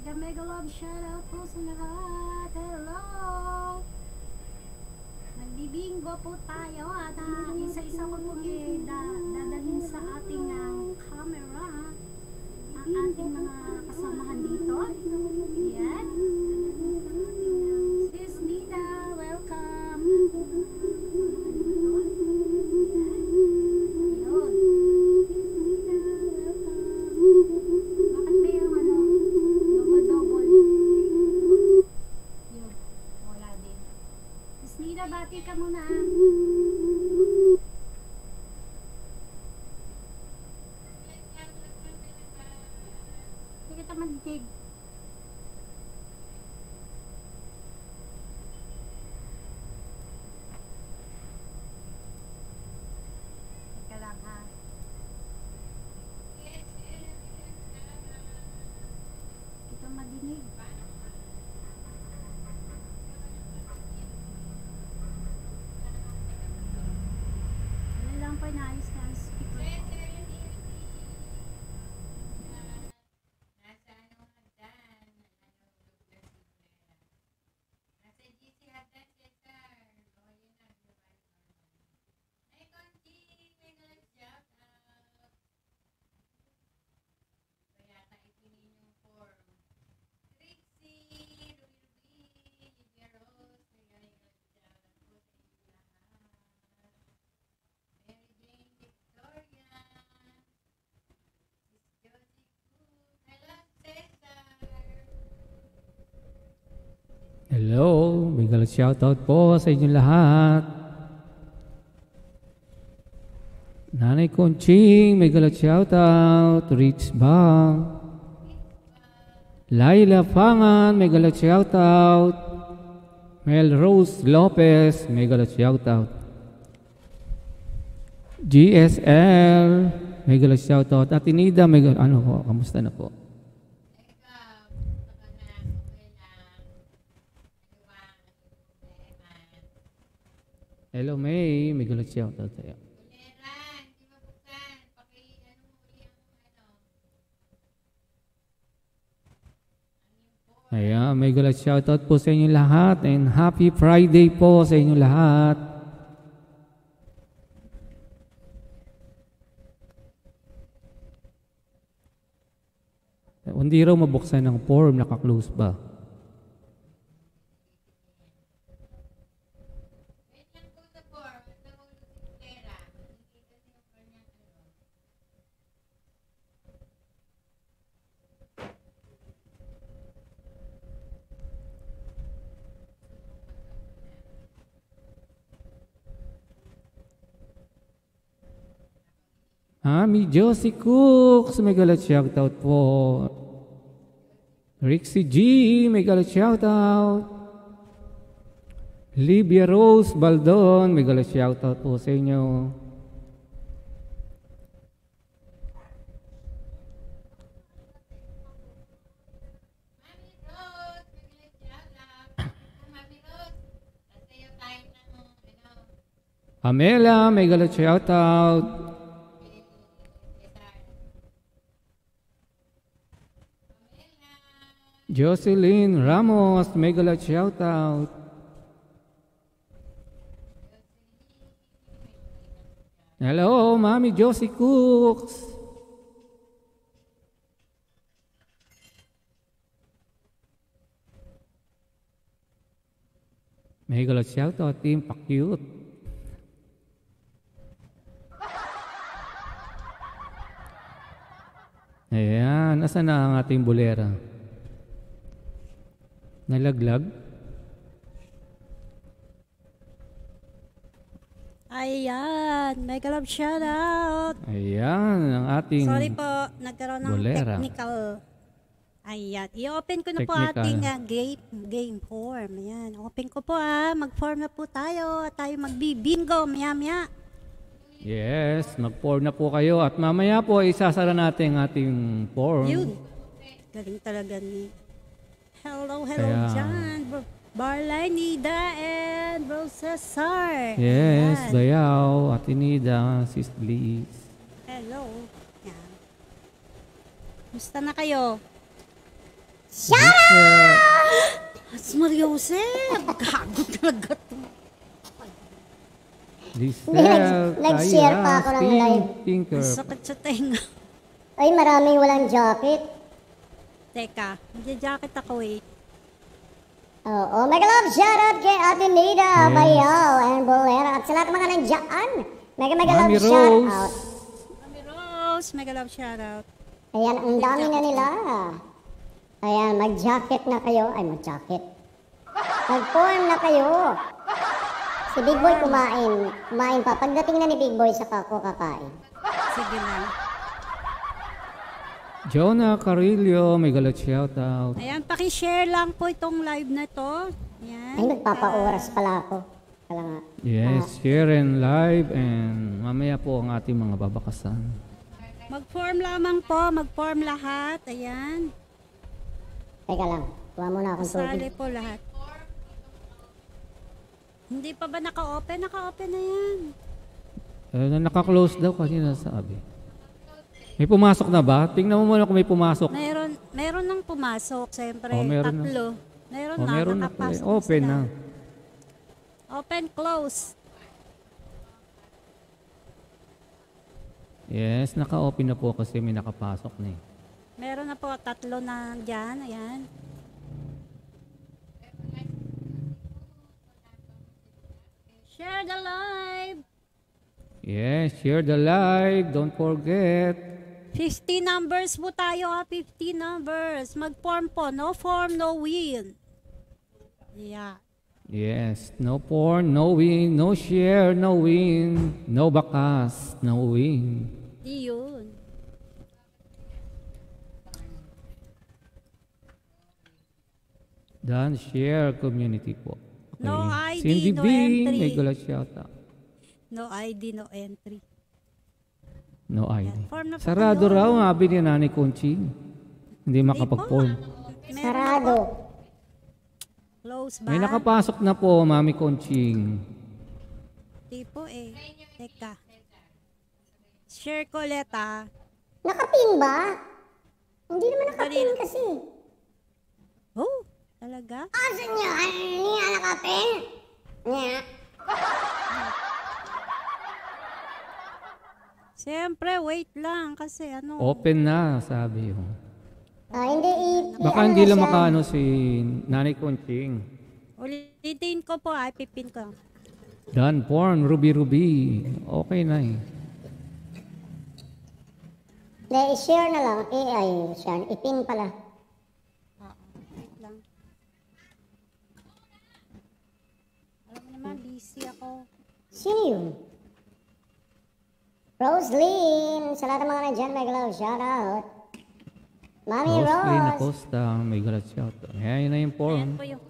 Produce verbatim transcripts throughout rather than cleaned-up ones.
Mega mega love shoutout po sa lahat. Hello! Nagbibingo po tayo at uh, isa-isa ko po eh, da, dadalhin sa ating uh, camera ang ating mga kasamahan dito. Yan. Sis Nina, welcome! Yun. Bakit may yung ano, double-double? Yun, wala din. Sis Nina, bati ka muna. Hindi kita mandig. Teka lang ha. Kita madinig. Ano lang po, naayos na ang speaker ko. Nasa ano hagdan, ano, nasa G C hagdan, Cesar. O, yun na, diba? Ay, Conchi, may nag-shout out. Kaya taipinin yung form. Trixie, Ruby Ruby, Lydia Rose, may nag-shout out po sa inyo lahat. Mary Jane Victoria, Miss Josie Cruz, hello, Cesar. Hello, may galang shoutout po sa inyo lahat. Nanay Conching, may galang shoutout. Rich Bang. Laila Fangan, may galang shoutout. Mel Rose Lopez, may galang shoutout. G S L, may galang shoutout. At Inida, may galang, ano po, kamusta na po? Ikaw, gusto ka na, okay lang. Ano ba, problema? Hello May, may galang shoutout sa'yo. Kulera, hindi mabuksan. Paki, ano mo yung, ano, Ayan, may galang shoutout po sa inyo lahat and happy Friday po sa inyo lahat. Hindi raw mabuksan ng form, naka-close ba? wait lang po sa form. Nahulog si Kulera. Hindi kasi yung kanyang, ano, Ami Josie Cooks, may galang shoutout po. Rixie G, may galang shoutout. Libia Rose Baldon, may galang shoutout po sa inyo. Mami Rose, bigla shout out. Mami Rose, kasi yung time na mo, ano, Pamela, may galang shoutout. Cesar. Pamela, Jocelyn Ramos, may galang shoutout. Hello, Mami Josie Cooks. May galang shoutout, team pa-cute. Ayan, nasa na ang ating bulera? Nalaglag? Ayan, mega love shoutout. Ayan, ang ating Sorry po, nagkaroon ng Bolera. technical. Ayan, i-open ko na po Technical. ating uh, game, game form. Ayan, open ko po ah, mag-form na po tayo at tayo magbibingo, maya-maya. Yes, mag-form na po kayo at mamaya po isasara natin ang ating form. Yun, galing talaga ni. Hello, hello Kaya- dyan, bro. Barlay, Nida, and Bro Cesar. Yes, Ayan. Bayaw, Atinida, Sis Bliss. Hello. Yan. Musta na kayo? Giselle. Mas Mariosep! Gago talaga to. Giselle. Nag-share pa Tyra, ako ng Steve, live. Tinker. Ang sakit sa tenga. Ay, maraming walang jacket. Teka, magja-jacket ako eh. Oo, mega love shoutout kay Ate Nida, Yes. Bayaw, and Bolera. At sa lahat ng mga nandiyan, mega mega love Mami shoutout. Rose. Mami Rose, mega love shoutout. Ayan, ang dami na nila. Ayan, mag-jacket na kayo. Ay, mag-jacket. Mag-form na kayo. Si Big Boy kumain. Kumain pa. Pagdating na ni Big Boy, saka ako kakain. Sige lang. Jonah Carillo, may galat shoutout. Ayan, pakishare lang po itong live na to. Ayan. Ay, nagpapaoras pala ako. Kala nga. Yes, share and live and mamaya po ang ating mga babakasan. Mag-form lamang po, mag-form lahat. Ayan. Teka lang. Kuha muna akong Sali tubig. po lahat. Hindi pa ba naka-open? Naka-open na yan. Eh, naka-close daw kanina sabi. May pumasok na ba? Tingnan mo muna kung may pumasok. Meron, meron nang pumasok, siyempre. Oh, meron na. tatlo. Meron O na, meron na pala. nakapasok Open sila. na. Open, close. Yes, naka-open na po kasi may nakapasok na eh. Meron na po, tatlo na dyan. Ayan. Share the live. Yes, share the live. Don't forget. fifty numbers po tayo ha, fifty numbers. Mag-form po, no form, no win. Yeah. Yes, no porn, no win, no share, no win, no bakas, no win. Di yun. Dan share community po. Okay. No I D, Cindy no B, entry. may galat shoutout. No I D, no entry. No I D. Yan, form na po Sarado kayo. raw, sabi ni Nanay Conching. Hindi makapag-form. Meron Sarado. na po. Close ba? May nakapasok na po, Mami Conching. Di po eh. Teka. Share ko ulit ah. Nakapin ba? Hindi naman nakapin kasi. Oh, talaga? Asan niya? Hindi nga nakapin. Niya. Siyempre, wait lang kasi ano. Open na, sabi yun. Ah, hindi i- i- Baka ano hindi na lang siya. makaano si Nanay Conching. Ulitin ko po ay pipin ko. Dan porn, Ruby Ruby. Okay na eh. Hindi, i-share na lang. Eh, ay, share. Ipin pala. Wait lang. Alam mo naman, busy ako. Sino yun? Roslyn. Sa lahat ng mga nandyan, mega love shoutout. Mami Roslyn Rose. Acosta, may galat shoutout. Ayan na yung Ayan porn. po yung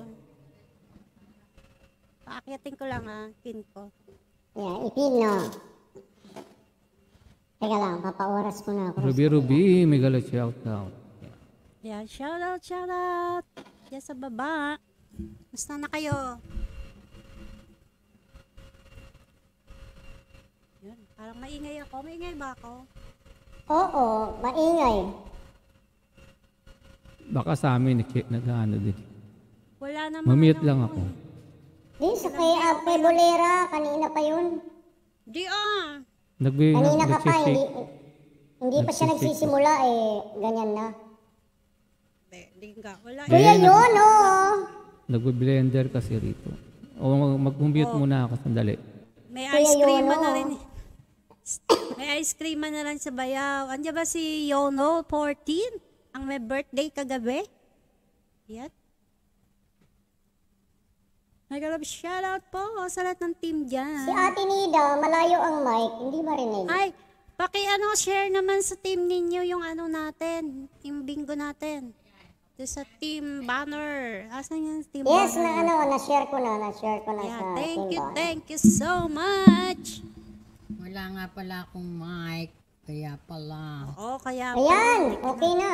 paakyatin ko lang ah, pin ko. Yan, ipin no. Teka lang, papaoras ko na ako. Ruby Ruby, may galat shoutout. Yan, shout out, shout out. Yan sa baba. Basta na kayo. Yan, parang maingay ako. Maingay ba ako? Oo, maingay. Baka sa amin, nag- nag-ano din. Wala naman. Mamute ano lang ko ako. eh. Di, sa kay Ate Bolera, kanina pa yun. Di ah. Nagbi, Kanina ka pa, hindi, nagsishake. hindi pa siya Nagsisik. nagsisimula eh, ganyan na. Hindi, di nga. Wala. Di. Kuya nag- yun, oh. Nagbe-blender kasi rito. O mag-mute Oh. muna ako sandali. May Kuya ice cream Yono. na rin. May ice cream na lang sa bayaw. Andiyan ba si Yono fourteen? Ang may birthday kagabi? Yan. Nag-alab shoutout po sa lahat ng team Si dyan. Ate Nida, malayo ang mic, hindi marinig. Ay, paki ano, share naman sa team ninyo yung ano natin, yung bingo natin. Doon sa team banner. Asan yung team Yes, na banner? ano, na-share ko na, na-share ko na Yeah, sa thank you, Team Bond. thank you so much. Wala nga pala akong mic. Kaya pala. Oo, kaya... Ayan, okay na.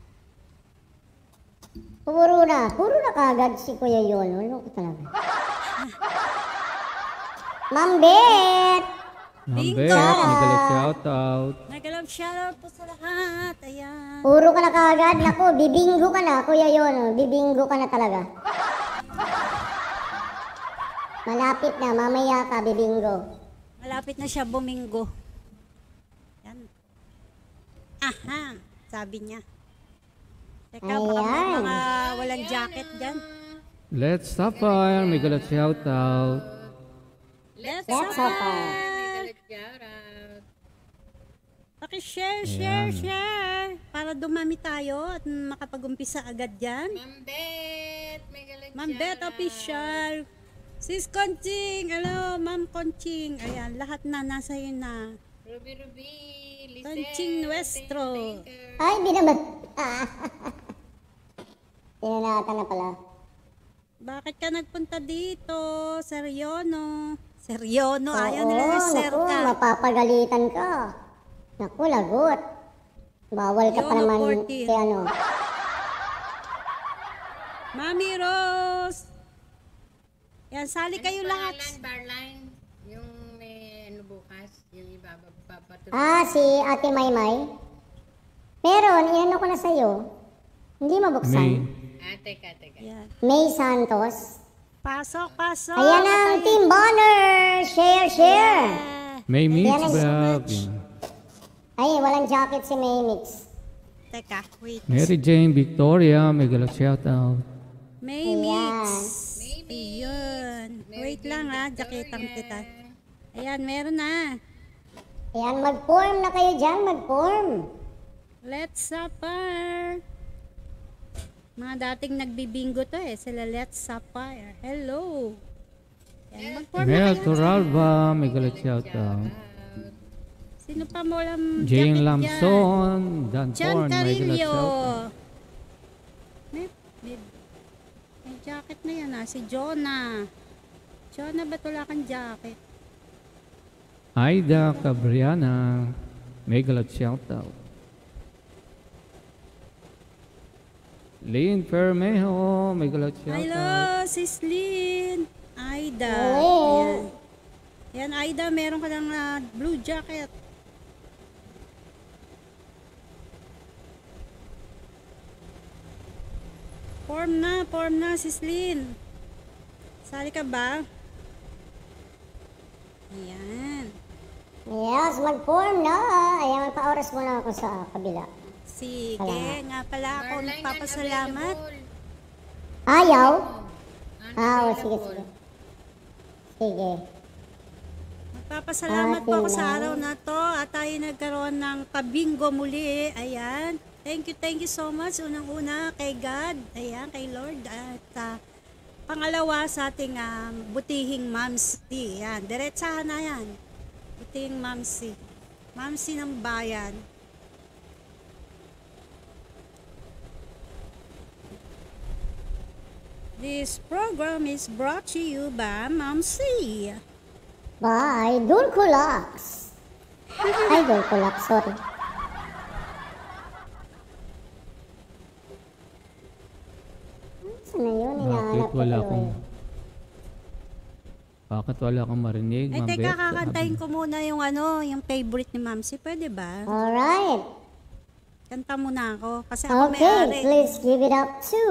Puro na, puro na kagad si Kuya Yon. Ano ko talaga. Ma'am Bet! Mambet, Bingo! mega love shoutout. Nag-love shoutout po sa lahat. Ayan. Puro ka na kaagad. Naku, bibinggo ka na, Kuya Yon. Bibinggo ka na talaga. Malapit na, mamaya ka, bibinggo. Malapit na siya buminggo. Yan. Aha, sabi niya. Teka, baka may Ayan. mga walang jacket dyan. Let's Sapphire, mega love shoutout. Let's Let's go! Mega love shout out. Paki-share, share, Ayan. share. Para dumami tayo at makapag-umpisa agad dyan. Ma'am Bet, mega love Ma'am Bet shout out. Official. Sis Conching. Hello, Ma'am Conching. Ayan, lahat na nasa iyo na. Ruby Ruby, Lisette. Conching Nuestro. Thank you. Ay, di naman. Tinanatan na pala. Bakit ka nagpunta dito? Seryono. Seryono. Ayaw Oo, nila na sir naku, ka. mapapagalitan ka. Naku, lagot. Bawal ka pa Yolo, naman forty. kay ano. Mami Rose. Yan, sali kayo Anong lahat. pangalan, Barline? Yung may ano bukas, yung ibabapatuloy. Ah, si Ate Maymay. Meron, inano ko na sa'yo. Hindi mabuksan. May, Ah, teka, teka. Yan. May Santos. Pasok, pasok. Ayan ang Team Bonner! Share, share! Eh, May Mix Ayan ang- Vlog. Yan. Ay, walang jacket si May Mix. Teka, wait. Mary Jane Victoria, mega love shoutout. May Ayan. mix. Maybe. Ayun. Mary Wait Jane lang ha, Victoria. jaketan kita. Ayan, meron na. Ayan, mag-form na kayo dyan, mag-form. Let's Sapphire. Mga dating nagbibingo to eh. Sila Let's Sapphire. Hello. Yan, mag-form na Mel kayo. Toralba, mega love shoutout. Sino pa mo lang Jane jacket Lamson, Dan dyan? John Porn, mega love Carillo. shoutout. May, may, may jacket na yan ah. Si Jonah. Jonah, ba't wala kang jacket? Aida Cabriana, mega love shoutout. Lynn Permejo, mega love shoutout. Hello, Sis Lynn. Aida. Hello. Ayan. Ayan, Aida, meron ka ng ah, blue jacket. Form na, form na, Sis Lynn. Sali ka ba? Ayan. Yes, mag-form na. Ayan, pa-oras muna ako sa kabila. Sige, Salamat. nga pala ako Barline, nagpapasalamat. unavailable. Ayaw? Ah, oh, Unavailable. sige, sige. Sige. Magpapasalamat po ako sa Atin na. araw na to at tayo nagkaroon ng pabingo muli. Ayan. Thank you, thank you so much. Unang-una kay God. Ayan, kay Lord. At ah, pangalawa sa ating um, butihing Mamsi. Ayan, diretsahan na yan. Butihing Mamsi. Mamsi ng bayan. This program is brought to you by Mamsi. Bye, Dulculax. Ay, Dulculax, sorry. Saan na yun? Bakit Hinahanap ko wala tuloy. akong... Bakit wala akong marinig, Ay, Ma'am teka, Bet? kakantahin ko muna yung ano, yung favorite ni Mamsi. Pwede ba? Alright. Kanta muna ako. Kasi ako Okay, may-ari. please give it up to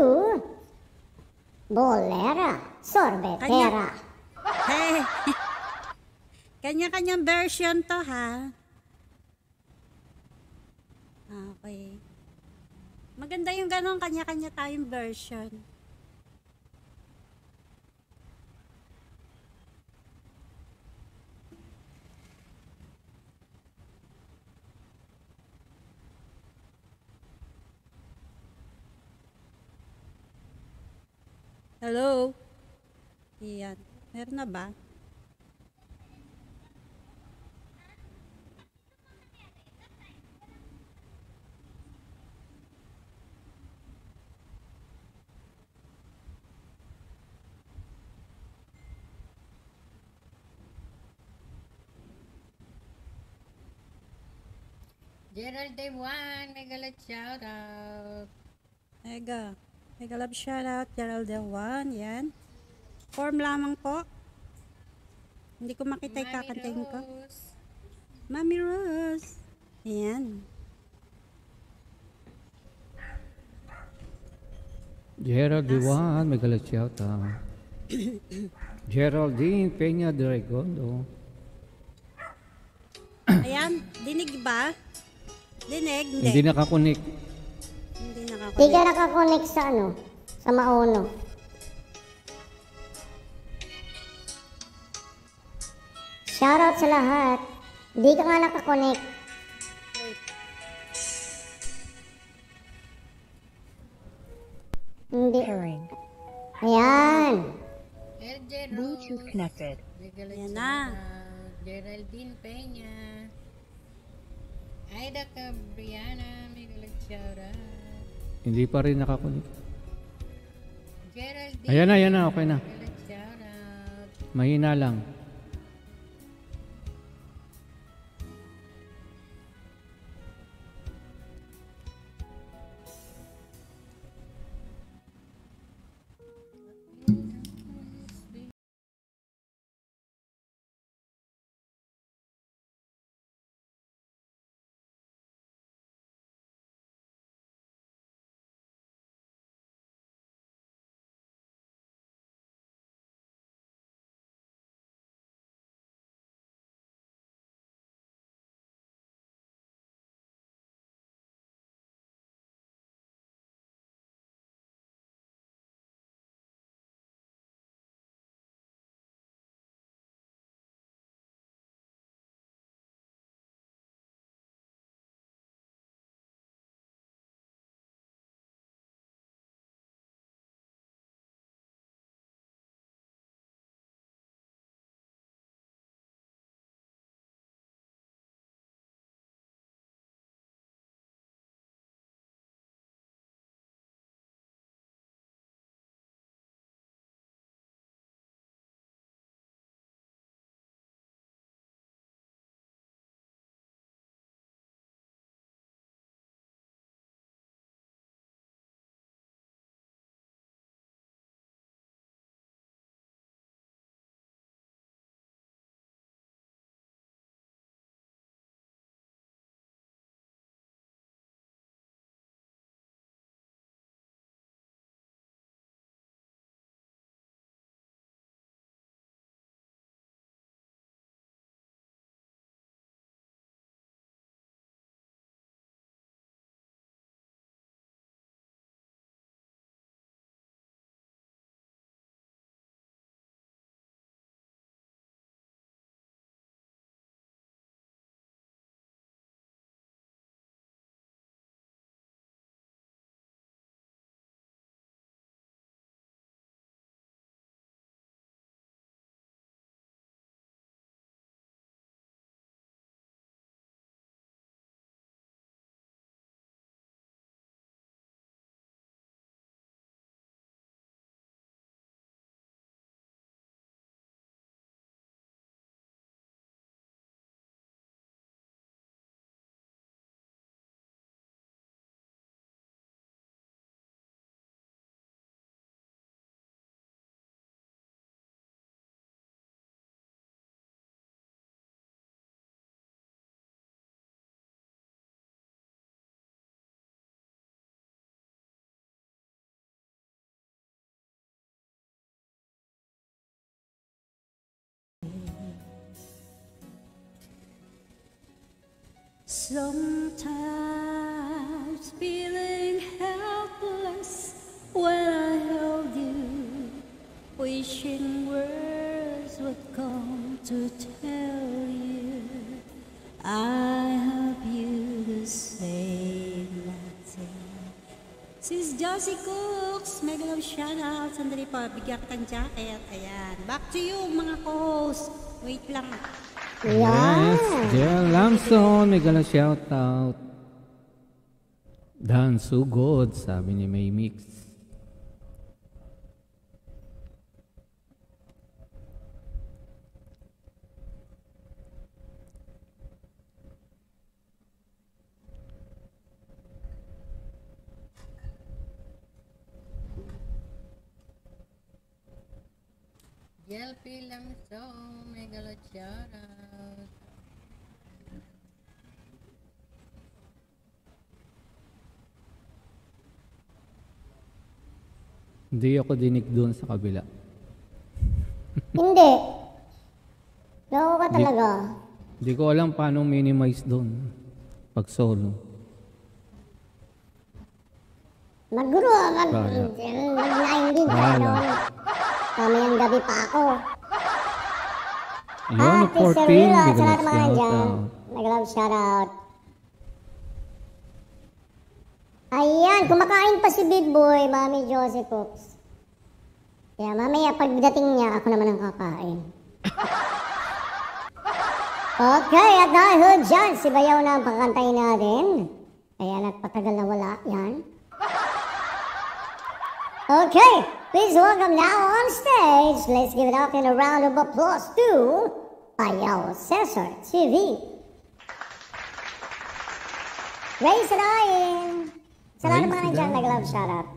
Bolera Sorbetera. Hey! Kanya-kanyang version to, ha? Okay. Maganda yung ganon, kanya-kanya tayong version. Hello? Iyan. Meron na ba? Gerald Day one, mega love shout out. Mega. Mega love shoutout, Gerald Dewan. Yan. Form lamang po. Hindi ko makita yung Mami kakantahin ko. Rose. Mami Rose. Ayan. Gerald Diwan, mega love shoutout. Geraldine Peña de Regondo. Ayan, dinig ba? Dinig? Hindi. Hindi nakakunik. Hindi Di nakakunik. ka nakakonect sa ano? Sa mauno. Shoutout sa lahat. Di ka nga nakakonect. Hindi. Pairing. Ayan. L J Bluetooth Rose. connected. Mega love Ayan na. shoutout. Geraldine Peña. Aida Cabriana. Mega love shoutout. Hindi pa rin nakakunik. Geraldine. Ayan na, ayan na, okay na. Mega love shoutout. Mahina lang. Sometimes feeling helpless when I held you, wishing words would come to tell you I have you to say nothing. Sis Josie Cooks, mega love shoutout. Sandali pa, bigyan kitang jacket. Ayan. Back to you, mga host. Wait lang. Yes, Jel Lamson, mega love shoutout. Dan Sugod, sabi ni May Mix. Yel P. Lamso, mega love shoutout. Hindi ako dinig doon sa kabila. Hindi. Loko ka Di- talaga. Hindi ko alam paano minimize doon pag solo. Maguro, mag... Kaya. Mag-nineteen ka Kaya. noon. Mamayang gabi pa ako. Yun, Ah, no, Sir fourteen, Willa, bigla sa lahat ng mga shout nandyan. out. Nag-love shoutout. Ayan, kumakain pa si Big Boy, Mami Josie Cooks. Kaya mamaya pagdating niya, ako naman ang kakain. Okay, at dahil dyan, si Bayaw na ang pagkantay natin. Kaya nagpatagal na wala yan. Okay, please welcome now on stage. Let's give it up in a round of applause to Bayaw Cesar T V. Ray Sadain. Sa lahat ng mga Ray nandyan, Sadain. nag-love shoutout.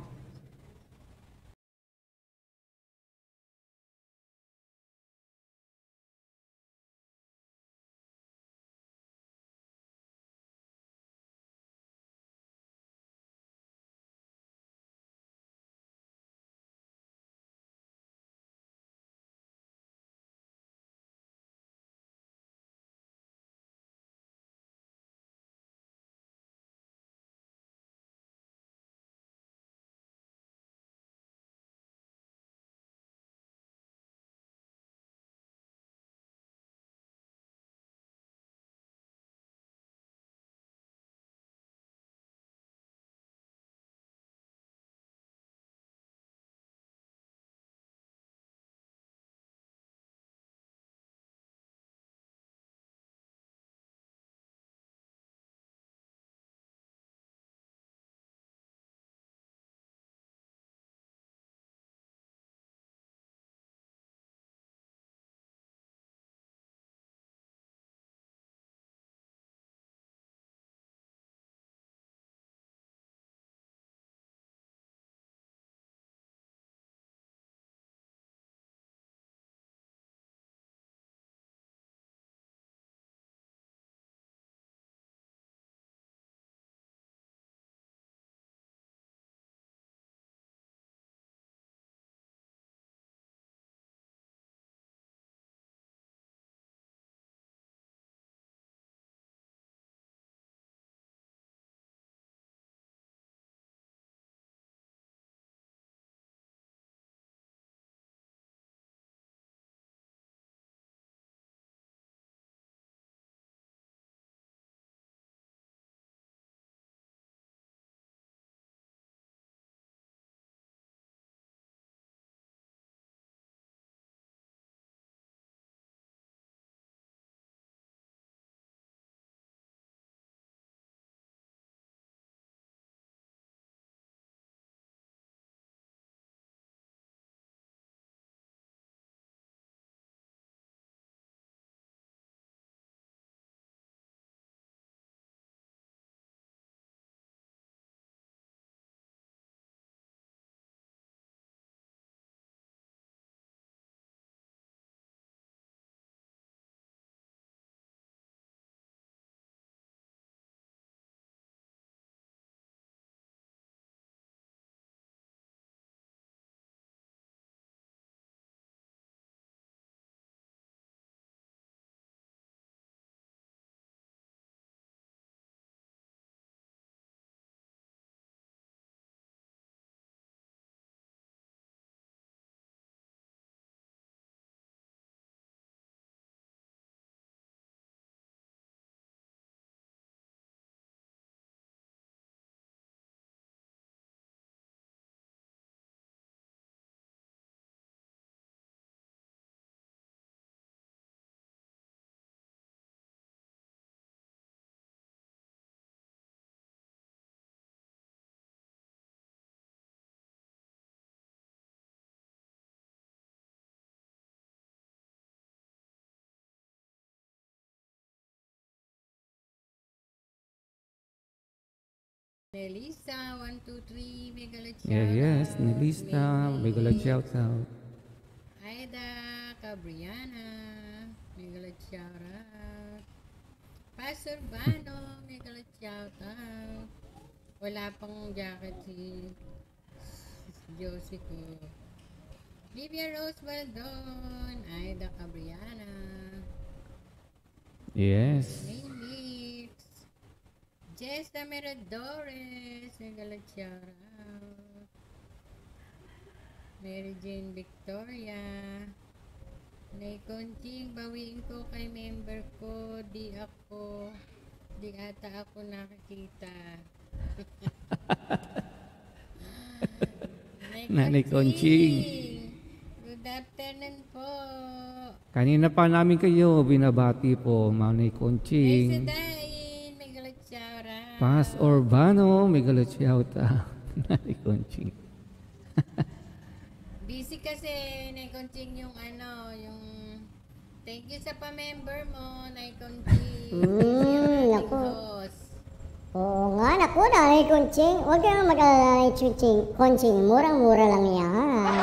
Nelisa, one, two, three, mega like Yeah, yes, shoutout. Nelista, mega love shout out. Aida, Cabriana, mega like shoutout. Pastor Bano, mega like shoutout. Wala pang jacket si Josie ko. Livia Rose Baldon. Aida Cabriana. Yes. Maymix. Jessa Meradores. Megalachara. Mary Jane Victoria. Nay Conching, bawiin ko kay member ko. Di ako, di ata ako nakakita. Nanay Conching. Good afternoon po. Kanina pa namin kayo binabati po, Nanay Ay, Conching. Sadain, may galatsara. Paz Urbano, may galatsiyauta. Nanay Conching. Busy kasi, Nay Conching, yung ano, yung thank you sa pa-member mo, Nay Conching. Mm, naku. Host. Oo nga, naku, Nanay Conching. Huwag ka nang mag-alala, Nanay Conching. Conching, murang-mura lang yan.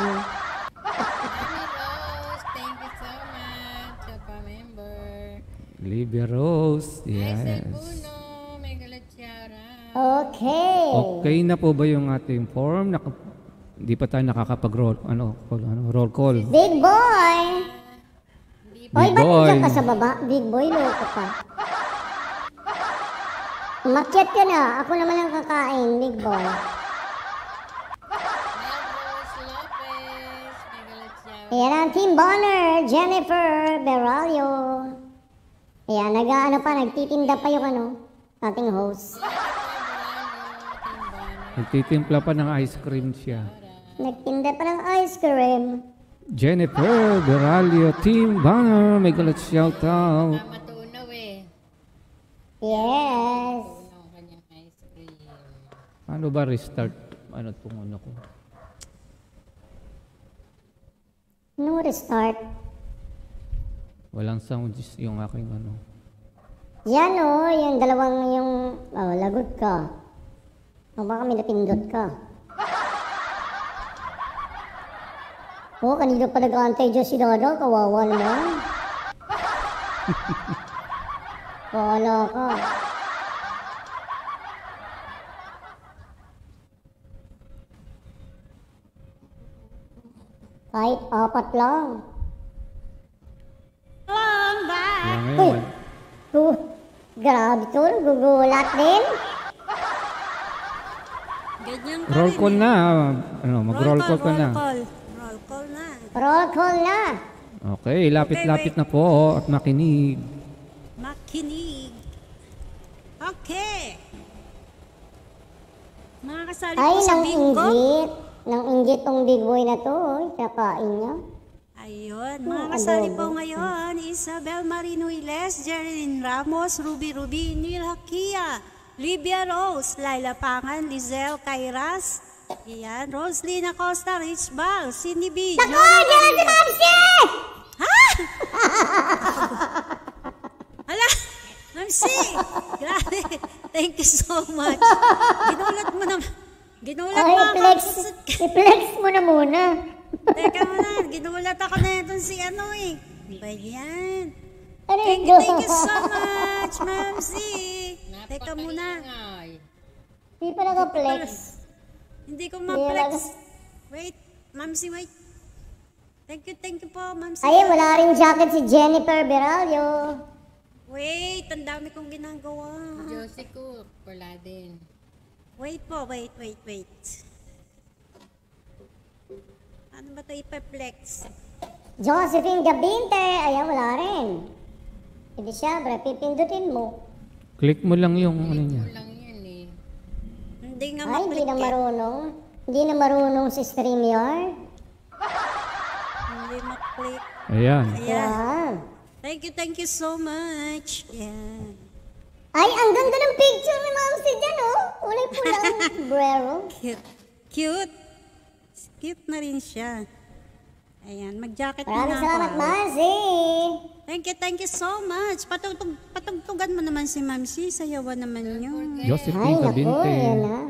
Mami Rose, thank you so much sa pa-member. Livia Rose, Yes. Ay, yes. Puno, may galatsara. Okay. Okay na po ba yung ating form? Naka, hindi pa tayo nakakapag-roll, ano, call, ano, roll call. Big boy! Hindi Oy, Big ba't boy. nandiyan ka sa baba? Big boy, loko ka. Umakyat ka na. Ako naman ang kakain, big boy. Melrose Lopez, may galatsara. Ayan ang Team Bonner, Jennifer Beralio. Ayan, nag-ano pa, nagtitinda pa yung ano, ating host. Nagtitimpla pa ng ice cream siya. Nagtinda pa ng ice cream. Jennifer Beralio, Team Banner, may galat shoutout. Tama tunaw eh. Yes. Tunaw ang kanyang ice cream. Ano ba restart? Ano itong ano ko? No restart. Walang sound yung aking ano. Yan o, yung dalawang yung, oh, lagot ka. O baka may napindot ka. Oh, kanina pa nag-aantay dyan si Dada, kawawa naman. Wala ka. Kahit apat lang. Long back. Kaya ngayon, Uh, grabe to, gugulat din. Ganyan ka roll rin call eh. na. Ano, mag-roll call ka roll na. Call. Roll call na. Roll call na. Okay, lapit-lapit na po at makinig. Makinig. Okay. Mga kasali Ay, po sa nang bingo. inggit. Nang inggit tong big boy na to, oh. Kakain niya. Ayun, mga Oh, kasali adobo. po ngayon, Isabel Marinuiles, Jerilyn Ramos, Ruby Ruby, Neil Hakia, Livia Rose, Laila Pangan, Lizelle Kairas, Iyan, Roslyn Acosta, Rich Bal, Cindy B, Naku, diyan si Mamsi! Hala! Mamsi! Grabe! Thank you so much. Ginulat mo naman. Ginulat Ay, mo ako. i-flex, i-flex mo na muna. Teka muna, ginulat ako na itong si ano eh. Ba yan? Ano Thank ito? you, thank you so much, Mamsi. Teka muna. Napakaingay. Di pa naka-flex. Hindi ko Hindi ma-flex. lang. Wait, Mamsi, wait. Thank you, thank you po, Mamsi. Ay, wala rin jacket si Jennifer Beralio. Wait, ang dami kong ginagawa. Josie Cook, wala din. Wait po, wait, wait, wait. Ano ba ito ipa-flex? Josephine Gabinte. Ayan, wala rin. Hindi siya, bre, pipindutin mo. Click mo lang yung ano niya. Lang yan eh. Hindi nga Ay, hindi ma-click na eh. marunong. Hindi na marunong si StreamYard. Hindi ma-click. Ayan. Ayan. Yan. Thank you, thank you so much. Yan. Ay, ang ganda ng picture ni Mamsi dyan, oh. Kulay pula ang sombrero. Cute. Cute. Cute na rin siya. Ayan, mag-jacket na Maraming ako. salamat, Mamsi. Thank you, thank you so much. Patugtug, patugtugan mo naman si Mamsi. Sayawan naman yun. Ay, Josephine naku, Cabinte. yan na.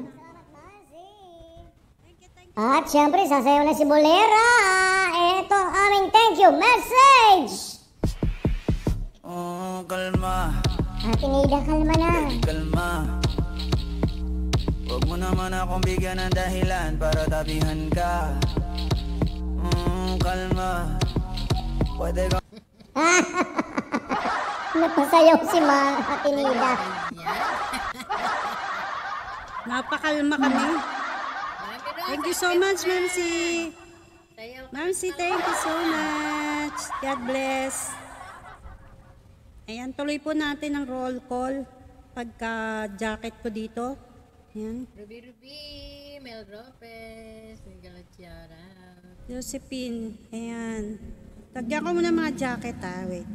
At syempre, sasayaw na si Bolera. Ito ang aming thank you message. Oh, kalma, Ate Nida, kalma na. kalma. Huwag mo naman akong bigyan ng dahilan para tabihan ka. Mm, kalma. Pwede ka. Napasayaw si Ma Ate Nida. Napakalma kami. Thank you so much, Ma'am C. Ma'am C, thank you so much. God bless. Ayan, tuloy po natin ang roll call pagka jacket ko dito. Ayan. Ruby Ruby, Mel Lopez, Miguel Chiara. Josephine, ayan. Tagyan ko muna mga jacket ha, wait.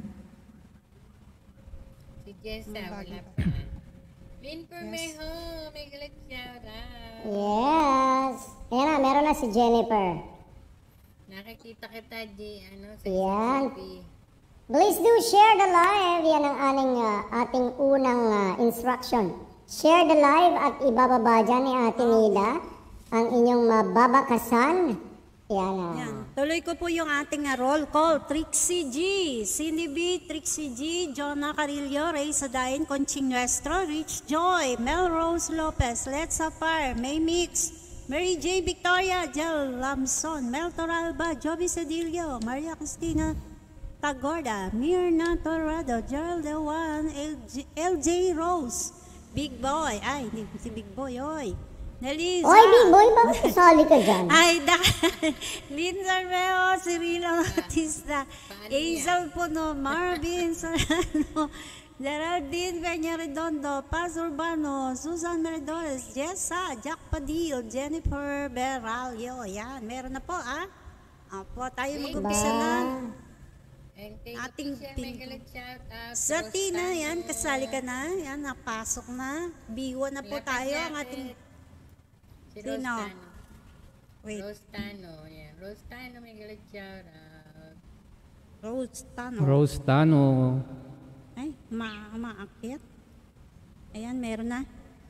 Si Jessa, wala pa. Lynn Permejo, Miguel Chiara. Yes. Ayan na, meron na si Jennifer. Nakikita kita, G, ano, sa Yan. T V. Please do share the live. Yan ang aning, uh, ating unang uh, instruction. Share the live at ibababa dyan ni Ate Nida ang inyong mababakasan. Yan. Uh, Ayan. Tuloy ko po yung ating uh, roll call. Trixie G, Cindy B, Trixie G, Jonah Carillo, Ray Sadain, Conching Nuestro, Rich Joy, Melrose Lopez, Let's Sapphire, May Mix, Mary J. Victoria, Jel Lamson, Mel Toralba, Joby Sedillo, Maria Cristina Tagorda, Mirna Torrado, Gerald Dewan, L J, L J Rose, Big Boy, ay, hindi si Big Boy, oy. Neliza. Oy, Big Boy, bakit kasali ka dyan? Ay, da, Lynn Sarmeo, Cirilo Batista, Hazel Puno, Marvin Serrano, Geraldine Peña Redondo, Paz Urbano, Susan Meredores, Jessa, Jack Padil, Jennifer Beralio. Yan, meron na po, ah. Apo, tayo mag-umpisa na. And kay Ating Leticia, pink. Miguel shout out. Sa Tina, yan, kasali ka na. Yan, napasok na. Biwa na po tayo ang ating... Si Sino? Rostano. Wait, Rostano, yan. Rostano, Miguel shout out. Rose Tano. Rose Tano. Ay, ma maakyat. Ayan, meron na.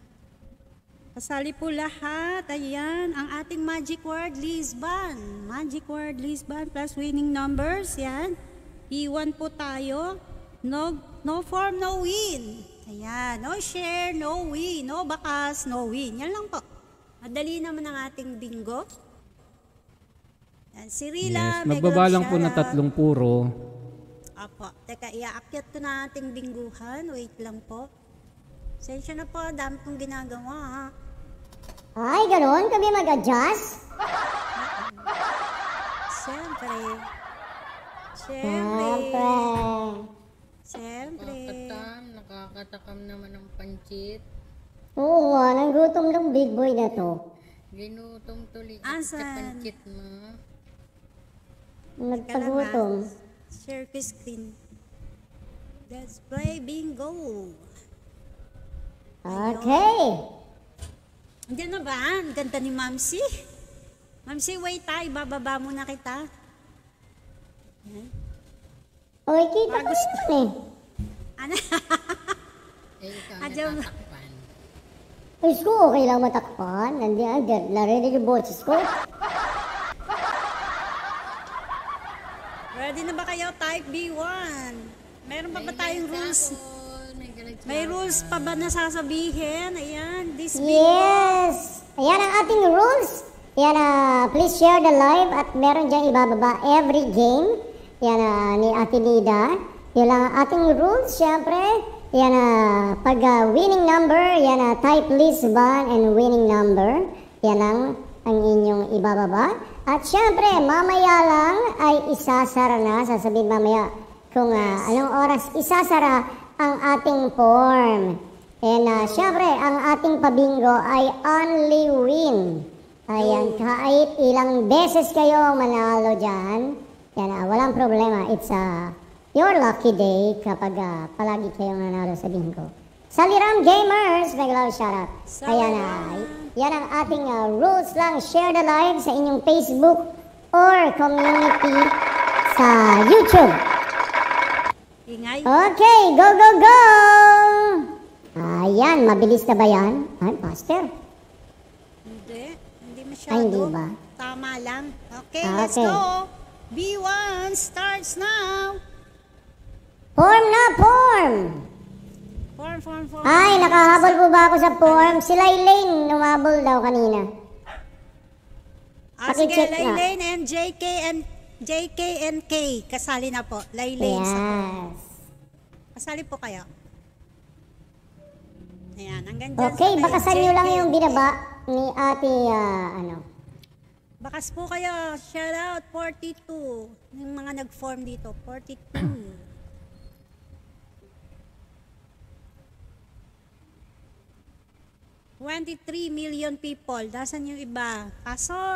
Kasali po lahat. Ayan, ang ating magic word, Lisbon. Magic word, Lisbon plus winning numbers. Yan. Iwan po tayo. No, no form, no win. Ayan, no share, no win. No bakas, no win. Yan lang po. Madali naman ang ating bingo. Yan, si Rila. Yes, magbabalang po na tatlong puro. Apo, teka, iaakyat ko na ating bingguhan. Wait lang po. Sensya na po, dami kong ginagawa ha. Ay, ganoon? Kami mag-adjust? Siyempre. Siyempre. Siyempre. Siyempre. Nakakatam, nakakatakam naman ng pancit. Oo nga, nang gutom ng Big Boy na to. Ginutom tuloy Asan? sa pancit mo. Nagpagutom. Share ko screen. Let's play bingo. Okay. Andiyan na ba? Ang ganda ni Mamsi. Mamsi, wait tayo. Bababa muna kita. Yan. Oy, kita ko Bagus. yun eh. Ano? Eh, ikaw Adyan. natatakpan. Ay, ko, okay lang matakpan. Nandiyan, der, narinig yung boses ko. Ready na ba kayo? Type B one. Meron pa ba tayong rules? May rules pa ba na sasabihin? Ayan, this bingo. Yes! Ayan ang ating rules. Yan, ah, please share the live at meron dyan ibababa every game. Yan ah, ni Ate Nida. Yan lang ang ating rules, syempre. Yan ah, pag ah, winning number, yan ah, type Lisbon and winning number. Yan lang ang inyong ibababa. At syempre, mamaya lang ay isasara na. Sasabihin mamaya kung ah, anong oras isasara ang ating form. And uh, syempre, ang ating pabingo ay only win. Ayan, kahit ilang beses kayo manalo dyan, yan, uh, walang problema. It's uh, your lucky day kapag uh, palagi kayong nanalo sa bingo. Saliram Gamers, naglaw shoutout. Ayan, uh, yan ang ating uh, rules lang. Share the live sa inyong Facebook or community sa YouTube. Ingay. Okay, go, go, go! Ayan, mabilis na ba yan? Ay, faster. Hindi. Hindi masyado. Ay, hindi ba? Tama lang. Okay, Ah, let's okay. go. B one starts now. Form na form! Form form, form, form. Ay, nakahabol po ba ako sa form? Si Laylane, numabol daw kanina. Ah, sige, Pakicheck na. Laylane and J K and J K and K. Kasali na po. Laylane sa form. Yes. Kasali po kayo. Ayan, hanggang dyan Okay, sa kay bakasan nyo lang J K yung and K. binaba ni ate, ah, ano. Bakas po kayo. Shout out forty-two. Yung mga nag-form dito. forty-two. twenty-three million people. Nasaan yung iba? Pasok!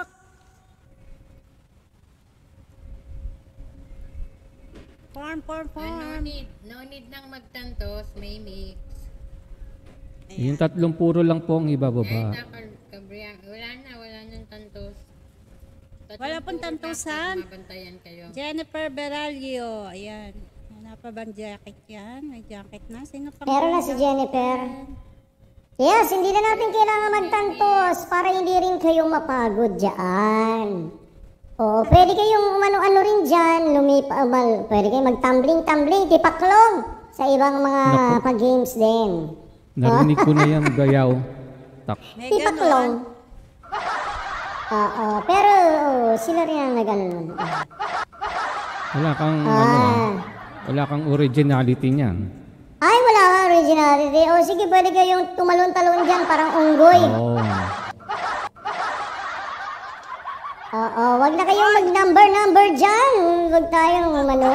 Form, form, Ah, no form. need. No need nang magtantos. May mix. Yung tatlong puro lang po ang Kahit ibababa. na kabriyang. Wala na. Wala nang tantos. Tatlong Wala pong puro tantosan. lang, mabantayan kayo. Jennifer Beralio. Ayan. Wala pa bang jacket yan? May jacket na. Sino pa? Meron na si Jennifer. Yes, hindi na natin kailangan magtantos para hindi rin kayo mapagod dyan. Oo, pwede kayong umano-ano rin dyan, lumipa, mal, pwede kayong magtumbling-tumbling, tipaklong sa ibang mga Naku. pag-games din. Narinig ko na yan, gayaw. Tak. May Tipaklong. ganon. Oo, pero oh, sila rin ang nag-ano nun. Wala kang, ano, Ah. wala kang originality niyan. Ay, wala ka originality. O sige, pwede kayong tumalon-talon dyan, parang unggoy. Oo. Oo, wag na kayong mag-number-number dyan. Wag tayong umano.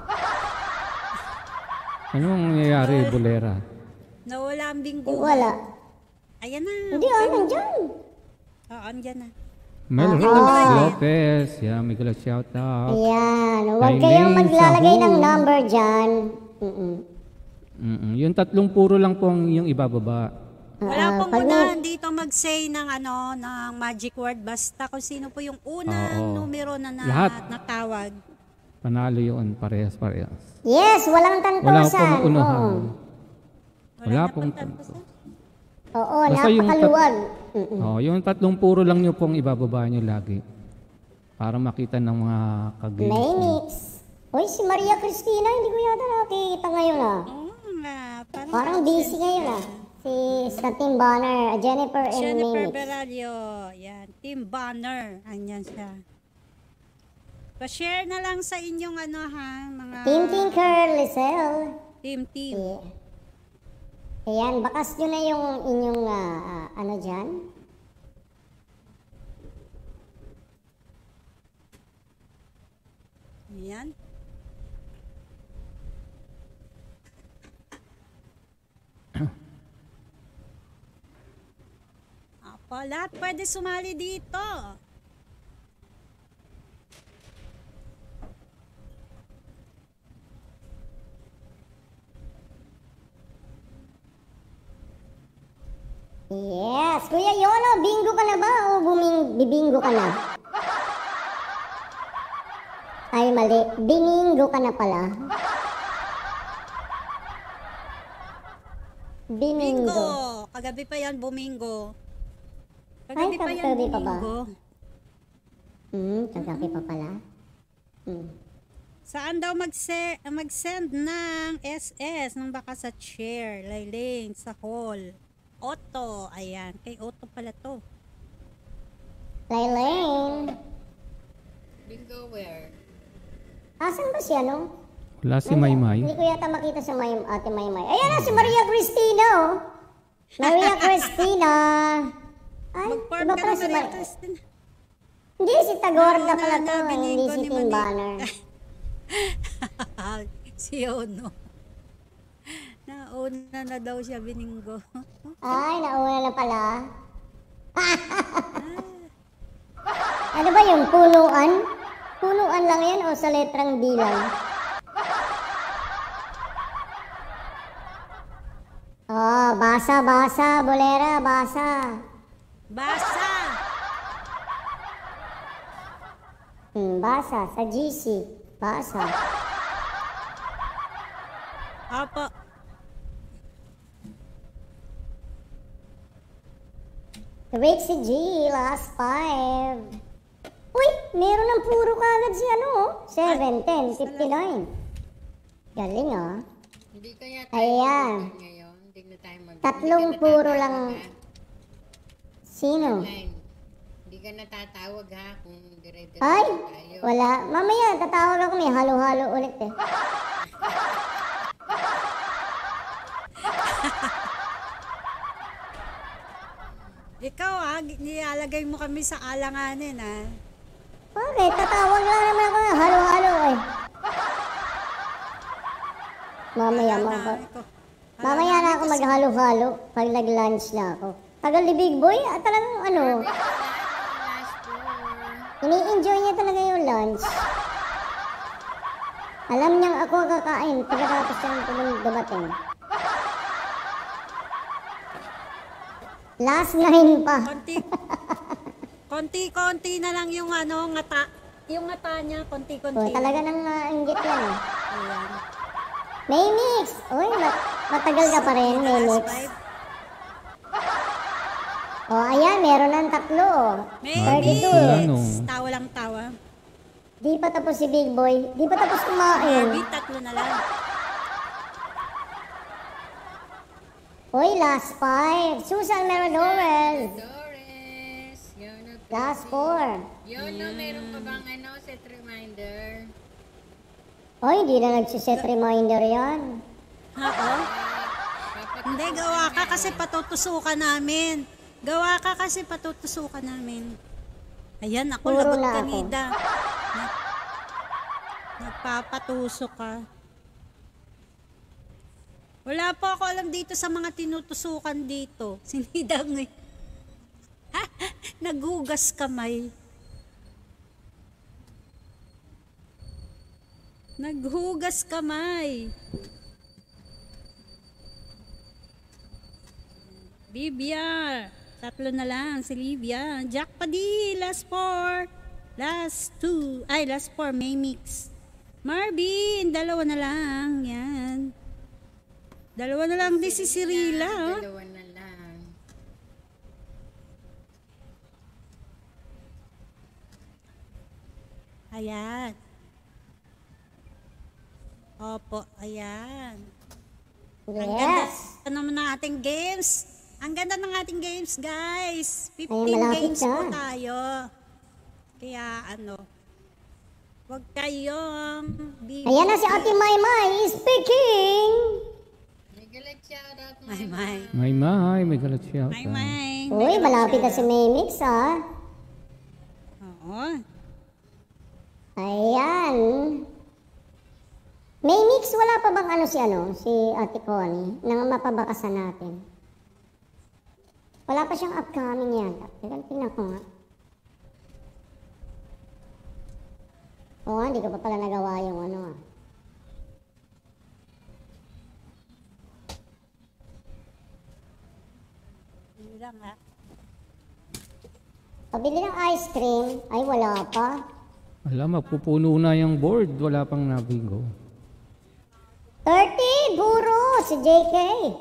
Anong nangyayari, Bolera? Nawala ang Eh, bingo. wala. Ayan na. Hindi, ah, nandyan. Oo, andyan na. Melrose Lopez. Yeah, may gala shout out. Ayan, huwag Ay, kayong Lane maglalagay Sahul. ng number dyan. Mm-mm. Mm-mm. Yung tatlong puro lang po ang yung ibababa. Wala Ah, pong pag unahan dito mag-say ng ano, ng magic word. Basta kung sino po yung unang Oo. numero na, na Lahat. natawag. Panalo yun, parehas-parehas. Yes, walang Wala tantosan. pong unahan. Oo, Wala na pong tantos. tanto. Oo, Basta yung tat- napakaluwag. Mm-mm. Oh, yung tatlong puro lang nyo pong ibababa nyo lagi. Para makita ng mga kag-games May nyo. mix. Uy, si Maria Cristina, hindi ko yata nakikita ngayon ah. Oo nga. Parang, Parang busy ngayon ah. Si sa Team Banner, Jennifer and Jennifer May mix. Beralio. Yan. Team Banner. Anyan siya. Pa-share na lang sa inyong ano ha. Mga Team Tinker, Lizelle. Team team. Yeah. Ayan, bakas nyo na yung inyong ah, ah, ano dyan. Ayan. Apo, lahat pwede sumali dito. Yes, Kuya Yono, bingo ka na ba o buming, bibingo ka na? Ay, mali. Biningo ka na pala. Bingo. Biningo. Kagabi pa yan, bumingo. Ay, Kagabi pa yan, kagabi pa ba? bumingo. Hmm, kagabi pa pala. Hmm. Saan daw magse mag-send ng S S nung baka sa chair, Layling, sa hall. Otto, ayan. Kay Otto pala to. Laylene. Bingo where? Asan ba siya, no? Wala si Maymay. Hindi ko yata makita si May, ate Maymay. Ayan na, si Maria Cristina, oh. Maria Cristina. Ay, Mag-form iba ka pala na, si Maria Maria. Christine. Hindi, si Tagorda Nauna pala na, to. Hindi biningo si ni Team Mali. Banner. Si Ono. Nauna na daw siya bininggo. Ay, nauna na pala. Ano ba yung punuan? Punuan lang yan o sa letrang bilang? Oh, basa, basa, bolera, basa. Basa! Hmm, basa, sa G C. Basa. Apo. Correct si G, last five. Uy, meron ng puro kagad si ano, oh. seven, ten, fifty-nine. Galing ah. Hindi kaya Ayan. ngayon. Hindi Pwede na tayo mag- Tatlong hindi ka puro natatawag, lang. ha? Sino? Line. Hindi ka natatawag ha kung dire-diretso Ay, tayo. wala. Mamaya, tatawag ako. May halo-halo ulit eh. Ikaw ah, nilalagay mo kami sa alanganin ah. Bakit? Tatawag lang naman ako. Halo-halo eh. Mamaya, Wala mama. na, ikaw. Mamaya na ako maghalo-halo pag nag-lunch na ako. Tagal ni Big Boy, ah, talagang ano, Last four. ini-enjoy niya talaga yung lunch. Alam niyang ako ang kakain pagkatapos siyang tum- dumating. Last nine pa. Konti, konti-konti na lang yung ano, ngata. Yung ngata niya, Oh, konti-konti. talaga nang uh, inggit yan eh. Ayan. May mix! Uy, mat- matagal ka pa rin, may mix. Last five. Oh, ayan, meron ng tatlo. oh. May thirty-two. Wala, no. mix. Tawa lang tawa. Di pa tapos si Big Boy. Di pa tapos kumain. Barbie, tatlo na lang. Uy, last five. Susan Merodores. Doris. Yun na. Last four. Yun no, meron pa bang ano, set reminder? Uy, di na nagsiset reminder yan. Oo. Dapat Hindi, gawa ka kasi patutusukan namin. Gawa ka kasi patutusukan namin. Ayan, ako Puro lagot na ka, ako. Nida. Na- Nagpapatusok ka. Wala po ako alam dito sa mga tinutusukan dito. Sinida ng naghugas kamay. Naghugas kamay. Livia. Tatlo na lang si Livia. Jack pa di. Last four. Last two. Ay, last four. May mix. Marvin. Dalawa na lang. Yan. Dalawa na lang din si Cirilla. Oh. Dalawa na lang. Ayan. Opo, ayan. Ang ganda Yes. naman ng ating games. Ang ganda ng ating games, guys. fifteen Ay, malapit games na. po tayo. Kaya ano, huwag kayong bibig. Ayan na si Ate Maymay speaking. May galit shoutout mo. May may. May may, may galat siya. May may. Uy, malapit na si Maymix ah. Oo. Ayan. Maymix, wala pa bang ano si ano, si Ate Connie, nang mapabakasan natin? Wala pa siyang upcoming yata. Teka, tingnan ko nga. Oo nga, hindi ko pa pala nagawa yung ano ah. Yun lang ha. Pabili ng ice cream, ay wala pa. Alam, magpupuno na yung board. Wala pang nabingo. thirty, buro, si J K.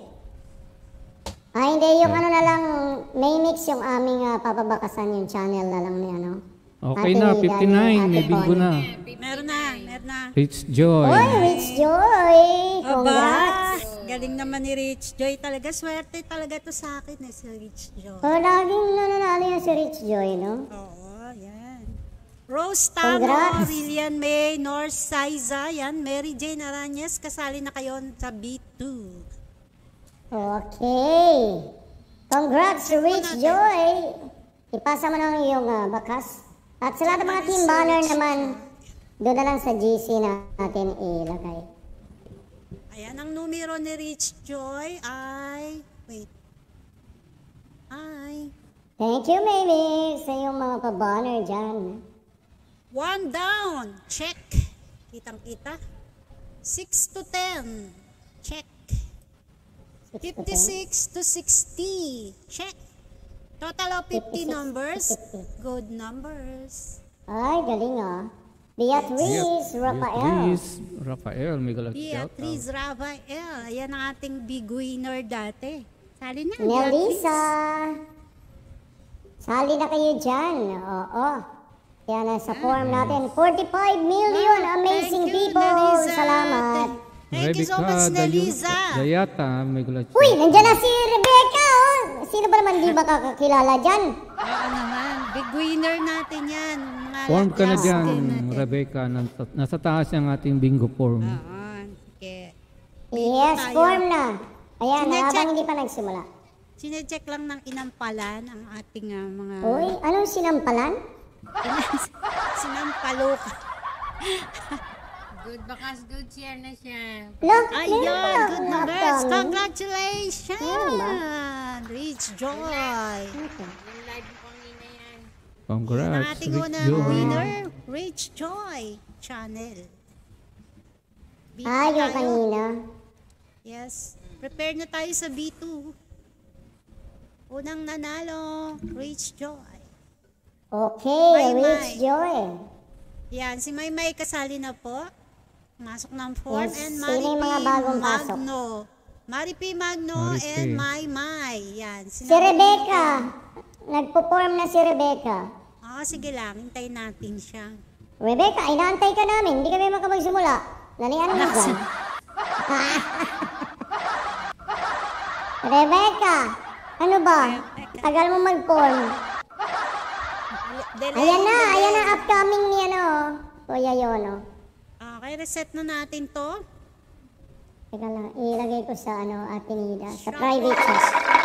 Ay, hindi, yung ano na lang, Maymix yung aming ah, papabakasan yung channel na lang ni ano. Okay Ate na, Nida, fifty-nine. Ate May bingo Connie. na. Meron na, meron na. Rich Joy. Oy, Rich Joy! Aba, Congrats! galing naman ni Rich Joy. Talaga, swerte talaga to sa akin eh, si Rich Joy. Oh, laging nananalo yan si Rich Joy, no? Oo, yan. Rose Tamo, Congrats. Lilian May, North Saiza, yan. Mary Jane Aranyes, kasali na kayo sa B two. Okay. Congrats to Rich Joy! Ipasa mo ng iyong ah, bakas. At sa lahat ng mga team banner naman, doon na lang sa G C natin ilagay. Ayan, ang numero ni Rich Joy ay... Wait. Ay... Thank you, Maymix, sa iyong mga pa-banner dyan. One down. Check. Kitang-kita. Six to ten. Check. fifty-six to sixty. Check. Total of fifty numbers. Good numbers. Ay, galing ah. Beatrice Rafael. Beatrice Rafael. May galat siya. Beatrice Rafael. Ayan ang ating big winner dati. Sali na. Nelisa. Sali na kayo dyan. Oo. Kaya nasa form natin. forty-five million amazing Thank you, people. Nelisa. Salamat. Thank you so much, Neliza. Dayata, may galat Uy, nandiyan na si Rebecca, oh. Sino ba naman di makakakilala dyan? Oo naman. Big winner natin yan. Mga Form ka na last dyan, game natin. Rebecca. Nasa, nasa taas yung ating bingo form. Oo. Okay. Yes, tayo. form na. Ayan, Sinecheck. habang hindi pa nagsimula. Sinecheck lang ng inampalan ang ating ah, mga... Uy, anong sinampalan? Sinampalok. Good, bakas good share na siya. Look, Ayun, good na numbers. upcoming. Congratulations. Yan Rich Joy. Yung live mo kanina yan. Ang Congrats. ating Rick unang Joy. winner, Rich Joy Channel. B two Ah, yung tayo. kanina. Yes. Prepare na tayo sa B two. Unang nanalo, Rich Joy. Okay, May, Rich may. Joy. Yan, si Maymay kasali na po. Masok ng form. Yes, And sino Mari yung P. mga bagong pasok? Magno. Mari P. Magno Mari P. and Maymay. Yan. Si sinabi- Rebecca. Nagpo-form na si Rebecca. Ah, sige lang. Hintayin natin siya. Rebecca, inaantay ka namin. Hindi kami makapagsimula. Nalian mo dyan. Rebecca, ano ba? Tagal mo mag-form. Delay, Ayan na, delay. ayan na upcoming ni ano, Kuya Yono. Okay, reset na natin to. Teka lang, ilagay ko sa ano, Atenida, sa private chat.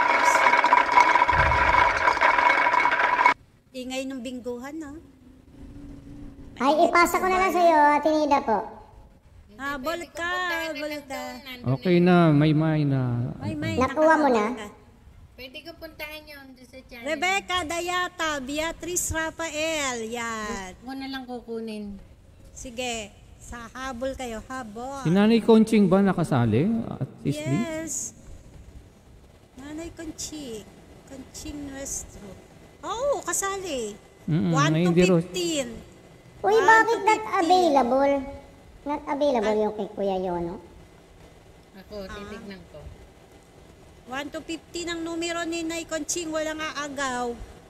Ingay ng bingguhan, no? Ay, ipasa ko na lang sa'yo, Atenida po. Ah, balik ka, balik ka. Okay na, may may na. Maymay, Nakuha mo na? nakahabol ka. Pwede ko puntahan yun doon sa channel. Rebecca Dayata, Beatrice Rafael. Yan. Ako na lang kukunin. Sige, sa habol kayo, habol. Si Nanay Conching ba nakasali? At least di? Yes. Nanay Conching. Conching Nuestro. Oo, oh, kasali. Mm-mm, one may to hindi ro- fifteen. Uy, One bakit to not fifteen. available? Not available yung kay Kuya Yono. Ako, titignan ko. one to fifteen ang numero ni Nay Conching, walang aagaw.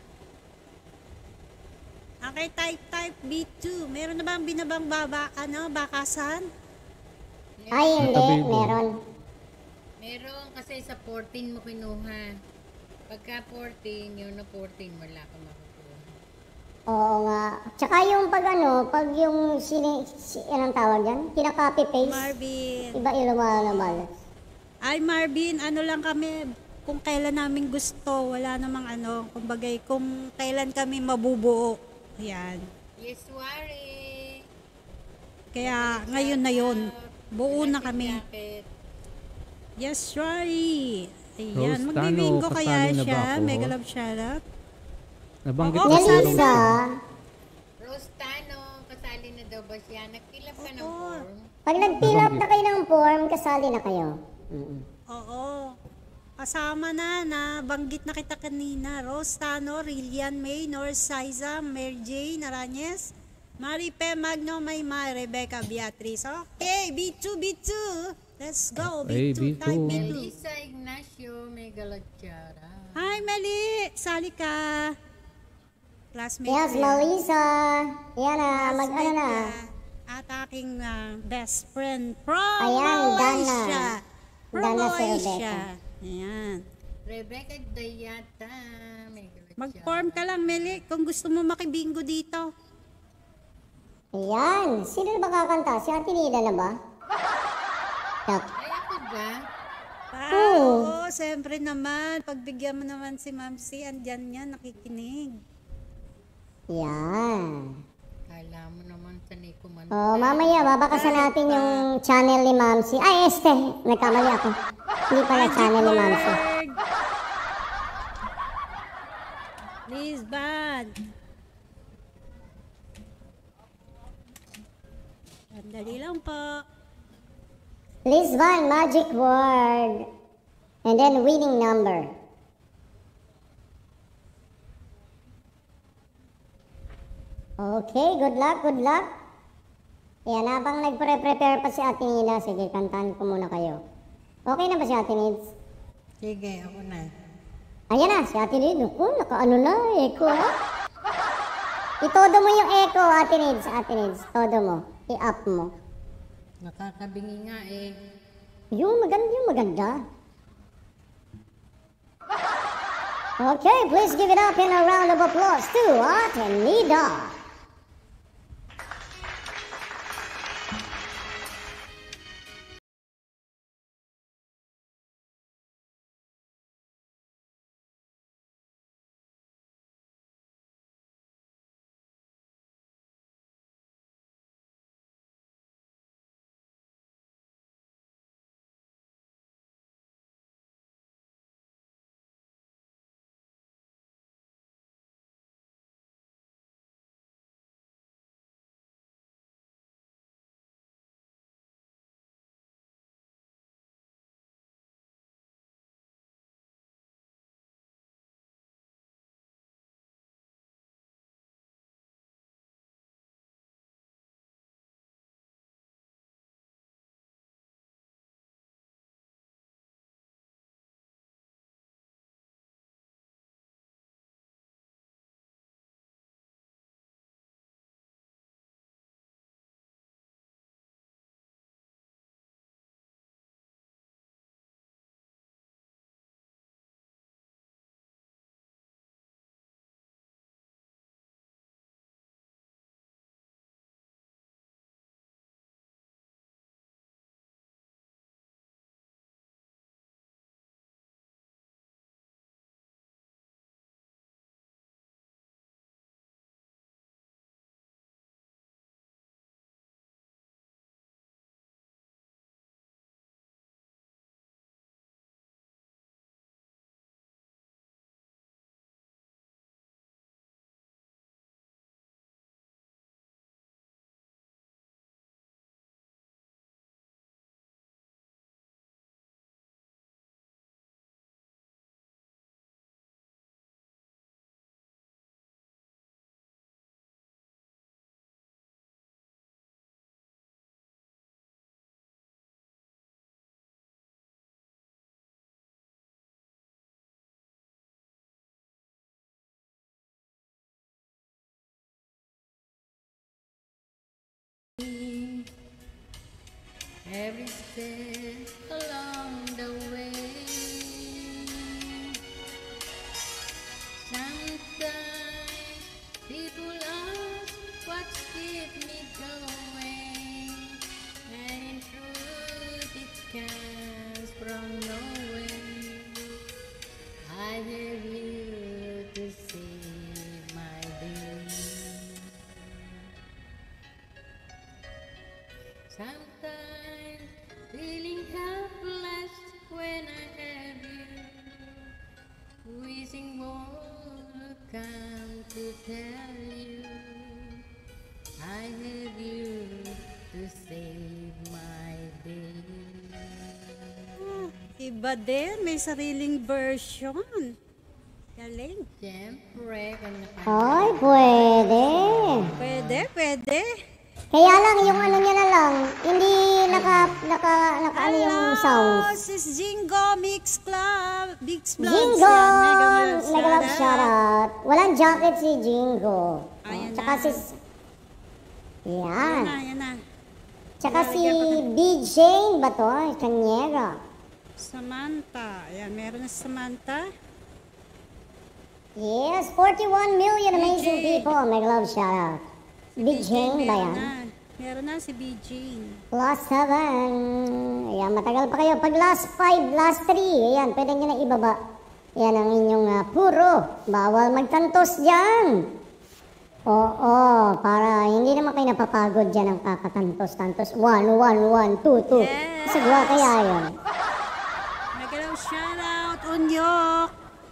Okay, type type B two. Meron na bang binabang baba, ano, bakasan? Ay, hindi, available. meron. Meron kasi sa fourteen mo kinuha. Pagka fourteen, yun na fourteen, wala ka makukuha. Oo nga. Tsaka yung pag ano, pag yung sini, si, anong tawag yan? Kinaka-copy paste. Marvin. Iba yung lumalabas. Ay, Marvin, ano lang kami, kung kailan namin gusto, wala namang ano, kumbagay, kung kailan kami mabubuo. Yan. Yes, worry. Kaya ngayon na yon, buo na Jacket, kami. jacket. Yes, sorry. Ayan, Rose magbibingo Tano, kaya kasali na ba siya. ako? Mega love shoutout. Nabanggit Oo, ko kasali sa Nelisa, Rose Tano, kasali na daw ba siya? Nag-fill up ka ng Oo. form? pag nag-fill up na kayo ng form, kasali na kayo. Oo. Kasama na, na banggit na kita kanina. Rose Tano, Rillian May, North Saiza, Mary Jane Arañez, Maripe Magno, Maymay, Rebecca Beatrice. Okay, B two, B two. Let's go, Okay, B two, B two. type B two. Melissa Ignacio, Mega Lachara. Hi, Meli! Sali ka. Classmate Yes, ko yan. Melissa. Yan na, mag ano Classmate na. niya. At aking ah, best friend from Ayan, Malaysia. Dana. From Dana si Malaysia. Ayan. Rebecca Dayata, Mega Lachara. Mag-form ka lang, Meli, kung gusto mo makibingo dito. Ayan. Sino na ba kakanta? Si Ate Nida na ba? Yup. Ay, ako ba? Ah, Oo. oo, siyempre naman. Pagbigyan mo naman si Ma'am C, andyan yan, nakikinig. Yan. Kala mo naman sa Nico man. Oh, mamaya, babakasan natin yung channel ni Mamsi. Ay, este, nagkamali ako. Hindi pala channel ni Mamsi. Word. Lisbon. Sandali lang po. Lisbon, magic word. And then winning number. Okay, good luck, good luck. Yan, habang nagpre-prepare pa si Ate Nida, sige, kantahan ko muna kayo. Okay na ba si Ate Nids? Sige, ako na. Ayan na, si Ate Nids. Naku, naka-ano na, echo ha? Itodo mo yung echo, Ate Nids, Ate Nids. Todo mo. I-up mo. Nakakabingi nga eh. Yung maganda, yung maganda. Okay, please give it up in a round of applause to Ate Nida. Every step along the way, sometimes people ask what's keep me going, and in truth it comes from nowhere. I have you to save my day. Sometimes feeling helpless when I have you, wishing more to come to tell you I have you to save my day. Ah, iba din, may sariling version. Galing. Siyempre, kanya Ay, pwede. Pwede, pwede. Kaya lang, yung ano niya na lang, hindi naka, naka, naka ano yung Hello, sounds. sis Jingo Mix Club, Mix Vlogs. Jingo! Yan, Mega Vlogs, Mega love shout shoutout. Walang jacket si Jingo. Ayan Tsaka na. si... Yan Yan. na, yan na. Tsaka si B. Jane ba to? Kanyera. Samantha. Ayan, meron na si Samantha. Yes, forty-one million amazing B J. people. Mega love shoutout. B. Jane ba Meron yan? na. Meron na si B. Jane. Last seven. Ayan, matagal pa kayo. Pag last five, last three, ayan, pwede nyo na ibaba. Ayan ang inyong uh, puro. Bawal magtantos dyan. Oo, para hindi naman kayo napapagod dyan ang kakatantos-tantos. One, one, one, two, two. Yes. Sagwa kaya yun. Mega love shoutout, Unyok.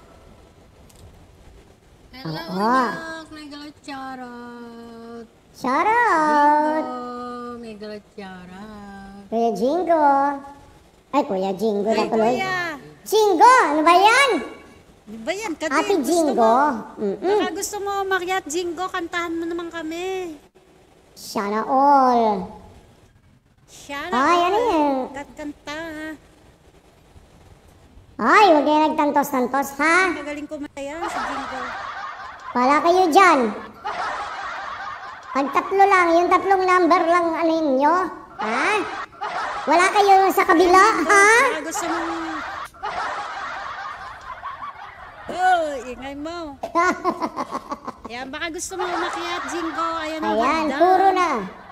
Hello, Ah. Unyok! Mega charot! Shoutout! Oh, mega charot! Kuya Jingo. Ay, Kuya Jingo na Ay, tuloy. kuya. Jingo! Ano ba yan? Di ba yan? Kati, Ate gusto Jingo. mo- Mm-mm. Baka gusto mo umakyat, Jingo, kantahan mo naman kami. Sana all. Siya Ay, ano yan? Kanta. Ay, huwag kayo nagtantos-tantos, ha? Magaling kumaya si Jingo. Wala kayo dyan. Pag tatlo lang, yung tatlong number lang ano nyo, Ha? Wala kayo sa kabila, ha? Baka gusto mong... Oh, ingay mo. Yan, baka gusto mo umakyat, Jingo. Ayan ang Ayan, ganda. puro na.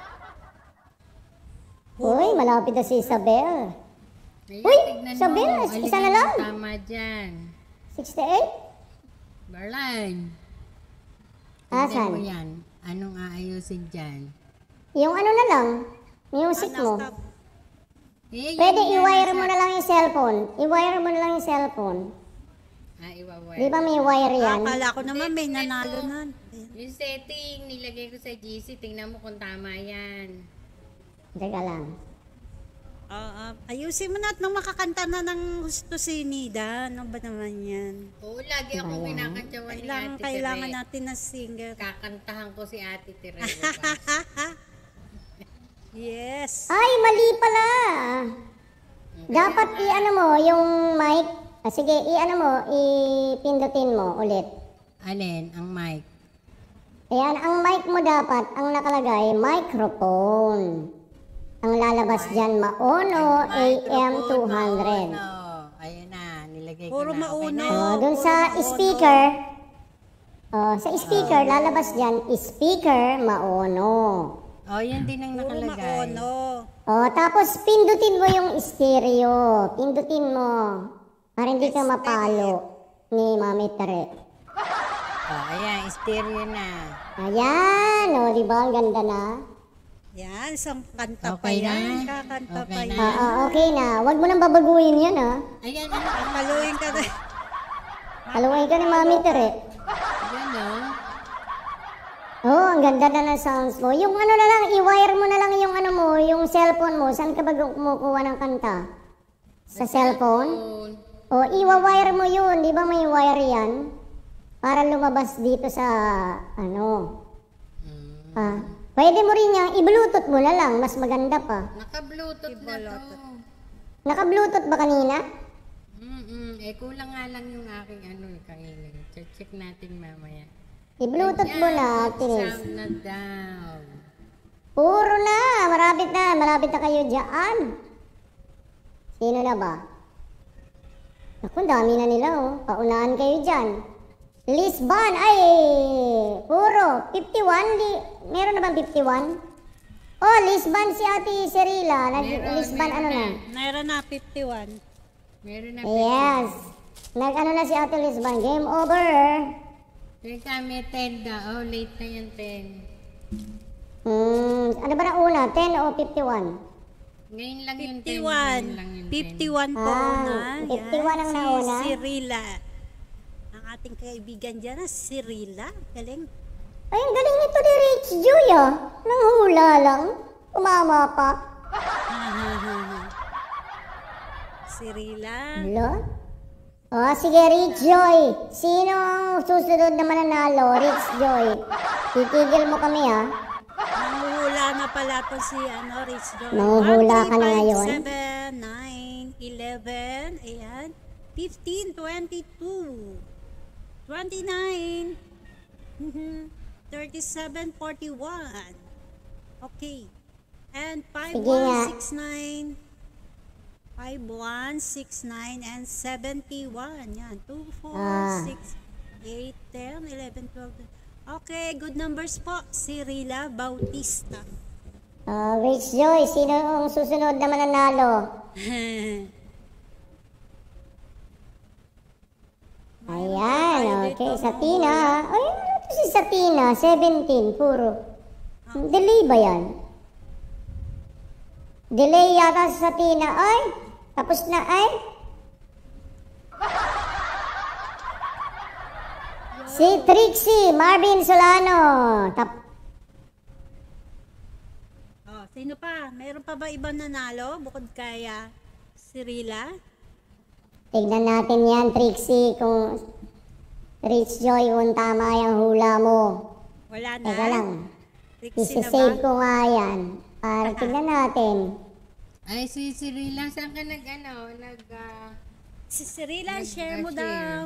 Uy, malapit na si Isabel. Ayan, Uy, tignan sabi mo. na, Alin isa na ang lang. Tama dyan. sixty-eight? Barlan. Asan? Tignan mo yan. Anong aayusin dyan? Yung ano na lang, music Ano, mo. stop. Eh, Pwede yun yan, i-wire nasa- mo na lang yung cellphone. I-wire mo na lang yung cellphone. Ah, iwawire. Di ba may wire yan? Akala ko naman may nanalo na. Yung setting, nilagay ko sa G C. Tingnan mo kung tama yan. Teka lang. Oo, ayusin mo na at nang makakanta na ng gusto si Nida. Ano ba naman yan? Oo, lagi akong Ayan. kinakantyawan ni Kailangan, Ate kailangan Tere. natin na singer. Kakantahan ko si Ate Tere. Yes. Ay, mali pala. Dapat i-ano mo yung mic. Ah, sige, i-ano mo, i-pindutin mo ulit. Alin, ang mic. Ayan, ang mic mo dapat, ang nakalagay, microphone. Ang lalabas dyan, Maono A M two hundred. Ano, ayan na, nilagay ko Puro na. Okay mauno. na. Oh, dun sa speaker, oh, sa speaker, lalabas dyan, speaker, Maono. Oh, yan din ang Puro nakalagay. maono. Oh, tapos pindutin mo yung stereo. Pindutin mo. Para hindi ka mapalo ni Mami Tere. Oh, ayan, stereo na. Ayan, oh, di ba? Ang ganda na. Yan, isang kanta pa Okay na? yan. Kakanta Okay pa na? yan. Ah, ah, okay na. Huwag mo nang babaguhin yan, ah. Ayan, ano, Paluin ka na. Haluin ka ni Mami Tere. yan o. Oh, ang ganda na ng sounds mo. Yung ano na lang, i-wire mo na lang yung ano mo, yung cellphone mo. Saan ka ba kumukuha ng kanta? Sa cellphone? O, i-wire mo yun. Di ba may wire yan? Para lumabas dito sa, ano. Ah, pwede mo rin yung i-bluetooth mo na lang. Mas maganda pa. Naka-bluetooth na to. Naka-bluetooth ba kanina? Mm-mm. Eh, kulang nga lang yung aking ano, kainin. Check natin mamaya. I-bluetooth mo na, Tinis. Sound na down. Puro na. Marapit na. Malapit na kayo dyan. Sino na ba? Naku, dami na nila, oh. Paunahan kayo dyan. Lisbon, ay, puro, fifty-one, li, meron na bang fifty-one? Oh, Lisbon si Ate Serila, nag, Meron, Lisbon, meron ano na? Meron na fifty-one. Meron na. Yes, nag, ano na si Ate Lisbon, game over. Teka, may ten da. Oh, late na yan, ten. Hmm, ano ba na una, ten o fifty-one? Ngayon lang yung ten. fifty-one. Ngayon lang yung ten. fifty-one po Ah, na. fifty-one ang nauna? Si Rila. Ang ating kaibigan dyan na si Rila. Galing. Ay, ang galing nito ni Rich Joy, ah. Nang hula lang, umama pa. Si Rila. Hello? Oh, sige, Rich Joy. Sino ang susunod na mananalo? Rich Joy. Titigil mo kami, ha? Nanguhula na pala to si ano, Rich Joy. Nanguhula ka na ngayon? seven, nine, eleven, ayan. fifteen, twenty-two, twenty-nine, thirty-seven, forty-one. Okay. And five, Sige nga. one, six, nine, five, one, six, nine, and seventy-one. Yan. two, four, Ah. six, eight, ten, eleven, twelve. Okay, good numbers po. Si Rila Bautista. Oh, Rich Joy, sino ang susunod na mananalo? Ayan, okay. Satina. Ay, ano to si Satina? seventeen, puro. Delay ba yan? Delay yata sa Satina. Ay, tapos na ay. Si Trixie Marvin Solano. Tap Oh, sino pa? Meron pa ba ibang nanalo bukod kay ah, si Rila? Tignan natin yan, Trixie, kung Rich Joy, kung tama yung hula mo. Wala na. Teka lang. Trixie na ba? Isi-save ko nga yan. Para tignan natin. Ay, si Cirilla, saan ka nag, ano, nag, ah, Si si Rila, Nag- share mo share. daw.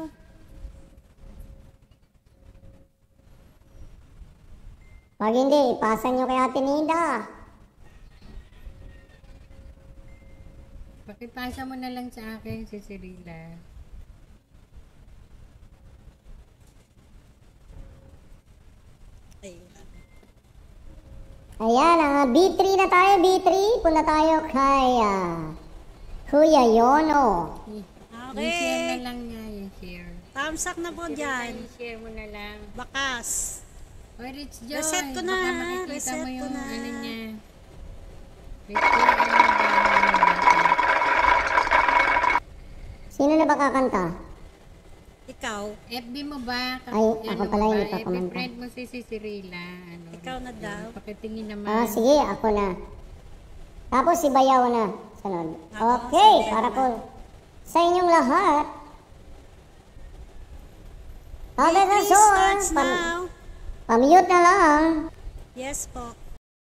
Pag hindi, ipasa nyo kay Ate Nida. Pakipasa mo na lang sa akin si Cirila. Ayan. Ayan, ah, B three na tayo, B three. Punta tayo kay ah, Kuya Yono. I- Yung share na Okay. lang niya, yung share. Thumbs up na po Cirila, dyan. yung share mo na lang. Bakas. Oy, Rich Joy, Reset ko na, baka makikita reset mo ko yung na. ano niya. Rich Joy, ano ba? Sino na ba kakanta? Ikaw. F B mo ba? Ka- Ay, ano ako pala ba? yung F B nagkakomenta. friend mo si si Cirila. Ano, Ikaw na Rich daw. Joy. Pakitingin naman. Ah, sige, ako na. Tapos si Bayaw na. Sunod. Ako, Okay, si para Bayaw po sa inyong lahat. Okay, Please so, starts pam now. pamute na lang. Yes po.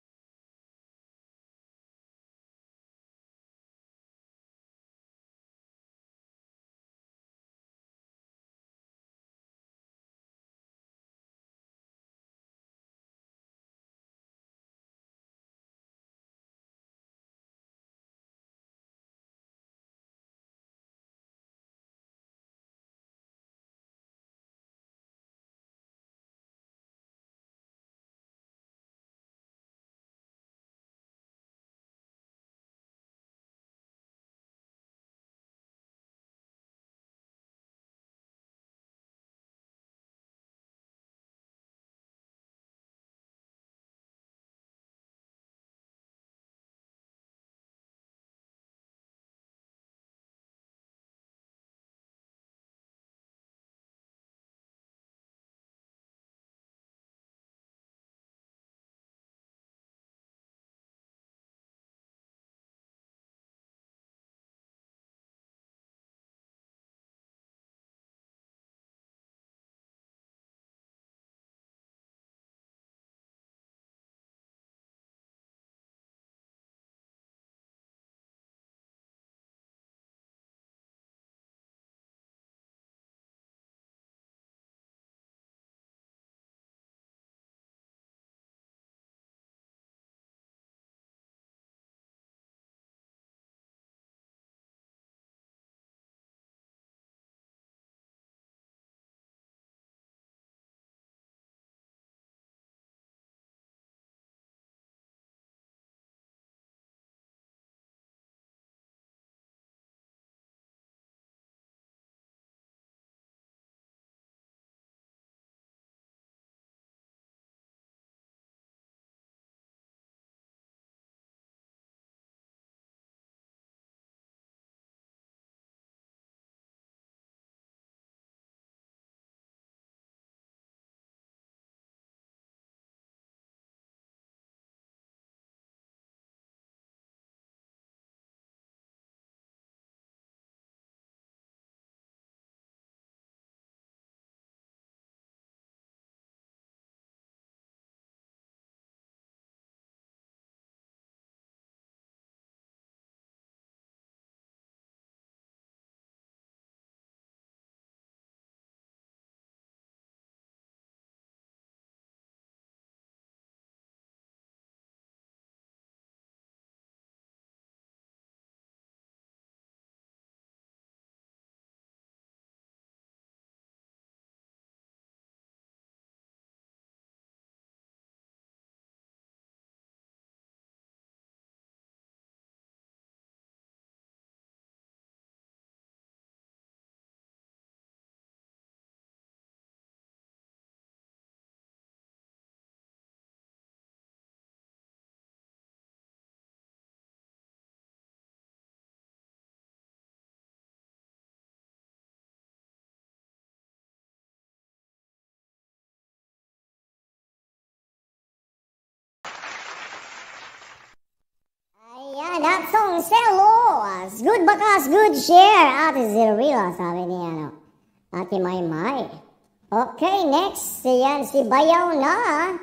Ayan, that song, Selos. Good bakas, good share. Ate Zirwila, sabi ni ano, Ate Maymay. Okay, next, yan si Bayaw na.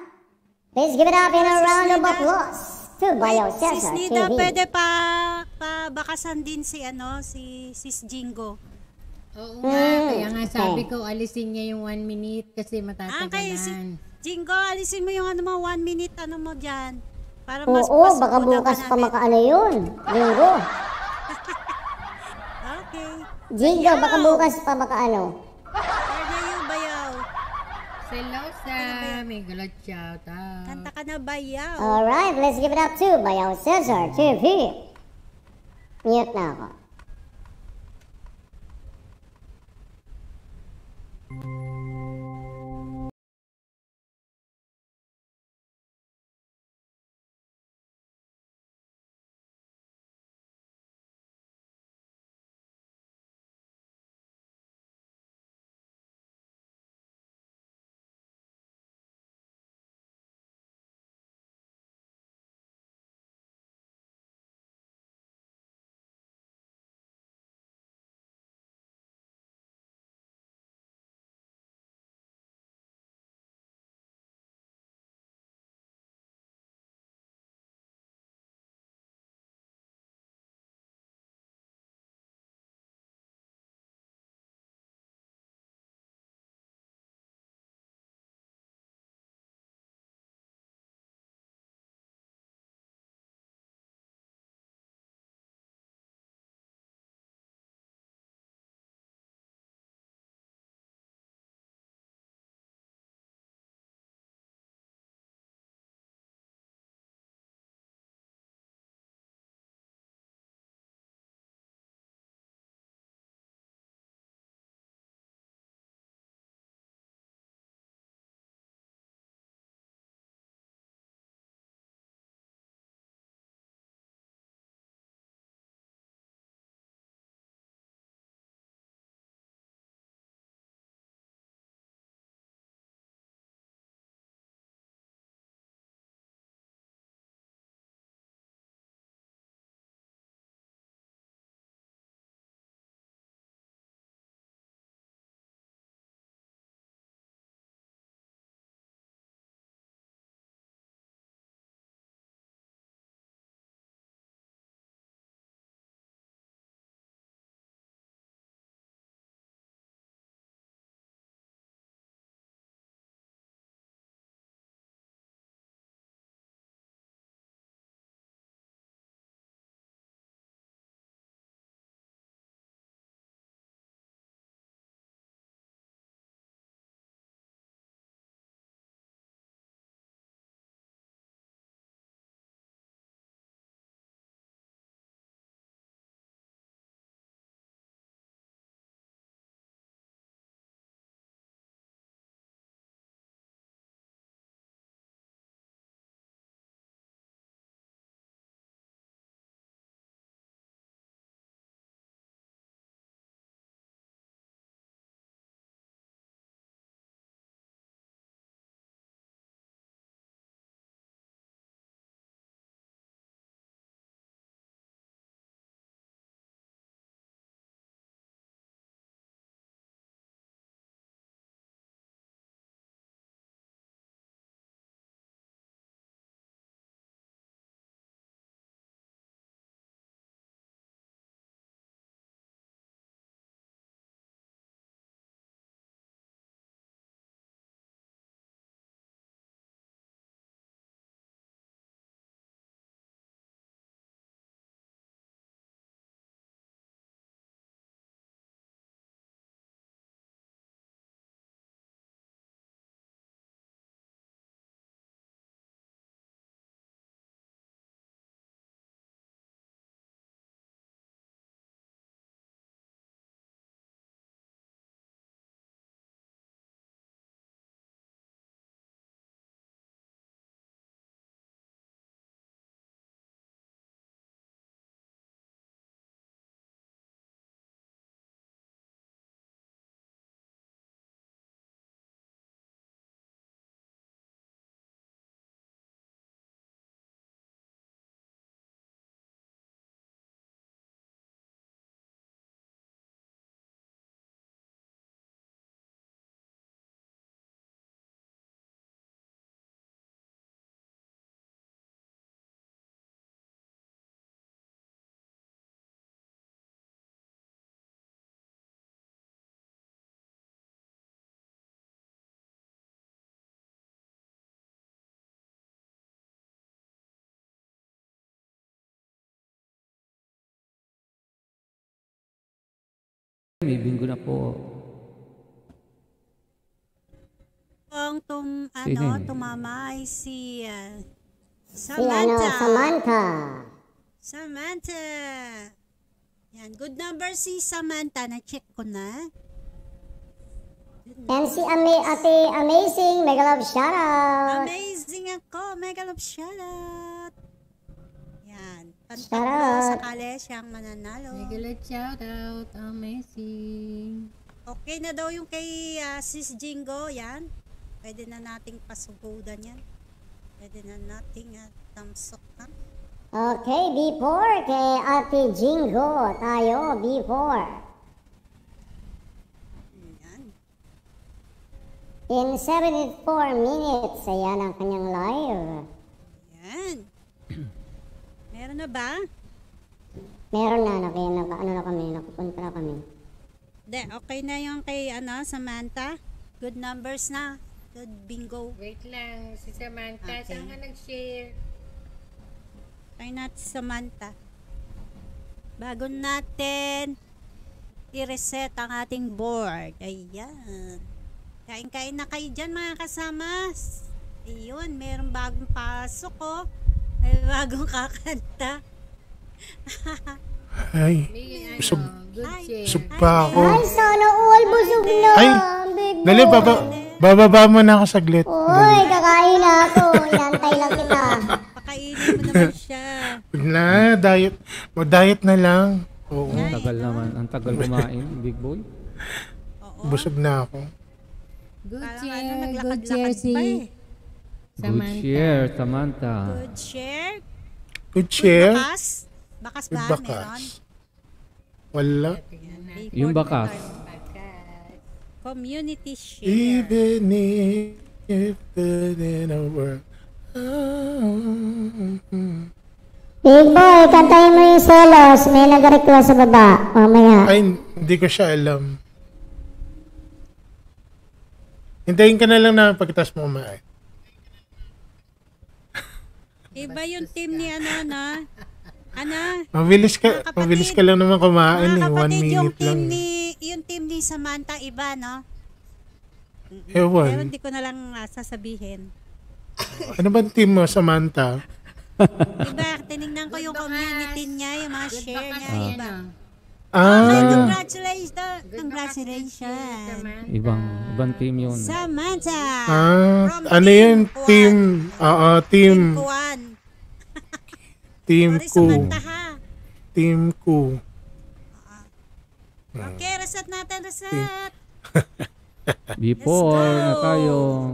Please give it up in a Sis round of Nida. applause to Bayaw Sis Cesar Nida, T V. pwede pa, pa bakasan din si ano, si Sis Jingo. Oo nga, Mm, kaya nga sabi okay. ko, alisin niya yung one minute kasi Ah, kay si matatagalan. Jingo, alisin mo yung ano mo, one minute ano mo dyan. Para mas Oo, mas baka masubukan bukas pa namin. makaano yun. Linggo. Jingo, baka bukas pa makaano. Erneyo Bayaw. Selosa, may galot shout out. Kanta ka na Bayaw. Alright, let's give it up to Bayaw Cesar T V. Mute na ako. may bingo na po. Ang tum, Sino ano, yun? tumama ay si ah, Si ano, Samantha. Samantha. Samantha. Yan, good number si Samantha. Na-check ko na. And si Ami, Ate Amazing, mega love shoutout. Amazing ako. Mega love shoutout. Yan. Shoutout. Pantakbo sakali siyang mananalo. Regular shout out. Amazing. Okay na daw yung kay ah, Sis Jingo. Yan. Pwede na nating pasugodan yan. Pwede na nating uh, thumbs up. Ha? Okay, B four kay Ate Jingo. Tayo, B four. Yan. In seventy-four minutes, ayan ang kanyang live. Yan. Meron na ba? Meron na, naki, naka, ano na kami, nakapunta na kami. De, okay na yung kay ano, Samantha. Good numbers na. Good bingo. Wait lang. Si Samantha, Okay. saan ka nag-share? Try natin si Samantha. Bago natin i-reset ang ating board. Ayan. Kain-kain na kayo dyan mga kasamas. Ayun, mayroong bagong pasok oh. May bagong kakanta. Ay, May ano, Busog. good Hi. share. busog pa ako. Ay, sana all busog na. Ay, Big Dali, boy. baba, bababa mo na ako saglit. Uy, kakain na ako. Inantay lang kita. Pakainin mo naman siya. Huwag na, diet. Mag-diet na lang. Oo, Ang tagal naman. Ang tagal kumain, big boy. Oo. busog na ako. Good Parang share. ano, Good naglakad-lakad share si pa eh. Good Samantha. share, Samantha. Good share. Good Good share. bakas. Bakas Good ba? Meron. bakas. Wala. Yung bakas. Community share. Even if the in a world. Big boy, kantayin mo yung solos. May nag-request sa baba. Mamaya. Ay, hindi ko siya alam. Hintayin ka na lang na pagkitas mo kumain. Iba yung team ni ano na. Ano? Mabilis ka, Mga kapatid. mabilis ka lang naman kumain Mga eh. One kapatid, yung minute team lang. ni yung team ni Samantha iba, no? Ewan. Pero hindi ko na lang ah, sasabihin. Ano ba team mo, Samantha? Iba, tinignan ko yung community niya, yung mga share niya, Ay, iba. ano. Okay, Ah, congratulations. Congratulations. Samantha. Ibang, ibang team yun. Samantha. ah, From ano Team yun? Kuwan. Team, oo, team, Kuwan. team Sorry, ko. Samantha ha. Team ko. Okay, reset natin, reset. Before Let's na go. tayo.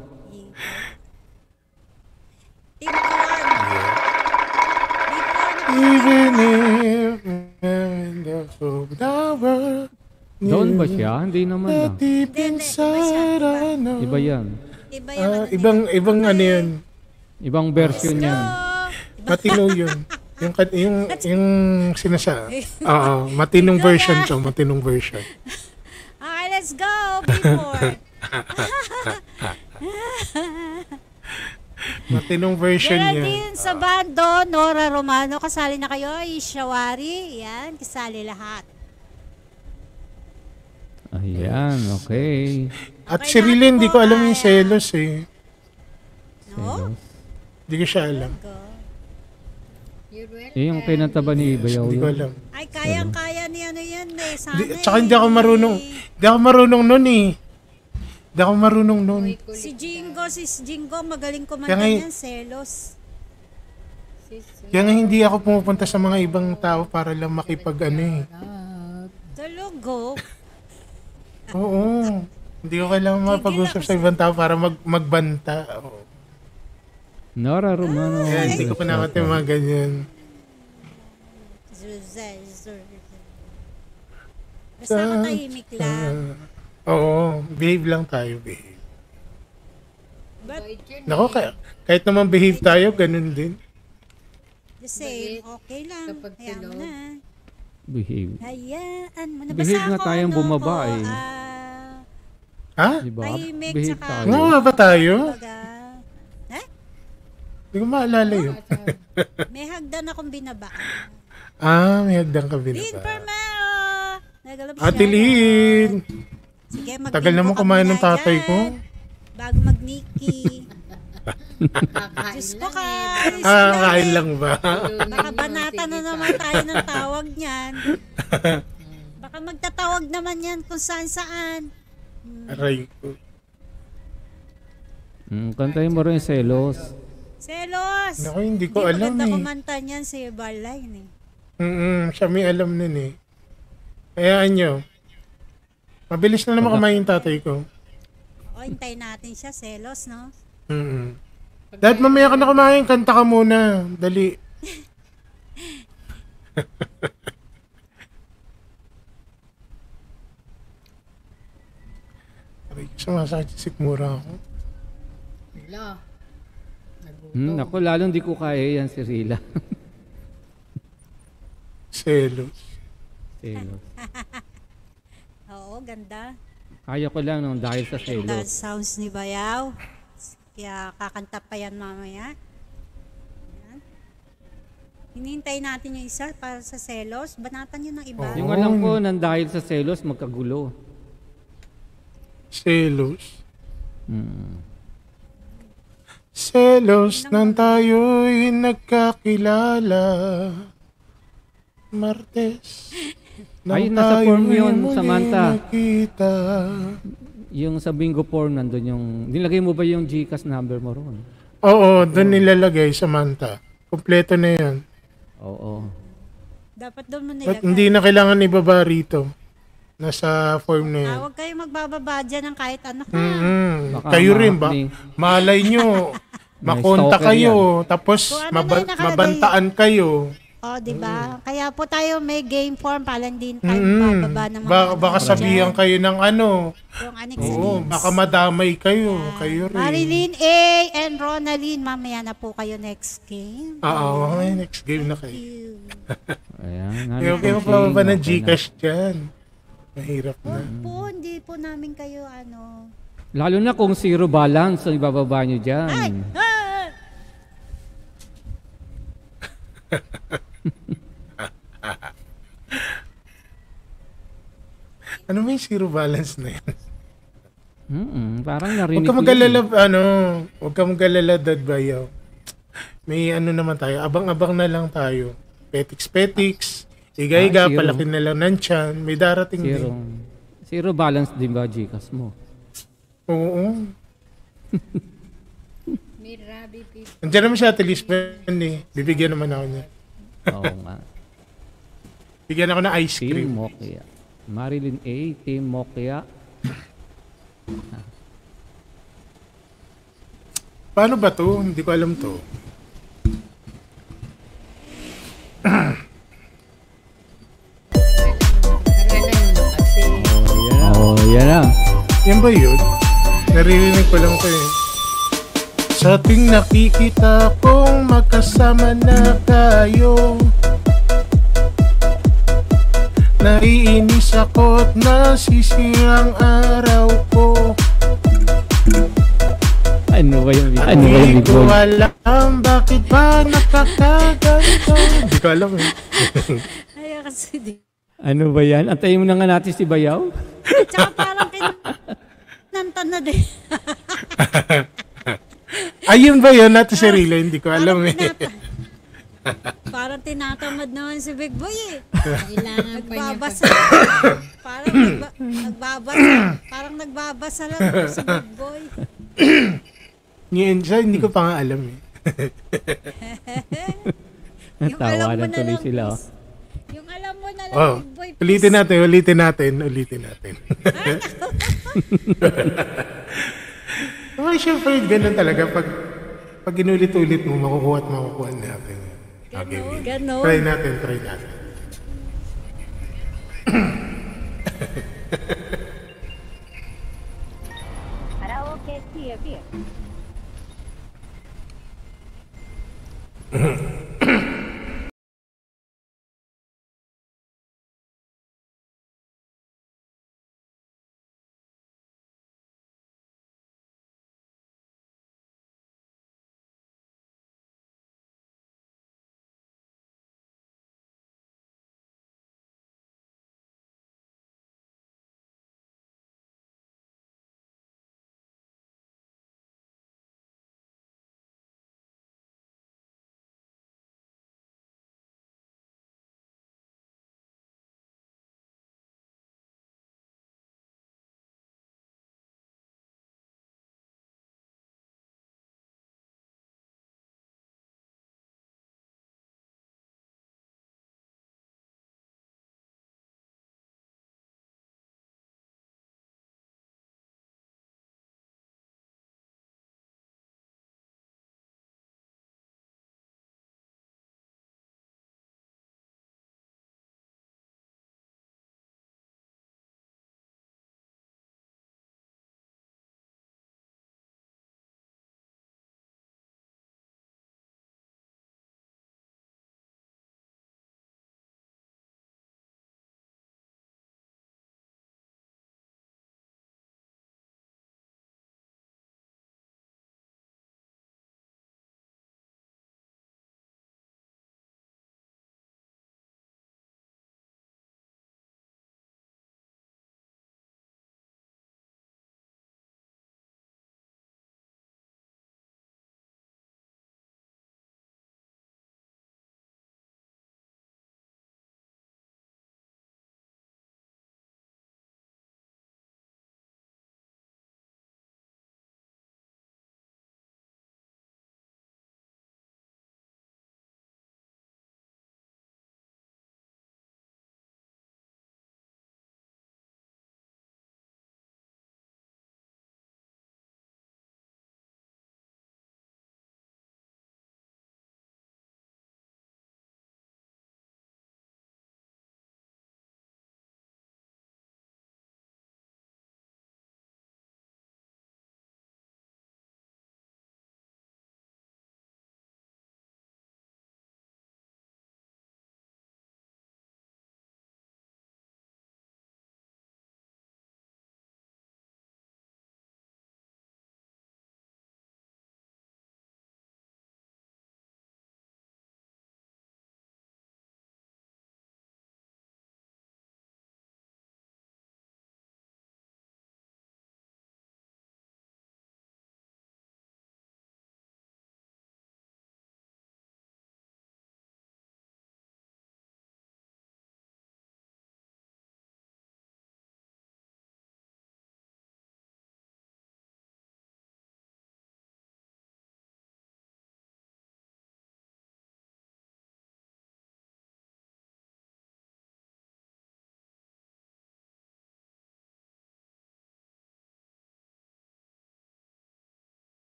Team Kuwan. Before na Even if in the world, Doon ba siya? Hindi naman na. deep Hindi, hindi. Iba siya, inside iba. I know. Iba yan. Iba yung Ah, ano ibang, nila. ibang ano yun. Ibang version Let's yan. go. Matino yun. Yung, kad- yung, yung sinasa. Oo, matinong version to. Matinong version. Okay, let's go. Before. Matinong version yan. Geraldine Sabando, Nora Romano, kasali na kayo. Ishawari, yan, kasali lahat. Ayan, okay. At Okay, si Rilin, lahat hindi po ko alam ay, yung selos eh. No? Hindi ko siya alam. Go. You're welcome. Eh, yung kinanta ba ni Bayaw Hindi ko yun? alam. Ay, kayang-kaya ni ano yan eh. Sana Di, tsaka hindi ako marunong. Hindi ako marunong nun eh. Hindi ako marunong nun. Si Jingo, si Jingo, magaling kumanta Kaya nga- niyan, selos. Kaya nga hindi ako pumupunta sa mga ibang tao para lang makipag ano eh. Talago. Oo. Hindi ko kailangan mapag-usap sa ibang tao para mag magbanta. Oo. Nora Romano. Kaya hindi ko pinakot yung mga ganyan. Zuzay, zuzay. Basta matahimik lang. Oo. Behave lang tayo, behave. But Nako, kaya, kahit naman behave tayo, ganun din. the same, okay lang. Kapag Hayaan mo tulog. na. Behave. Hayaan mo na. Behave Basta nga ako, tayong ano bumaba ko, eh. ah, Ha? Diba? tahimik, Behave tsaka- tayo. Nga nga ba tayo? baga, eh? Hindi ko maalala yun. May hagdan akong binaba. Ah, may hagdan ka Lin binaba. Permero! Mega love Ate shoutout. Lynn. Sige, mag Tagal naman kumain ng tatay ko. Bago mag-Nikki. Diyos ko ka. Ah, kain lang ba? Baka banata na naman tayo ng tawag niyan. Baka magtatawag naman yan kung saan-saan. Aray ko. Mm, kantahin mo rin selos. Selos! Naku, hindi ko Hindi alam maganda eh. kumanta niyan si Barline eh. Mm siya may alam nun eh. Hayaan nyo. Mabilis na naman kumain yung tatay ko. O, hintayin natin siya. Selos, no? Mm Dad, mamaya ka na kumain. Kanta ka muna. Dali. Aray, sumasakit sa sikmura ako. Wala. Hmm, ako lalong di ko kaya yan si Rila. Selos. Selos. Oo, ganda. Kaya ko lang nung dahil sa Ganda selos. sounds ni Bayaw. Kaya kakanta pa yan mamaya. Ayan. Hinihintay natin yung isa para sa selos. Banatan yun ng iba. Oo. Yung alam ko nang dahil sa selos magkagulo. Selos. Hmm. Selos nang tayo'y nagkakilala. Martes. nang Ay, nasa form tayo'y yun, muli Samantha. nakita. Yung sa bingo form nandun yung... Nilagay mo ba yung Gcash number mo ron? Oo, doon nilalagay, Samantha. Kompleto na yan. Oo. Dapat doon mo At nilagay. hindi na kailangan ibaba rito. Nasa form na yan. Ah, huwag kayong magbababa dyan ng kahit ano ha. Mm, Baka kayo rin ba? ma-happening. Malay nyo, May makonta stalker kayo, tapos Kung ano maba- na yung nakalagay. mabantaan kayo. O, di ba? Kaya po tayo may game form para hindi tayo Mm, bababa ng mga baka, ano baka dyan. sabihan kayo ng ano. Yung annex Oo, annex. baka madamay kayo. Kayo rin. Marilyn A. and Ronaldine, mamaya na po kayo next game. Oo, okay, next game na kayo. Ew. Ayan. Kaya kayo mapababa ng Gcash dyan. Mahirap na. Po, hindi po namin kayo ano. Lalo na kung zero balance ang ibababa nyo dyan. Ay! Ah! Ano may zero balance na yan? Mm-mm, parang Huwag narinig ka ko mag-alala, yun. ano, huwag ka mag-alala, Dad Bayaw. May ano naman tayo, abang-abang na lang tayo. Petiks-petiks, iga-iga, Ah, zero. palaki na lang ng tiyan, may darating Zero. din. Zero balance din ba Gcash mo? Oo. May rabi people. Andiyan naman siya, Ate Lisbeth, eh. Bibigyan naman ako niya. Oo nga. Bigyan ako ng ice Team cream. Mokia. Marilyn A. Team Mokia. Paano ba to? Hindi ko alam to. Haralan mo kasi. Oh, yan na. Yan ba yun? Naririnig ko lang to eh. Sa tuwing nakikita kong magkasama na tayo, naiinis ako't nasisirang araw ko. Ano ba yung ano ba yung Hindi ko bigol? alam bakit ba nakakaganto. Hindi ko alam eh. Ay, kasi di. Ano ba yan? Antayin mo na nga natin si Bayaw. Tsaka parang kinanta na din. Ayun ba yun? Natin si Rila, hindi ko alam eh. Parang tinatamad naman si Big Boy eh. Kailangan pa niya Nagbabasa. Parang nagba, nagbabasa. Parang nagbabasa lang si Big Boy. Ngayon siya, hindi ko pa nga alam eh. Yung alam mo Tawanan na tuloy lang. sila. Oh. please. Yung alam mo na lang, Oh, Big Boy. please. ulitin natin, ulitin natin, ulitin natin. Well, syempre, ganun talaga. Pag, pag inulit-ulit mo, makukuha at makukuha natin. Okay, Ganon, Will. ganon. Try natin, try natin. Karaoke theater.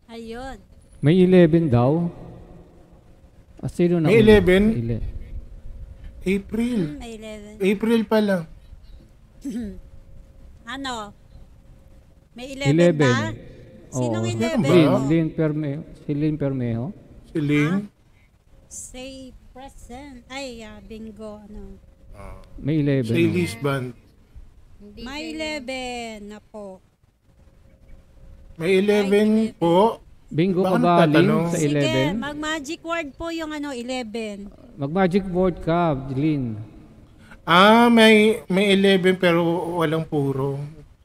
Ayun. May eleven daw. Ah, sino na? May eleven? Ele- April. Hmm, may eleven. April pa lang. Ano? May eleven, eleven. ba? Sinong Oo. eleven? Lin, ba? Lin Permejo. Si Lin Permejo. Si Ling. Say present. Ay, ah, bingo. Ano? May eleven. Si oh. Lisbon. Hindi May kayo- eleven na po. May eleven po. Bingo ka Baka ba, Lin, nagtatanong? sa Sige, eleven? mag-magic word po yung ano, eleven. Mag-magic word ka, Lin. Ah, may may eleven pero walang puro.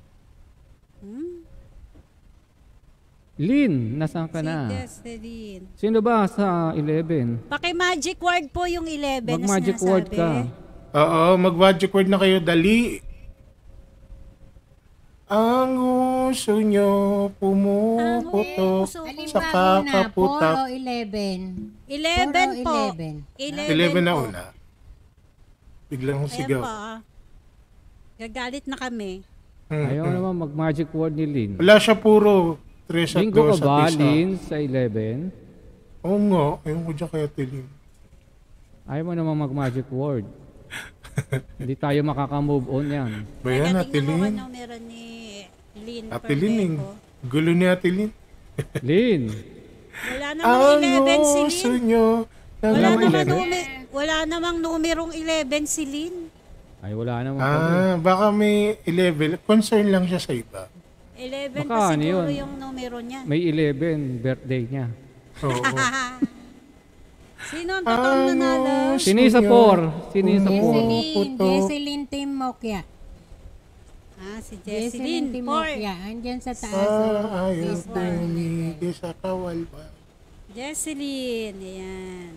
Lin, nasaan ka Si na? Desireen. Sino ba sa eleven? Paki-magic word po yung eleven na Mag-magic sinasabi. word ka. Oo, mag-magic word na kayo. Dali. Ang uso nyo pumuputok uso. sa Halimbawa na, four kakaputak. o eleven. eleven Four o po. eleven. eleven, eleven na po. una. Biglang Ayan sigaw. po. ah. Gagalit na kami. Hmm, Ayaw hmm. naman mag-magic word ni Lin. Wala siya puro. Tres at Bingo ka dos ba, at isa. Lin, sa eleven? Oo nga. Ayun ko dyan kaya tilim. Ayaw mo naman mag-magic word. Hindi tayo makaka-move on yan. Bayan, Kaya Ate tingnan mo Lin. ano meron ni Lin Ate Lin, eh. Permejo. Gulo ni Ate Lin. Lin! Wala namang eleven si Ang uso Lin. nyo. Wala Wala namang, eleven? numi- wala namang numerong eleven si Lin. Ay, wala naman kami. Ah, baka may eleven. Concern lang siya sa iba. eleven Baka pa ano siguro yun? yung numero niya. May eleven, birthday niya. Oo. Sino ang totoong nanalo? Sino yung sa four? Sino yung sa four? Jesselyn, puto. Jesselyn Timokya. Ah, si Jesselyn Jesselyn. Four. Timokya. Andyan sa taas. Ah, oh. ayaw Lisbon. bumili sa kawal ba? Jesselyn. Ayan.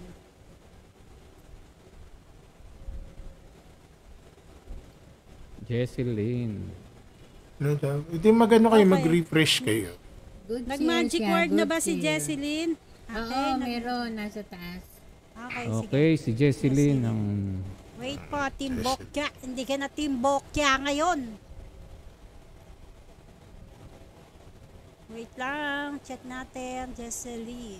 Jesselyn. Ano daw? Hindi magano kayo, Okay. mag-refresh kayo. Good Nag-magic cheer siya, word na good ba si cheer. Jesselyn? Oo, nag- meron. Nasa taas. Okay, sige. Okay, si Jesselyn ang... Wait po, Team Bokya. Hindi ka na Team Bokya ngayon. Wait lang. Check natin. Jesselyn.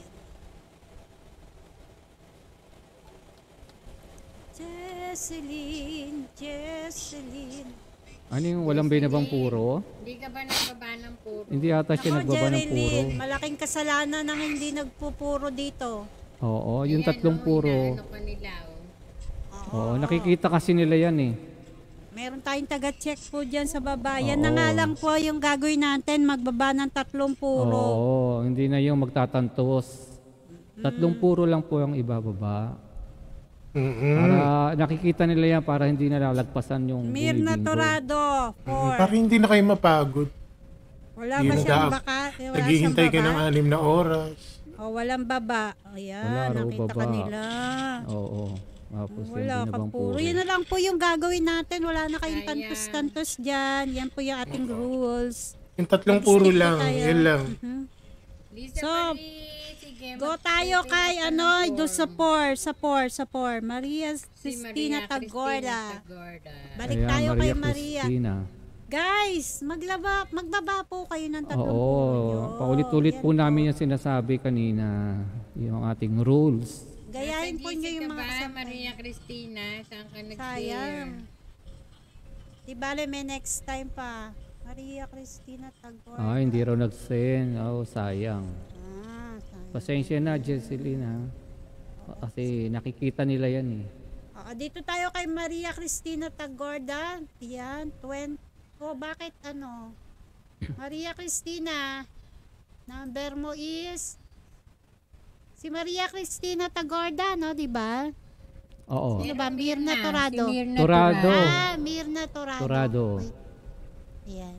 Jesselyn. Jesselyn. Ano yung walang binabang puro? Hindi ka ba nagbaba ng puro? Hindi ata siya Ako, nagbaba ng puro. Jerilyn, malaking kasalanan ng hindi nagpupuro dito. Oo, yung Ayan, tatlong oh, puro. inaano pa nila, oh. Oo, nakikita kasi nila yan eh. Meron tayong taga-check po dyan sa baba. Yan na Oo. nga lang po yung gagawin natin, magbaba ng tatlong puro. Oo, hindi na yung magtatantos. Tatlong puro lang po yung ibababa. Mm-mm. Para nakikita nila yan para hindi na lalagpasan yung Mirna bumibingo. Torado, four. Para hindi na kayo mapagod. Wala Hindi ba siyang nag- baka? Eh, wala Naghihintay ka siyang ng baba? anim na oras. O, walang baba. Ayan, Wala raw nakita baba. ka nila. Oo. Tapos yung Wala ka binabang puro. puro. Yan na lang po yung gagawin natin. Wala na kayong Sayang. tantos-tantos dyan. Yan po yung ating rules. Yung tatlong puro Mag-stick lang. tayo. Yan lang. Mhm. Lisa So, Marie, sige. Go mag- tayo prepare kay ka ng ano, form. do sa por, sa por, sa por. Maria Si Cristina Maria Tagorda. Cristina Tagorda. Balik Ayan, tayo kay Maria Maria. Cristina. Guys, maglaba, magbaba po kayo ng tatlong Oo, puro nyo. paulit-ulit Yan po namin yung sinasabi kanina. Yung ating rules. Gayahin po Nasa nyo G C yung ka mga ba, kasama. Maria Cristina, saan ka nag-share? Sayang. Di bale, may next time pa. Maria Cristina Tagorda. Ah, hindi raw nag-send. Oh, sayang. Ah, sayang. Pasensya na, Jesselyn ha. Kasi nakikita nila yan eh. Oo, dito tayo kay Maria Cristina Tagorda. Yan, twenty. Oh, bakit ano? Maria Cristina, number mo is si Maria Cristina Tagorda, no, di ba? Oo. Sino ba? Mirna Torado. Si Mirna Torado. Ah, Mirna Torado. Torado. Wait. Ayan.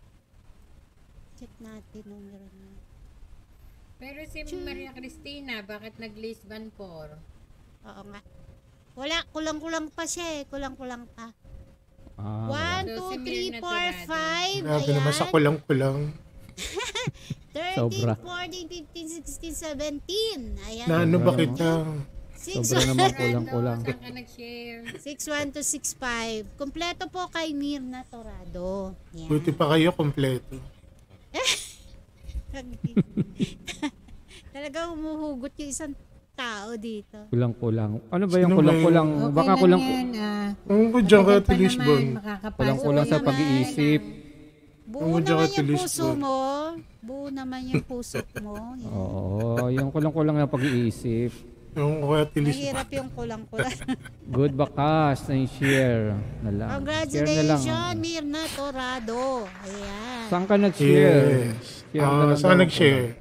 Check natin numero niya. Pero si Maria Cristina, bakit nag-Lisbon four? Oo nga. Wala, kulang-kulang pa siya eh. Kulang-kulang pa. Ah, one, So, two, si three, Mirna four, Torado. five. Grabe naman sa Ayan. kulang-kulang. thirteen, Sobra. fourteen, fifteen, sixteen, seventeen. Ayan. Na ano ba Sobra kita? six, Sobra naman kulang-kulang. Saan ka nag-share? six one to six five. Kompleto po kay Mirna Torado. Yan. Buti pa kayo kompleto. Talaga humuhugot yung isang tao dito. Kulang-kulang. Ano ba yung Sino ba kulang-kulang? Okay Baka lang kulang yan. Ah, Ang ko dyan ka, matagal pa Tilis naman, Bon. makakapasok Kulang-kulang sa naman. pag-iisip. Buo Ang naman tsaka yung tulis puso mo. mo. Buo naman yung puso mo. Yan. Oo, yung kulang-kulang na pag-iisip. Yung kaya Tilis Bon. Mahirap yung kulang-kulang. Good bakas na yung share na lang. Share na lang. Congratulations, Mirna Torado. Ayan. Saan ka nag-share? Yes. Share na Ah, lang saan daw nag-share?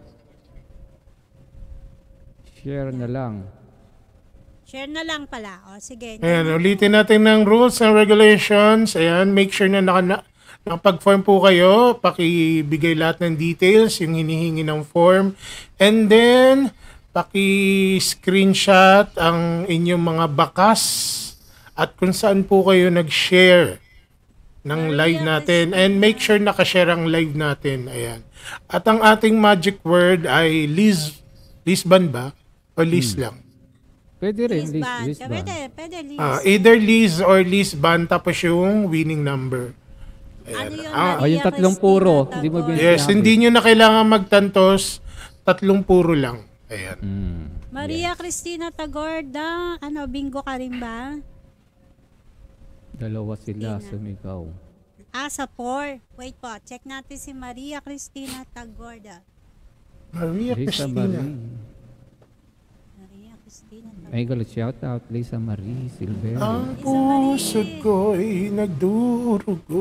Share na lang. Share na lang pala. O, sige. Ayan, ulitin natin ng rules and regulations. Ayan, make sure na naka, na, nakapag-form po kayo. Pakibigay lahat ng details, yung hinihingi ng form. And then, paki-screenshot ang inyong mga bakas at kung saan po kayo nag-share ng live natin. And make sure nakashare ang live natin. Ayan. At ang ating magic word ay Liz. Lisban ba? O Liz Hmm. lang? Pwede rin. Liz, Lisban. Liz ba? Pwede, pwede, Liz. Ah, either Liz or Lisban tapos yung winning number. Ano yun, Ah, Ah, yung Maria tatlong Cristina puro. Tagor? Hindi mo bin- Yes, Sinabi. hindi nyo na kailangan magtantos. Tatlong puro lang. Ayan. Mm. Maria Cristina Tagorda. Ano, bingo ka rin ba? Dalawa sila sumigaw. Ah, sa four. Wait po, check natin si Maria Cristina Tagorda. Maria Lisa Cristina. Marie. Maria Cristina Tagorda. May galit shout out. Lisa Marie Silvero. Ang puso ko'y nagdurugo.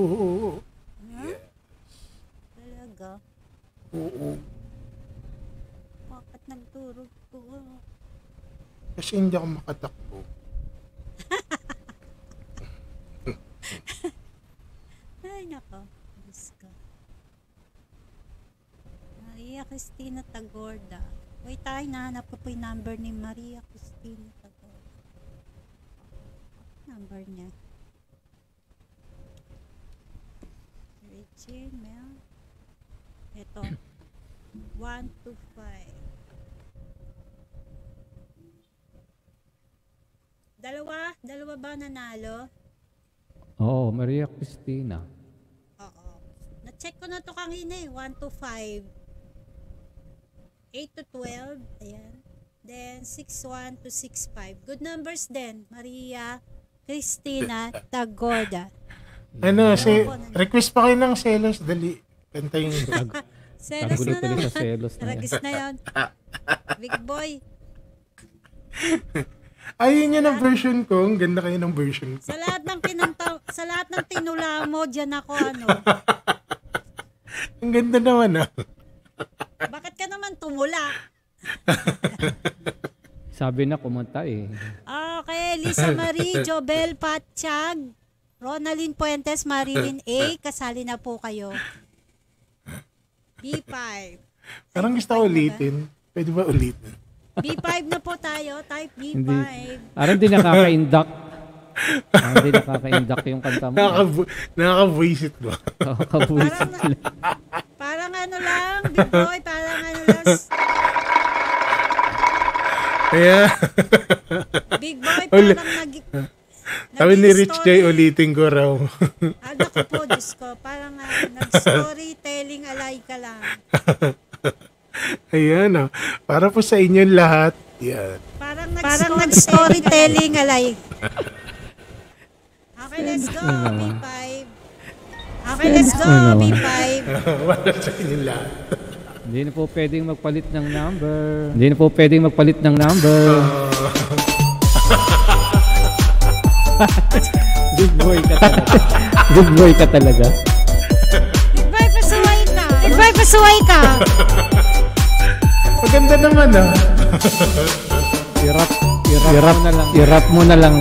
Talaga? Oo. Bakit nagturog ko? Kasi hindi ako makatakbo. Ay, nako. Diyos ko. Maria Cristina Tagorda. Wait tayo, nahanap ko po yung number ni Maria Cristina Tagorda. Number niya. Regine, Mel. Ito. one two five. Dalawa? Dalawa ba nanalo? Oo, Maria Cristina. Oo. Na-check ko na to kanina eh. one to five. eight to twelve. Ayan. Then, six one to six five. Good numbers din. Maria Cristina Tagorda. Ano, si, request pa kayo ng selos. Dali. Kantayin ko. Selos Kagulo na tuloy naman. sa selos na yan. Ragis na yan. Big boy. Ayun yun ang version ko. Ang ganda kayo ng version ko. Sa lahat ng kinanta, sa lahat ng tinula mo, dyan ako ano. Ang ganda naman ah. Bakit ka naman tumula? Sabi na kumanta eh. Okay, Lisa Marie, Jobel Patchag, Ronaldin Puentes, Marilyn A, kasali na po kayo. B five. Parang gusto ko ulitin. Pwede ba ulitin? B five na po tayo, type B Hindi. five. Parang di nakaka-induct. Parang di nakaka-induct yung kanta mo. Nakaka- Nakaka-voice it ba? Nakaka-voice Parang, it. parang ano lang, big boy, parang ano lang, Kaya, big boy, Uli- parang nag... sabi ni Rich Jay, nag-story- ulitin ko raw. Ano ko po, Diyos ko, parang uh, nag-storytelling alay ka lang. Ayan oh. Para po sa inyo lahat. Yan. Parang nag-storytelling alay. Okay, let's go, B five. Okay, let's go, B five. Para sa inyo lahat. Hindi na po pwedeng magpalit ng number. Hindi na po pwedeng magpalit ng number. Big boy ka talaga. Big boy ka talaga. Big boy, pasuway ka. Big boy, pasuway ka. Maganda naman ah. I-rap, i-rap, i-rap mo na lang. I-rap mo na lang.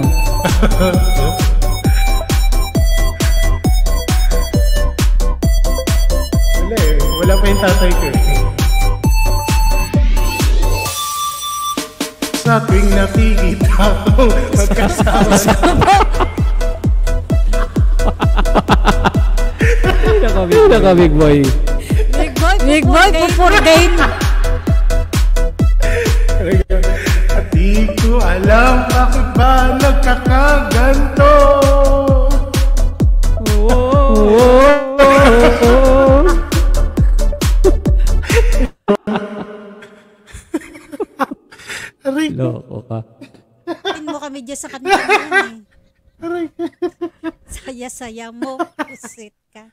Wala eh. Wala pa yung tatay ko eh. Sa tuwing nakikita ko magkasama Naka big, naka big boy. Big boy, big boy, pupurgain. at di ko alam bakit ba nagkakaganto. Loko ka. Pin mo kami dyan sa kanta mo yun eh. Aray. Saya-saya mo. Pusit ka.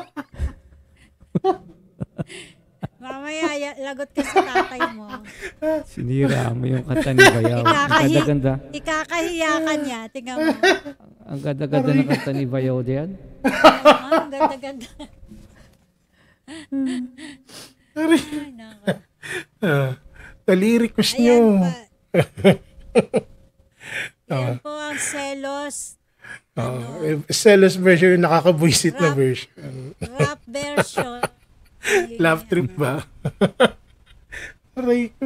Mamaya, ya- lagot ka sa tatay mo. Sinira mo yung kanta ni Bayaw. Ang Ikakahi- ganda-ganda. Ikakahiya ka niya. Tingnan mo. Ang ganda-ganda ng kanta ni Bayaw diyan. Ah, ang ganda-ganda. Ay, nako. Ah, Tali-request Ayan nyo. pa. Ayan po ang selos. Ah, eh, Celos version, yung nakakabuisit na Rap. version. Rap version. Laugh trip ba? Aray ko.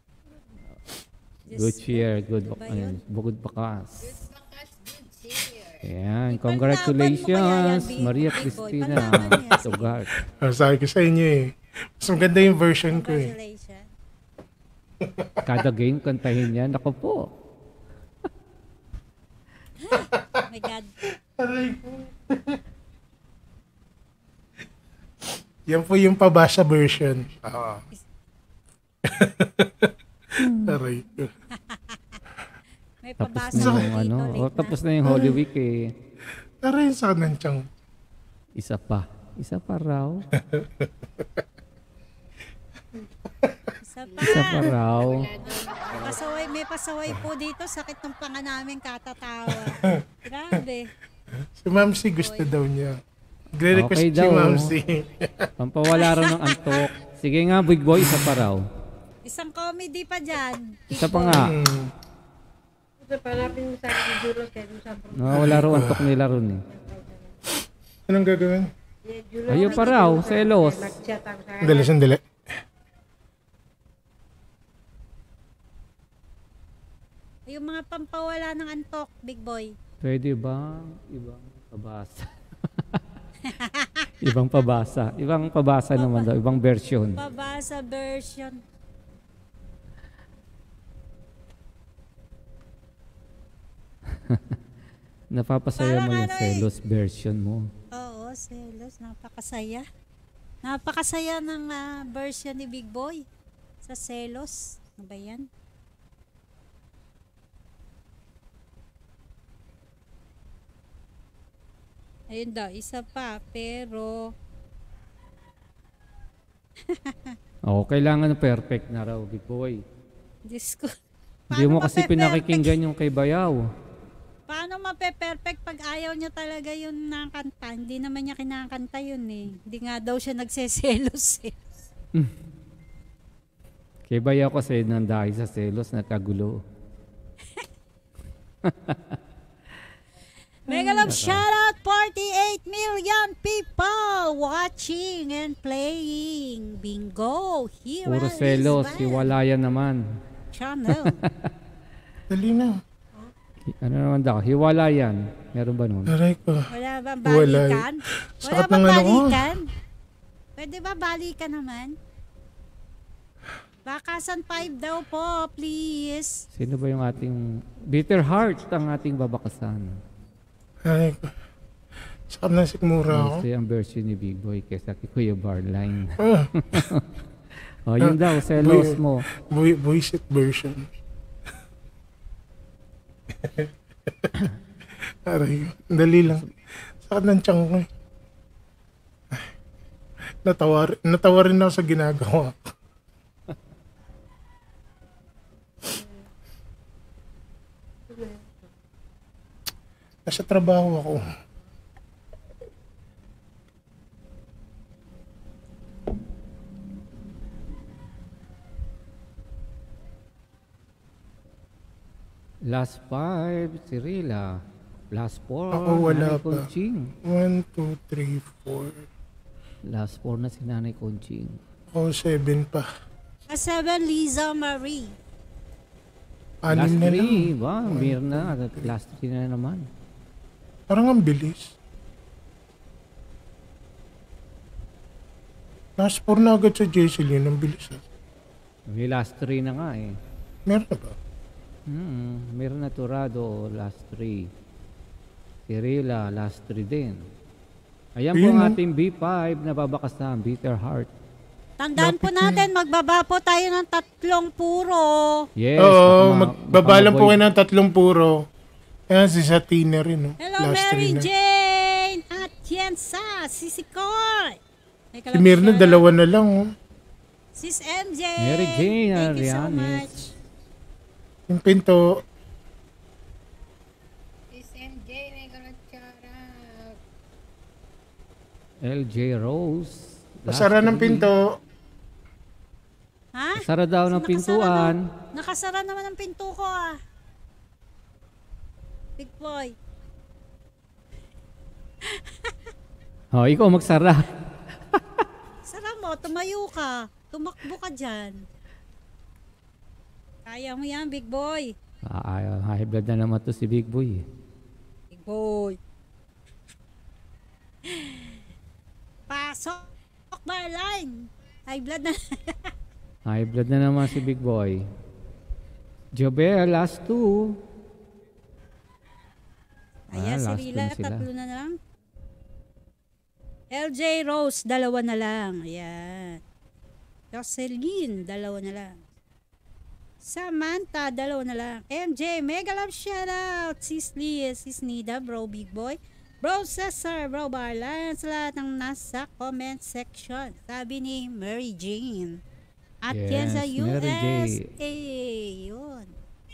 Good cheer, good Ba ayun, yun? bukod bakas. Bakas good cheer. Ayan, Ipanlaban mo kaya yan, congratulations, Big- Maria Big Boy. Cristina Panlaban niya, sige. Tugart. Ah, sabi ko sa inyo eh. Mas maganda yung version ko eh. Congratulations. Kada game, kantahin yan. Ako po. Oh my God. Aray ko. Yan po yung pabasa version. Ah. Aray ko. May Tapos pabasa na ka yung dito, ano, late oh, na. tapos na yung Holy Week eh. Aray sa kanan tiyang. Isa pa. Isa pa raw. Isa pa. Isa pa raw. Pasaway, may pasaway po dito. Sakit ng panga namin katatawa. Grabe. Si Mamsi gusto daw niya. Gre-request Okay si daw. Mamsi. Pampawala raw ng antok. Sige nga, Big Boy, isa pa raw. Isang comedy pa dyan. Isa pa nga. Hmm. Nawawala raw antok nila ron eh. Anong gagawin? Ayaw pa raw, selos. Sandali, sandali. Yung mga pampawala ng antok, Big Boy. Pwede ba? Ibang pabasa. Ibang pabasa. Ibang pabasa naman daw. Ibang version. Pabasa version. Napapasaya mo Parang yung ano eh. selos version mo. Oo, selos. Napakasaya. Napakasaya ng ah, version ni Big Boy sa selos. Ano ba yan? Ayun daw, isa pa. Pero, Oo, kailangan perfect na raw, Big Boy. Diyos ko. Hindi mo Paano kasi mape-perfect? pinakikinggan yung kay Bayaw. Paano mape-perfect pag ayaw niya talaga yun na kanta? Hindi naman niya kinakanta yun eh. Hindi nga daw siya nagseselos eh. Kay Bayaw kasi nang dahil sa selos, nagkagulo. Megalove shoutout, forty-eight million people watching and playing Bingo here Puro on selos, this hiwalayan naman. channel. Dali na. Ano naman daw, hiwalayan. Meron ba nun? Aray ko. Wala bang Wala. balikan? Wala Sakit bang ng ano ko. balikan? Pwede ba balikan naman? Bakasan five daw po, please. Sino ba yung ating bitter heart ang ating babakasan? Aray ko. Sakit na sikmura ako. Gusto yung version ni Big Boy kesa kay Kuya Barline. Ah, O, yun daw, selos mo. boy, buisit version. Aray ko. Dali lang. Sakit ng tiyang ko eh. Ay, Natawa, rin- natawa rin ako sa ginagawa ko. Nasa trabaho ako. Last five, si Rila. Last four, Ako wala Nanay pa. Conching. One, two, three, four. Last four na si Nanay Conching. Ako, seven pa. A seven, Liza Marie. Last Anim na lang. three, ba? Mirna. Last three na naman. Parang ang bilis. Last four na agad sa Jesseline. Ang bilis. ah. May last three na nga eh. Meron na ba? Hmm, Mirna Turado, last three. Si Rila, last three din. Ayan po Ayun, ang no? ating B five na babakasan, Bitter Heart. Tandaan po natin, magbaba po tayo ng tatlong puro. Yes. Oo, baka ma- magbabalang baka po ma-void. kayo ng tatlong puro. Ayan, si Satina rin, no? Hello, Last Mary three na. Jane at Jensa, si Sikoy. Si Mirna, dalawa na lang, oh. Sis M J. Mary Jane, Thank you so Arianes. much. Yung pinto, Sis M J, may ganun charap. L J Rose. pasara ng pinto. Ha? Sara daw ng Nakasara pintuan. na- Nakasara naman ang pinto ko ah. Big boy. Oh, ikaw magsara. Sara mo, tumayo ka. Tumakbo ka dyan. Kaya mo yan, big boy. Ah, ah, high blood na naman to si Big Boy. Big boy. Pasok, Marline. High blood na. High blood na naman si Big Boy. Jobel, last two. Ayan, Ah, si last Rila, two na sila. tatlo na lang. L J Rose, dalawa na lang. Ayan. Jocelyn, dalawa na lang. Samantha, dalawa na lang. M J, mega love shoutout. Sis Lee, Sis Nida, bro Big Boy. Bro Cesar, bro Barlan, sa lahat ng nasa comment section. Sabi ni Mary Jane. At yan Yes, sa U Mary S Jane. A. Yun.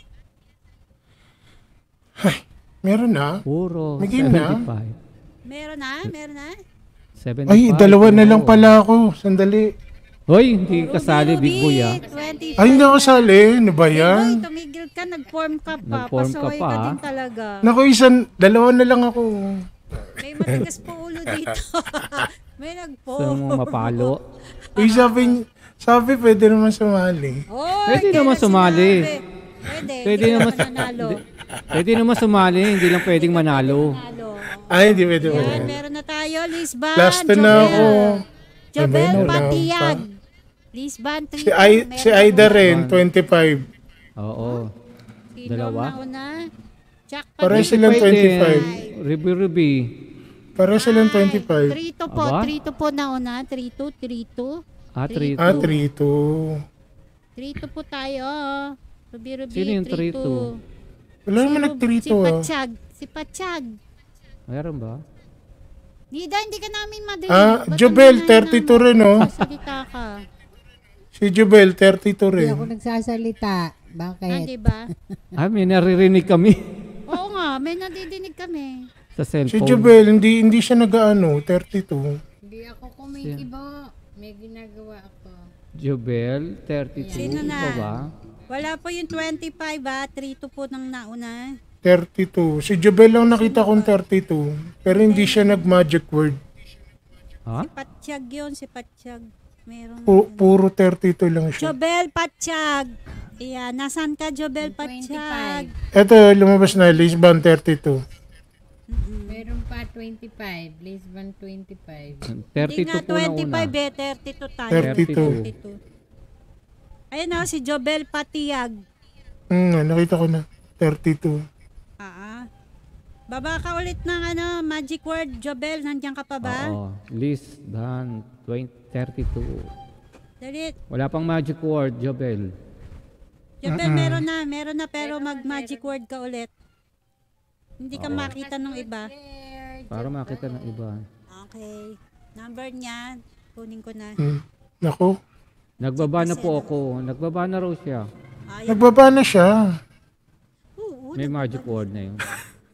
Meron na. Puro May game na? seventy-five. Meron na? Meron na? seventy-five. Ay, dalawa na lang Oh. pala ako. Sandali. Hoy, hindi kasali Big Boy ah. twenty-five. Ay, hindi ako sali. Ano ba Boy, yan? tumigil ka, nag-form ka pa. Nag-form ka Pasaway pa, ka ah. din talaga. Naku, isang, dalawa na lang ako. May matigas po ulo dito. May Gusto nag-form. mo mapalo. Uy, sabi, sabi pwede naman sumali. Oy, Pwede kaya naman sumali. sinabi. Pwede. Pwede hindi naman ka mananalo. Pwede naman sumali, hindi lang pwedeng manalo. Manalo. Ay, hindi pwede Yan, pwede. meron na tayo. Lisban. Last na Jobel. ako. Jobel Meron na Patiyag. pa. Lisban. Si, Ay, si Aida rin, twenty-five. Oo. Sino dalawa. ang nauna? Jack Pareho Patiyag. silang twenty-five. Ruby Ruby. Pareho silang twenty-five. three two po. Aba? three two po nauna. three two, three two. Ah, three Ah, two. three two. three two po tayo. Ruby Ruby. Sino yung three two? Wala naman nag-three Si two ah. Patsyag. Si Patsyag. Meron ba? Nida, hindi ka namin madinig. Ah, Ba't Jobel, ang thirty-two rin oh. Salita ka. Si Jobel, thirty-two Hindi rin. ako nagsasalita. Ah, Bakit? diba? Ah, may naririnig kami Oo nga, may nadidinig kami. sa Si cellphone. Jobel, hindi hindi siya nag-ano, thirty-two. Hindi ako kumikibo. May ginagawa ako. Jobel, thirty-two. Sino na? Ikaw ba? Wala po yung twenty-five ah. three two po nang nauna. thirty-two. Si Jobel lang nakita kong thirty-two. Pero hindi siya nag-magic word. Ha? Patsyag yun, si Patsyag. Meron. Pu- puro thirty-two lang siya. Jobel Patsyag. Ayan, nasan ka Jobel Patsyag? Eto, lumabas na, Lisbon thirty-two. Meron pa twenty-five. Lisbon twenty-five. Hindi thirty-two nga po na una. twenty-five eh, thirty-two tayo. thirty-two. thirty-two. Ayun na, si Jobel Patiyag. Hmm, nakita ko na. thirty-two. Ah. Baba ka ulit ng ano, magic word, Jobel. Nandiyan ka pa ba? Oo. List, Dan, twenty, thirty-two. Dali. Wala pang magic word, Jobel. Jobel, meron na. Meron na pero mag-magic word ka ulit. Hindi ka makita ng iba. Para makita ng iba. Okay. Number niya, kunin ko na. Hmm. Naku, Nagbaba na po ako. Nagbaba na raw siya. Ayaw. nagbaba na siya. Oo, May magic word na yun.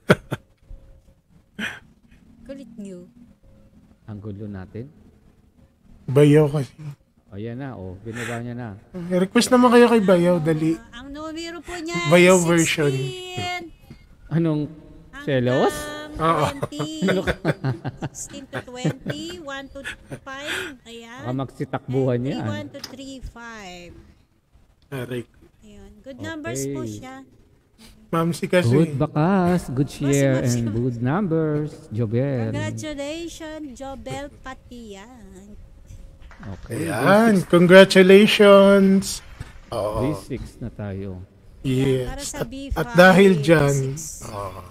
kulit niyo. Ang gulo natin. Bayaw kasi. Ayan na, oh. Binaba niya na. Request naman kayo kay Bayaw, dali. Ang numero po niya ay Bayaw version. sixteen. Anong selos? Oo. twenty. sixteen to twenty. one to five. Ayan. Baka magsitakbuhan niya. one to three, five. Aray. Ayun. Good numbers po Okay. siya. Ma'am si kasi. Good bakas, good share, Basi, basi, and basi. good numbers. Jobel. Congratulations, Jobel Patiyan. Okay. Ayan, congratulations. Oo. B six na tayo. Para Yes. sa At, B at five, dahil B dyan, six. oo.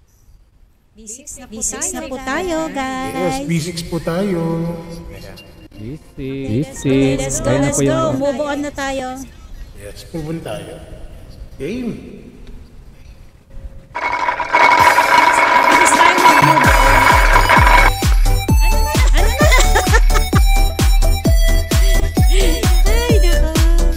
B six na po tayo, guys. Yes, B six po tayo. Easy. Let's Easy. go, let's go, Ayan na let's po yung- go. Move on na tayo. Yes, move tayo. Game. Bilis tayo mag-move on. Ano na? Ay, nako.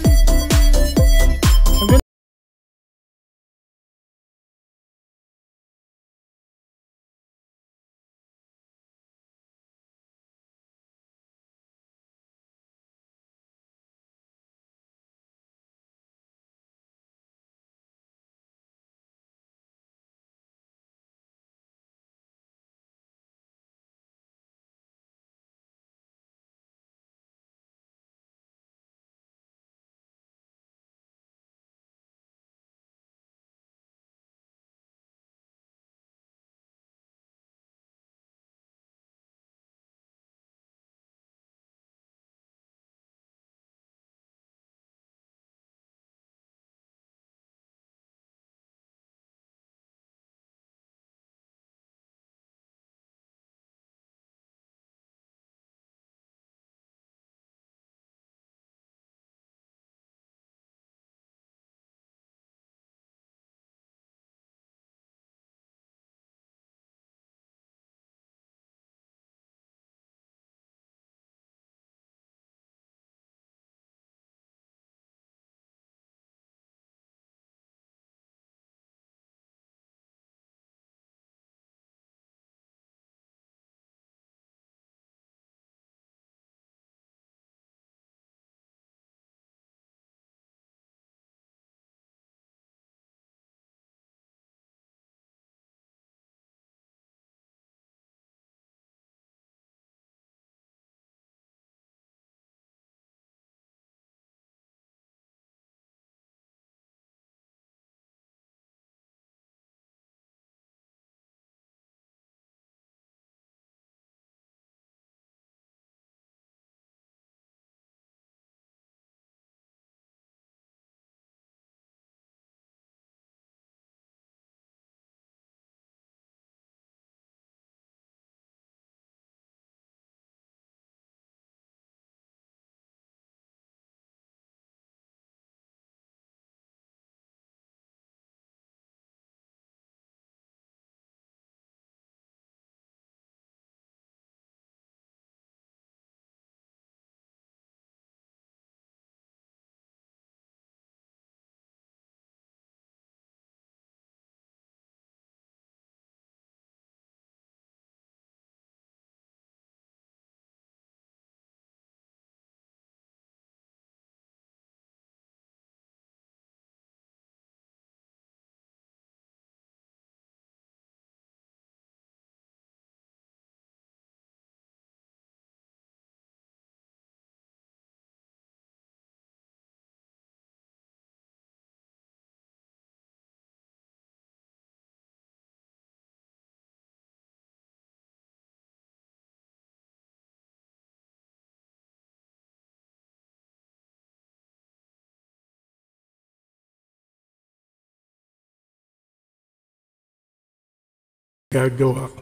Gagawa ko.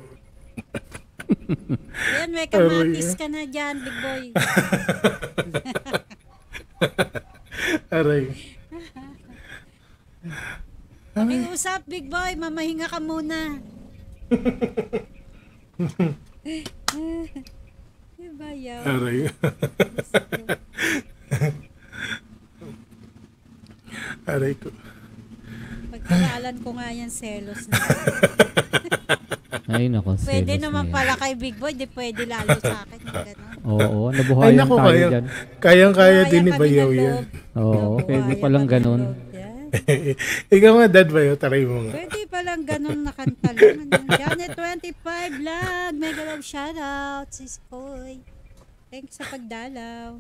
Yan, may kamatis ka na dyan, big boy. Aray. Pakiusap, big boy. Mamahinga ka muna. Diba yaw? Aray. Aray ko. Pagkaralan ko nga yan, selos na. Ay, nako. Pwede selos naman na yan. pala kay big boy, di pwede lalo sa akin. Yung gano'n. Oo, Ay, nabuhayan naku, tayo kaya, dyan. kayang-kaya din ni Kaya Bayaw kami ng yan. loob. Oo, Nabuhayan pwede palang kami ng ganun. loob yan. Ikaw nga, Dad Bayaw, taray mo nga. Pwede palang ganun nakanta lang. Janet twenty-five vlog. Mega love shoutout. Sis Koy. Thanks sa pagdalaw.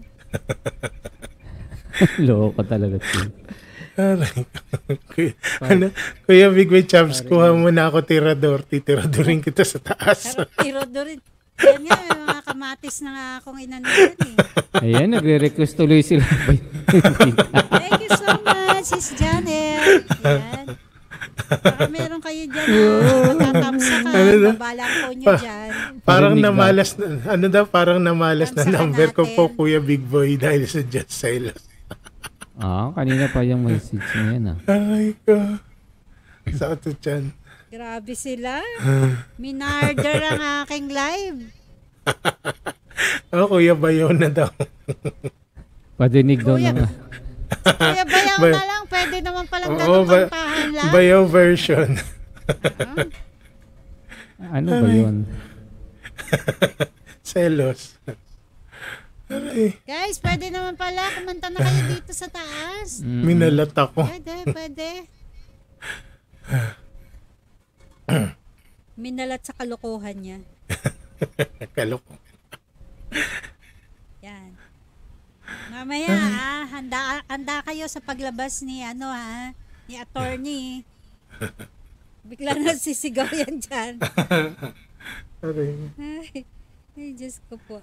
Loko talaga siya. Aray. Kuya, ano, Kuya Big Way Champs, kuha mo na ako tirador. Titiradorin kita sa taas. Pero tiro doon rin. Yan nga, may mga kamatis na nga akong inanon yan eh. Ayan, nagre-request tuloy sila. Thank you so much, Sis Janet. Ayan. Baka meron kayo dyan na matatamsakan. Ano na? Babalang po nyo dyan. Parang Parinig ba? namalas na, ano daw, parang namalas na Tamsakan number ko natin. po, Kuya Big Boy, dahil sa Just Silos. Ah, kanina pa yung message na yan ah. Aray ko. Sakit to dyan. Grabe sila. Minarder ang aking live. Oh, Kuya Bayo na daw. Padinig daw Kuya. na nga. Kaya bayaw Bay- na lang. Pwede naman palang Oo, ganun ba- kantahan lang. Bayo version. Ano ba yun? Selos. Aray, Guys, pwede naman pala. Kumanta na kayo dito sa taas. Mm. minalat ako. Pwede, pwede. Minalat sa kalokohan niya. Kalok. Yan. Mamaya ah, handa handa kayo sa paglabas ni ano ha, ni attorney. Bigla na sisigaw yan dyan. Aray. Ay, ay Diyos ko po.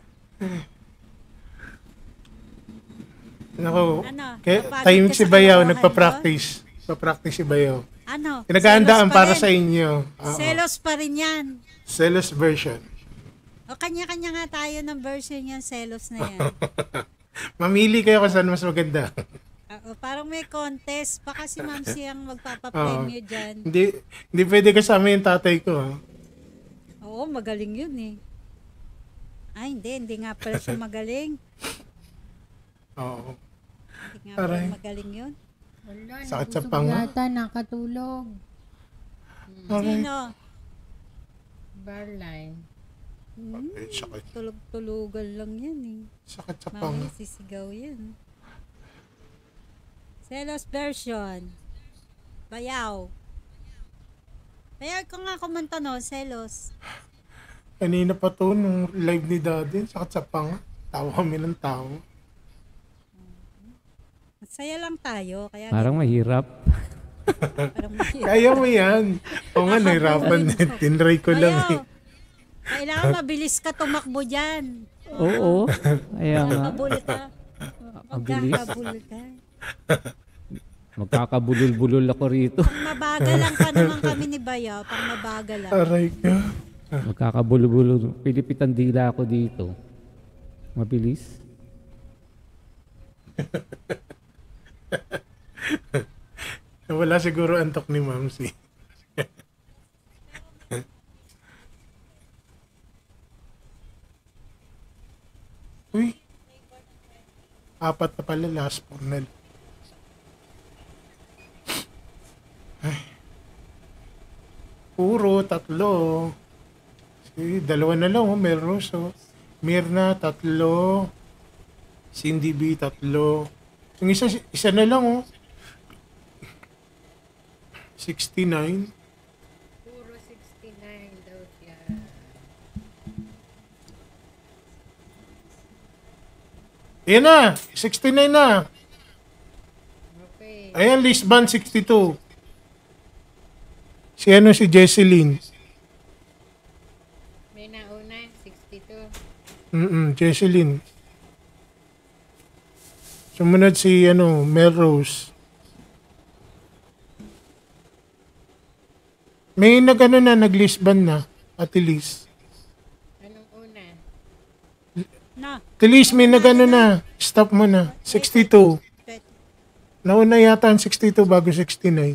Nako. Ano? Kaya Napagod time ka si sa Bayaw, kalokohan nagpa-practice. Pa-practice si Bayaw. Ano? Pinaghahandaan Selos pa para rin. sa inyo. Oo. Selos pa rin yan. Selos version. O kanya-kanya nga tayo ng version yan, selos na yan. Mamili kayo kung saan mas maganda. Oo, parang may contest. Baka si Ma'am siyang magpapapremyo dyan. Hindi hindi pwede kasama yung tatay ko. Ha? Oo, magaling yun eh. Ay, hindi. Hindi nga pala siya magaling. Oo. Hindi nga Aray. pala magaling yun. Wala, Sakit sa nabusog panga. yata, nakatulog. Aray. Sino? Barline. Hmm, Ay, sakit. tulog-tulugan lang yan eh. Sakit sa pang. Mamaya sisigaw yan. Selos version. Bayaw. Bayaw ko nga kumanta no, selos. Kanina pa to nung live ni Daddy. Sakit sa pang. Tawa kami ng tao. Masaya lang tayo. Kaya Parang mahirap. parang mahirap. Kaya mo yan. O nga, nahirapan din. Tinry ko lang eh. Bayaw. Kailangan mabilis ka tumakbo dyan. Oo. Kaya nga. Magkakabul ka. Ang bilis. Magkakabul ka. Magkakabulol-bulol ako rito. Pang mabagal lang pa naman kami ni Bayaw. Pang mabagal lang. Aray ko. Magkakabulol-bulol. Pilipitan dila ako dito. Mabilis. Wala siguro antok ni Mamsi. Uy. Apat na pala last pornel. Ay. Puro, tatlo. Si, dalawa na lang, oh. Melrose, oh. Mirna, tatlo. Cindy B, tatlo. Yung isa, isa na lang, oh. sixty-nine. Puro sixty-nine daw siya. Ayan na, sixty-nine na. Okay. Ayan, Lisbon, sixty-two. Si ano, si Jesseline. May nauna, sixty-two. Mm-mm, Jesseline. Sumunod si, ano, Melrose. May nag-ano na, nag-Lisbon na. Ate Liz. Anong una? Na. Ate Liz, may nag-ano na. Stop mo na. sixty-two. Nauna yata ang sixty-two bago sixty-nine.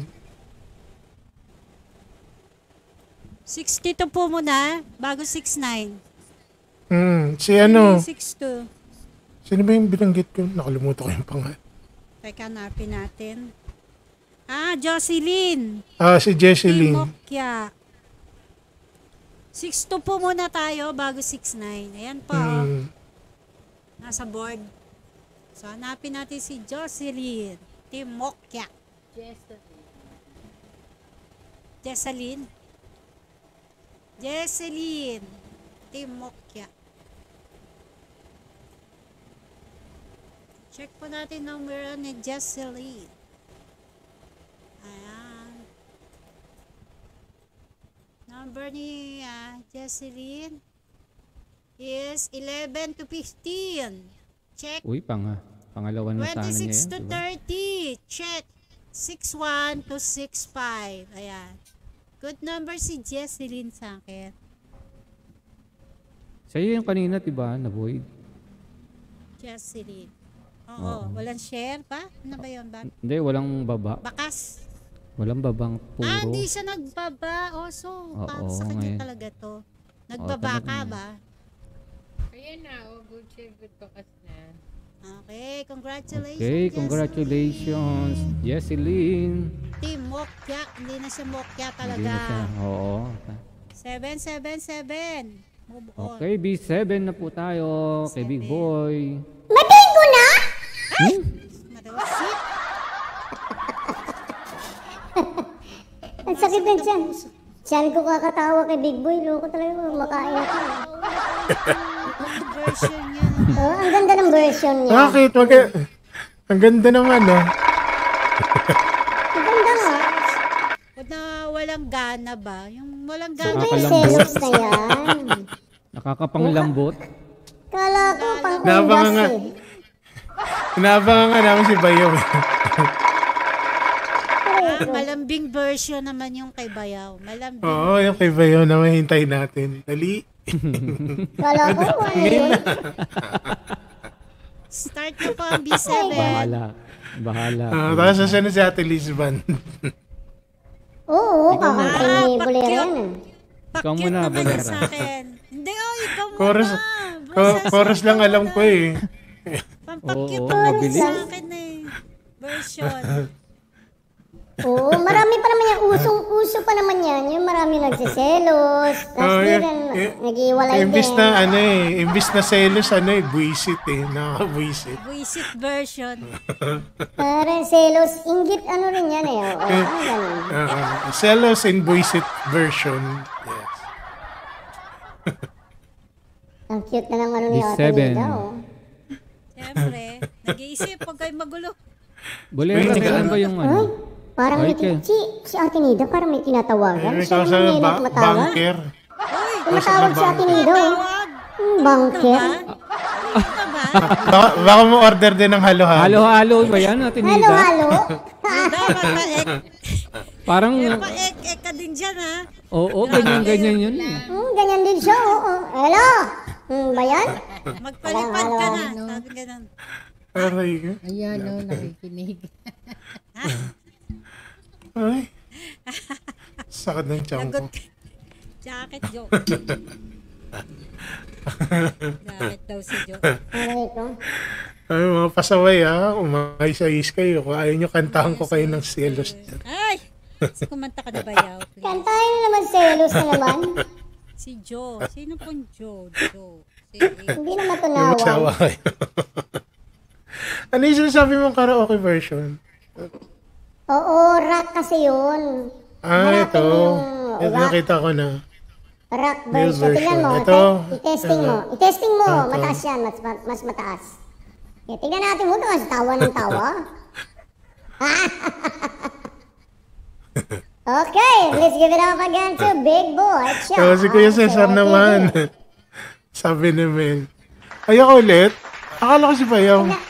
sixty-two po muna, bago sixty-nine. Hmm, si ano, sixty-two. sino ba yung binanggit ko? Nakalimutan ko yung pangalan. Teka, hanapin natin. Ah, Jocelyn. Ah, si Jesseline. Timokya. sixty-two po muna tayo bago sixty-nine. Ayan po. Hmm. Nasa board. So, hanapin natin si Jocelyn. Timokya. Jesseline. Jesseline. Timokya. Check po natin number ni Jesseline. Ayan. Number ni uh, Jesseline is eleven to fifteen. Check. Uy, panga. Pangalawa na sana niya twenty-six yan. to Diba? thirty. Check. six one to six five. Ayan. Good number si Jesseline sa akin. Sa'yo yung kanina, diba, na void? Jesseline. Oo, Oo. walang share pa? Ano ba yun ba? Hindi, walang baba. Bakas. Walang babang puro. Ah, hindi siya nagbaba. Oh, so, para Oo, sa kanya ngayon. talaga to. Nagbaba talaga ka na. ba? Kaya na, oh, good share, good bakas na. Okay, congratulations. Okay, congratulations, Jesseline. Jesseline. Team Mokya. Hindi na siya Mokya Hindi talaga. na siya. Oo. seven seven seven. Move on. Okay, B seven na po tayo kay Big Seven. Boy. Mabingo na? Hmm? Marusip. Ang sakit ng tiyan. Tiyan ko kakatawa kay Big Boy. Loko talaga, makain ako. Ang version niya. Oh, ang ganda ng version niya. Bakit? Wag ang ganda naman, no? Ang ganda nga. Kung na walang gana ba? Yung walang Sino gana. ba yung Nakakalambot. selos na yan? Nakakapanglambot. Kala ko pang Nabangan undas nga. eh. Inabangan nga namin si Bayaw. eh. Ah, malambing version naman yung kay Bayaw. Malambing. Oo, yung kay Bayaw na mahintay natin. Dali. Kala ko ano yun. Start na po ang B seven. Bahala. Bahala. Uh, tapos nasa na si Ate Lisban. Oo, kakantay Ah, ni Bolero pakit. yan eh. Ikaw Pakit muna, naman yan Bolera. sa akin. Hindi, oh, ikaw muna. Chorus, ko- chorus lang alam ko eh. Pampakit Oo, naman mabilis. sa akin eh. Version. Oo, marami pa naman yan. Usong-uso pa naman yan. Yung marami nagsiselos. Tapos Oh, di yun. rin Eh, nag-iwalay Imbis din. na ano eh, imbis na selos ano eh, buisit eh, nakaka-buisit. Buisit version. Parang selos. Inggit ano rin yan eh. Oo, ah, ganun. Uh, selos and buisit version. Yes. Ang cute na ng ano ni Di Ate seven. Nida oh. Siyempre, nag-iisip pag kayo magulo. Bolero, Wait, kailan ano? ba yung ano? Ay, parang may, Okay. si, si Ate Nida parang may tinatawagan. May Siya kausa naman ng ngayon ba- ang tumatawag. banker. Tumatawag si Ate Nida oh. Tawag. Hmm, banker. Ano ba? Baka, baka mo order din ng halo-halo. Halo-halo ba yan, Ate Halo, Nida? halo. Hindi, magpa-ek. Parang, Magpa-ek-ek ka din dyan, ha? oo, ganyan-ganyan yun eh. Hmm, ganyan din siya oo. Hello. Hmm, ba yan? Magpalipad ka na. Sabi ganun. Aray ko. Ayan, oh, nakikinig. Ay. Sakit ng tiyan ko. Lagot ka. Jacket joke. Jacket daw si Joe. Aray ko. Ay, mga pasaway ha, umayos-ayos kayo. Kung ayaw nyo, kantahan ko kayo ng selos. Ay! Si kumanta ka na ba, Yaw? Please. Kantahin na naman selos na naman. Si Joe. Sino pong Joe? Joe. Si Hindi na Yung matunawan. magsawa kayo. Ano yung sinasabi mong karaoke version? Oo, rock kasi yun. Ah, Hanapin ito. mo yung Ito rock, nakita ko na. rock Male version. Tingnan mo. version. Ito. te- I-testing mo. I-testing mo. Ito. Mataas yan. Mas, mas mataas. Okay, tingnan natin mo ito. Kasi tawa ng tawa. Okay, let's give it up again to Big Boy. Ciao. Oh, si Kuya Cesar naman. Sabi ni Mel. Ayoko ulit. Akala ko si Bayaw.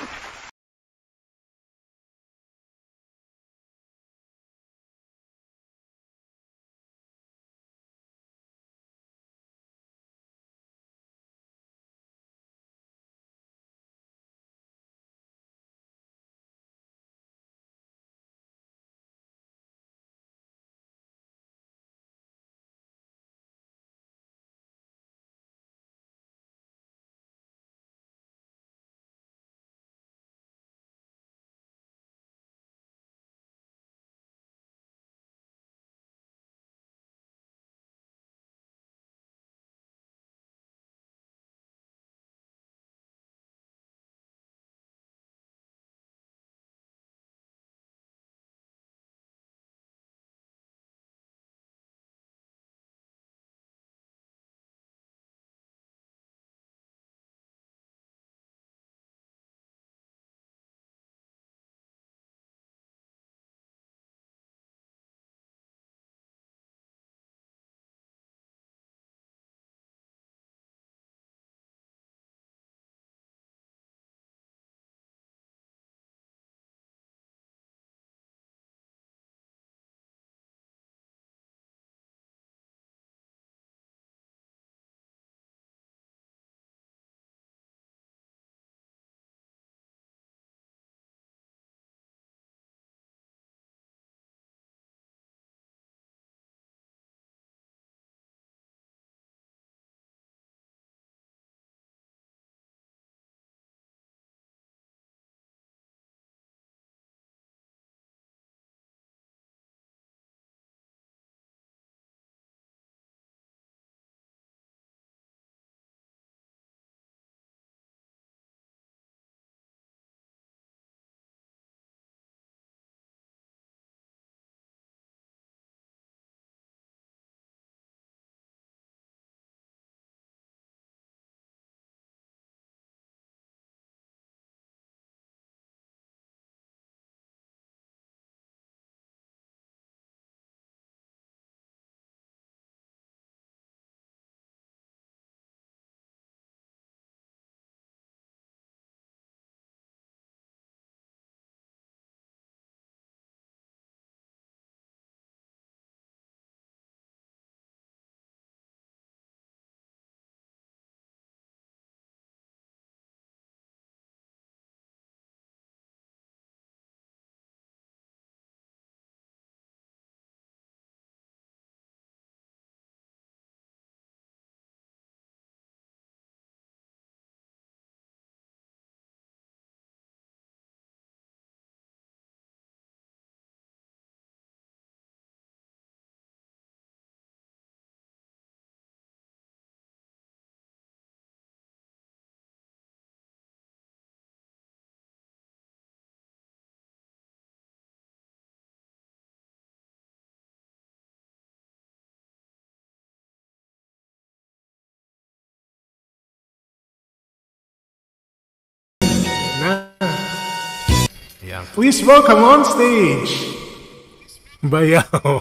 Ayan. Please welcome on stage. Bayaw.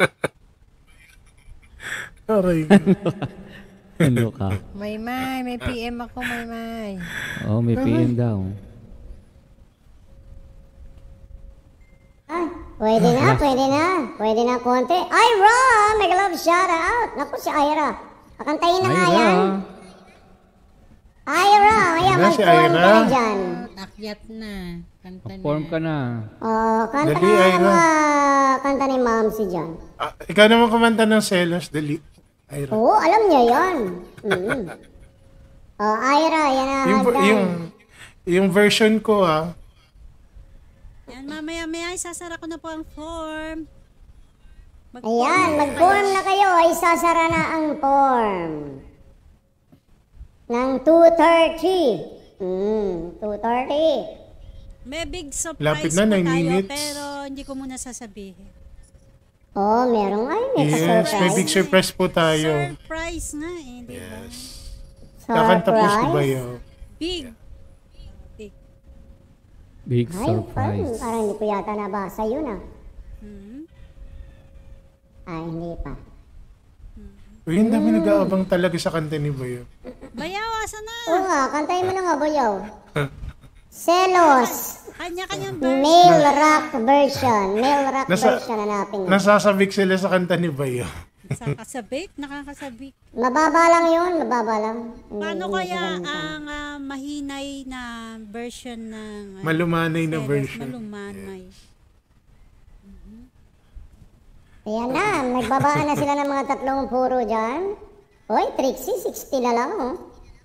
Aray. Ano ka? May may, may P M ako, may may. Oh, may P M daw. Ay, pwede na, pwede na. Pwede na konti. Ira! Mega love shout out. Naku, si Ira. Pakantayin na nga Ira. yan. Ira, ayan, Wala si mag-form ka Ira. na dyan. Akyat na. Kanta na. Form ka na. Oh, kanta Dali, na Ira. mga kanta ni Ma'am si John. Ah, ikaw naman kumanta ng Selos. Dali. Ira. Oo, alam niya yan. Mm. Oh, Ira, yan na. Yung, hagdan. yung, yung version ko ah. Yan, mamaya-maya, isasara ko na po ang form. Mag- Ayan, mag-form na kayo. Ay, sasara na ang form. Ng two thirty. Mm, two thirty. May big surprise Lapit na, po nine tayo, minutes. pero hindi ko muna sasabihin. Oh, merong ay, may Yes, pa-surprise. may big surprise po tayo. Surprise nga eh, di ba? Yes. Kakanta po si Bayaw. Big. Big. Big Ay, parang, surprise. parang hindi ko yata nabasa yun ah. Hmm. Ay, hindi pa. Uy, ang dami nag-aabang talaga sa kanta ni Bayaw. Bayaw, asa na? Oo nga, kantayin mo na nga, Bayaw. Selos. Kanya-kanyang version. Male rock version. Male rock Nasa- version hanapin mo. Nasasabik sila sa kanta ni Bayaw. Nakakasabik, nakakasabik. Mababa lang yun, mababa lang. Hindi- Paano hindi kaya ganun ka. ang ah, mahinay na version ng ah, Malumanay na Selos? version. Malumanay. Ayan na, nagbabaan na sila ng mga tatlong puro dyan. Hoy, Trixie, sixty na lang oh.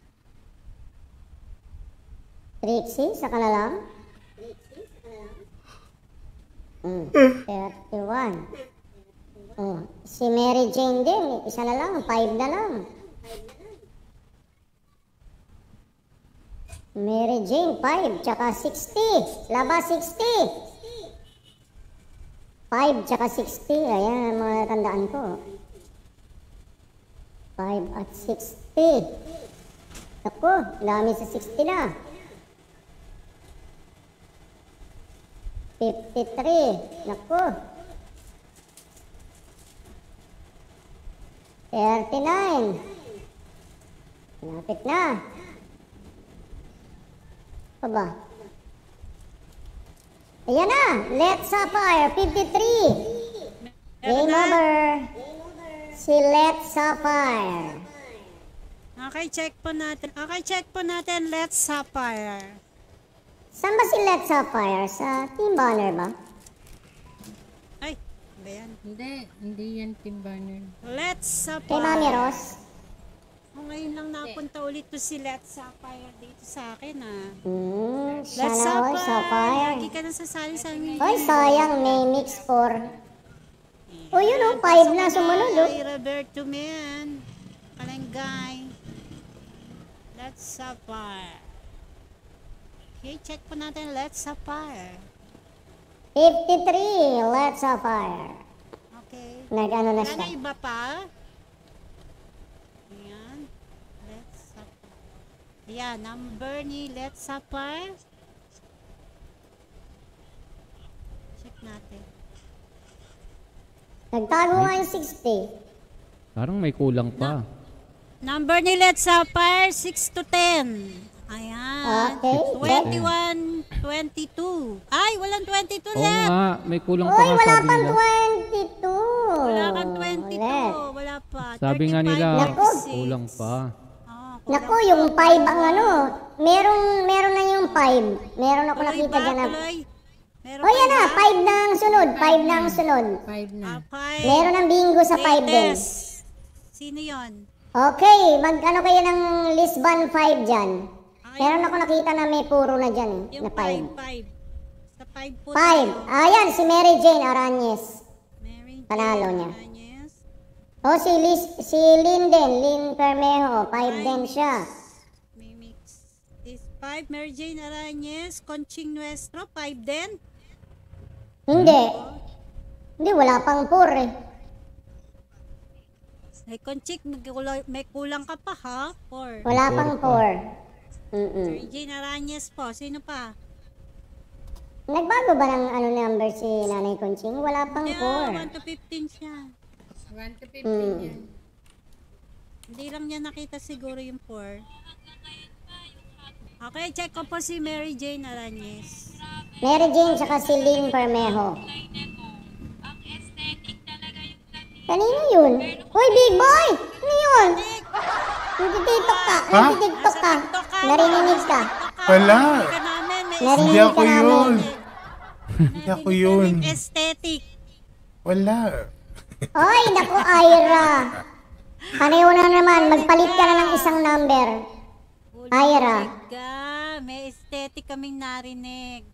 Trixie, saka na lang. Mm, thirty-one. Oh, si Mary Jane din, isa na lang, five na lang. Mary Jane, five, tsaka sixty. Laba, sixty. five, tsaka sixty. Ayan ang mga tandaan ko. five at sixty. Ako, dami sa sixty na. fifty-three. Naku. thirty-nine. Malapit na. Ano ba? Ayan na. Let's Sapphire. fifty-three. Game over. Si Let's Sapphire. Okay, check po natin. Okay, check po natin. Let's Sapphire. Saan ba si Let's Sapphire? Sa Team Banner ba? Ay, ba yan? Hindi, hindi yan Team Banner. Let's Kay Sapphire. Mami Ross? Oh, ngayon lang napunta ulit to si Let's Sapphire dito sa akin ah. Hmm, siya Let's na all Sapphire. Sapphire. Lagi ka nasasali sa amin. Ay, sayang, may mix four. O yun o, five na sumunod o. Ay, Roberto Man. Kalengay. Let's Sapphire. Okay, check po natin. Let's Sapphire. fifty-three, Let's Sapphire. Okay. Nag-ano na Wala siya. na iba pa? Ayan. Let's Sapphire. Ayan, number ni Let's Sapphire. Check natin. Nagtago nga yung sixty. Parang may kulang pa. Number ni Let's Sapphire, six to ten. Ayan. Okay. twenty-one, twenty-two. Ay, walang twenty-two Oo left. nga, may kulang pa Uy, nga wala sabi pang nila. twenty-two. Wala kang twenty-two. Ulit. Wala pa. Sabi nga nila, Naku. kulang pa. Oh, Naku, yung five ang ano. Meron, meron na yung five. Meron ako nakita dyan na. Meron O yan na, five na ang sunod. Five na ang sunod. Five na. Ah, five. Meron ng bingo sa five din. Latest. Sino yon? Okay, mag-ano kayo ng Lisbon five dyan. Meron ako nakita na may puro na dyan, Yung na five. five, five. Sa five po Five. tayo. Ayan, si Mary Jane Aranez. Mary Jane Panalo niya. Aranez. O, si, Liz, si Lynn din, Lynn Permejo, five din siya. May mix. Is five. Mary Jane Aranez. Conching Nuestro. Five din. Hindi. Hindi, wala pang four eh. Ay, Conching, may kulang, may kulang ka pa ha? Four. Wala pang four. Mm-mm. Mary Jane Aranez po. Sino pa? Nagbago ba ng ano number si Nanay Conching? Wala pang Yeah, four. one to fifteen siya. one to fifteen Hmm. yan. Hindi lang niya nakita siguro yung four. Okay, check ko po si Mary Jane Arañez. Mary Jane tsaka si Lynn Permejo. Kanino yun? Uy, big boy! Ano yun? Nagtitiktok ka. Ha? Nagtitiktok ka. Narinig ka. Wala. Ka namin, may Hindi Narinig ako ka namin. yun. Hindi ako yun. aesthetic. Wala. Oy, naku, Ira. Pareho na naman. Magpalit ka na ng isang number. Ira. Ga, may aesthetic kaming narinig.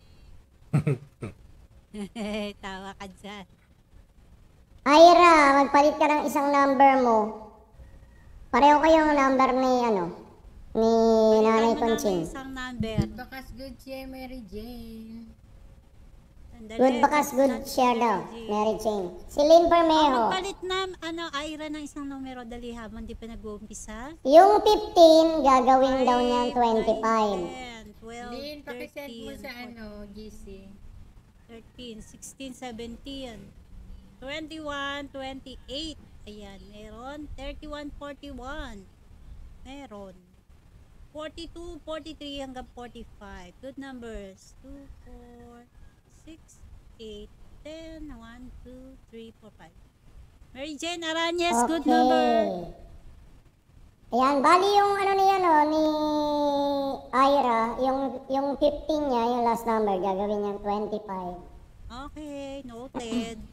Tawa ka dyan. Ira, magpalit ka ng isang number mo. Pareho kayong number ni, ano, ni Nanay Kailangan mo Conching. namin isang number. Bakas good siya, Mary Jane. Sandali, Good bakas, good share daw. Mary Jane. Si Lynn Permejo. Magpalit na, ano, Ira ng isang numero. Dali habang di pa nag-uumpisa. Yung fifteen, gagawin daw niyan twenty-five. ten, twelve, Lin, pakisend mo thirteen, sa ano, G C. thirteen, sixteen, seventeen, twenty-one, twenty-eight. Ayan, meron. thirty-one, forty-one. Meron. forty-two, forty-three hanggang forty-five. Good numbers. two, four, six, eight, ten, one, two, three, four, five. Mary Jane Arañez, good number. Ayan, bali yung ano niya no, ni Ira, yung, yung fifteen niya, yung last number, gagawin niyang twenty-five. Okay, noted.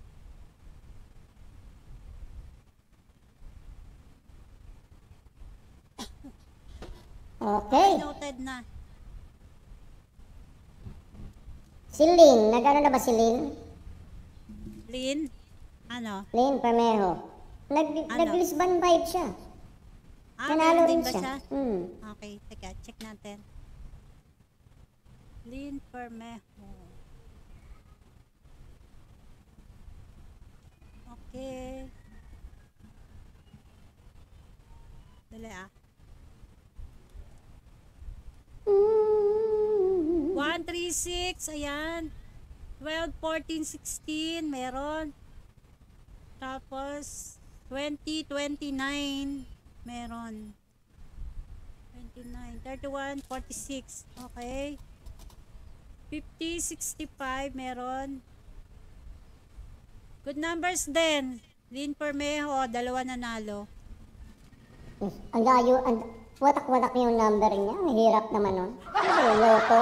Okay. Noted na. Si Lynn, nag-ano na ba si Lynn? Lynn, ano? Lynn Permejo. Nag, Ano? nag-Lisbon vibe siya. Ah, Nanalo meron din rin ba siya. siya? Hmm. Okay, teka, check natin. Lynn Permejo. Okay. Dali ah. one, three, six, ayan. twelve, fourteen, sixteen, meron. Tapos, twenty, twenty-nine, meron. twenty-nine, thirty-one, forty-six, okay. fifty, sixty-five, meron. Good numbers din. Lynn Permejo, dalawa nanalo. Ang layo, ang watak-watak yung number niya. Ang hirap naman nun. Ano ba yung loto?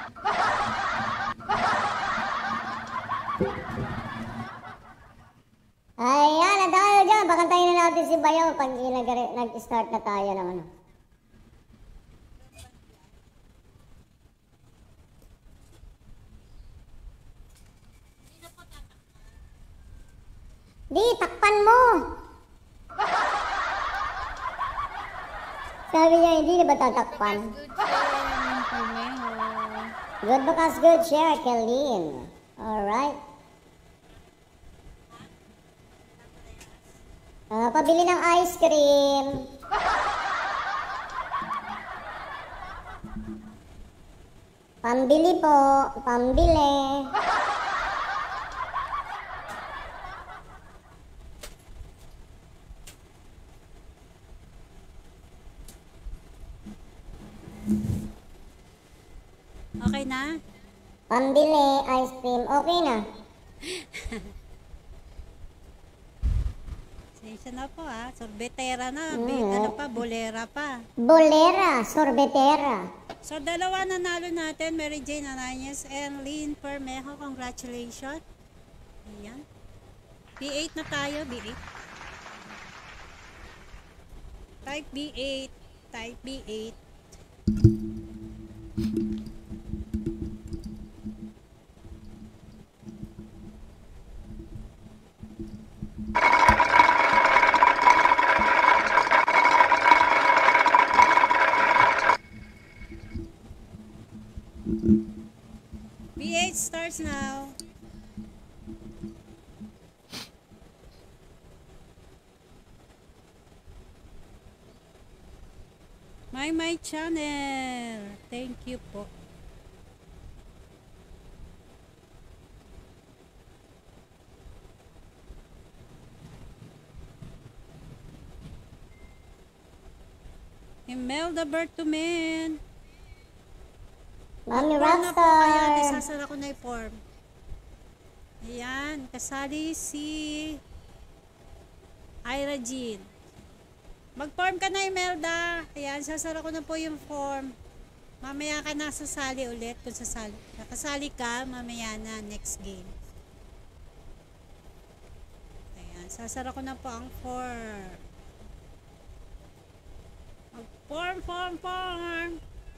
Ayan, na tayo dyan. Pakantayin na natin si Bayaw pag nag- nag-start na tayo ng ano. Di, takpan mo! Sabi niya, hindi na ba tatakpan? Good siya, Lin Permejo. Good bakas good share, Kelin. Alright. Ah, pabili ng ice cream. Pambili po, pambili. Okay na? Pambili, ice cream. Okay na. Sensya na po ah. Sorbetera na. Mm. Bi- ano pa? Bolera pa. Bolera, sorbetera. So, dalawa nanalo natin. Mary Jane Arañez and Lynn Permejo. Congratulations. Ayan. B eight na tayo. B eight. Type B eight. Type B eight. B eight starts now. My My Channel. Thank you po. Imelda Bertumen. Mami Form na po kayo. Di Rockstar. sasara ko na yung form. Ayan. Kasali si Ira Jean. Mag-form ka na, Imelda. Ayan. Sasara ko na po yung form. Mamaya ka na sasali ulit. Kung sasali. Nakasali ka, mamaya na. Next game. Ayan. Sasara ko na po ang form. Mag-form, form, form.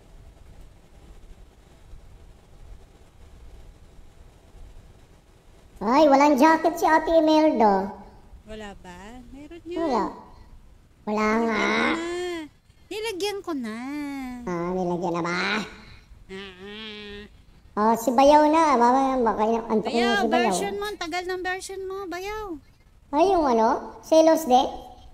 Ay, walang jacket si Ate Imelda. Wala ba? Meron yun. Wala. Wala nga. Na. Nilagyan ko na. Ah, nilagyan na ba? Ah. Oh, si Bayaw na. Mama, baka yung antok na Bayaw, si Bayaw. version mo. Ang tagal ng version mo, Bayaw. Ay, yung ano? Selos de?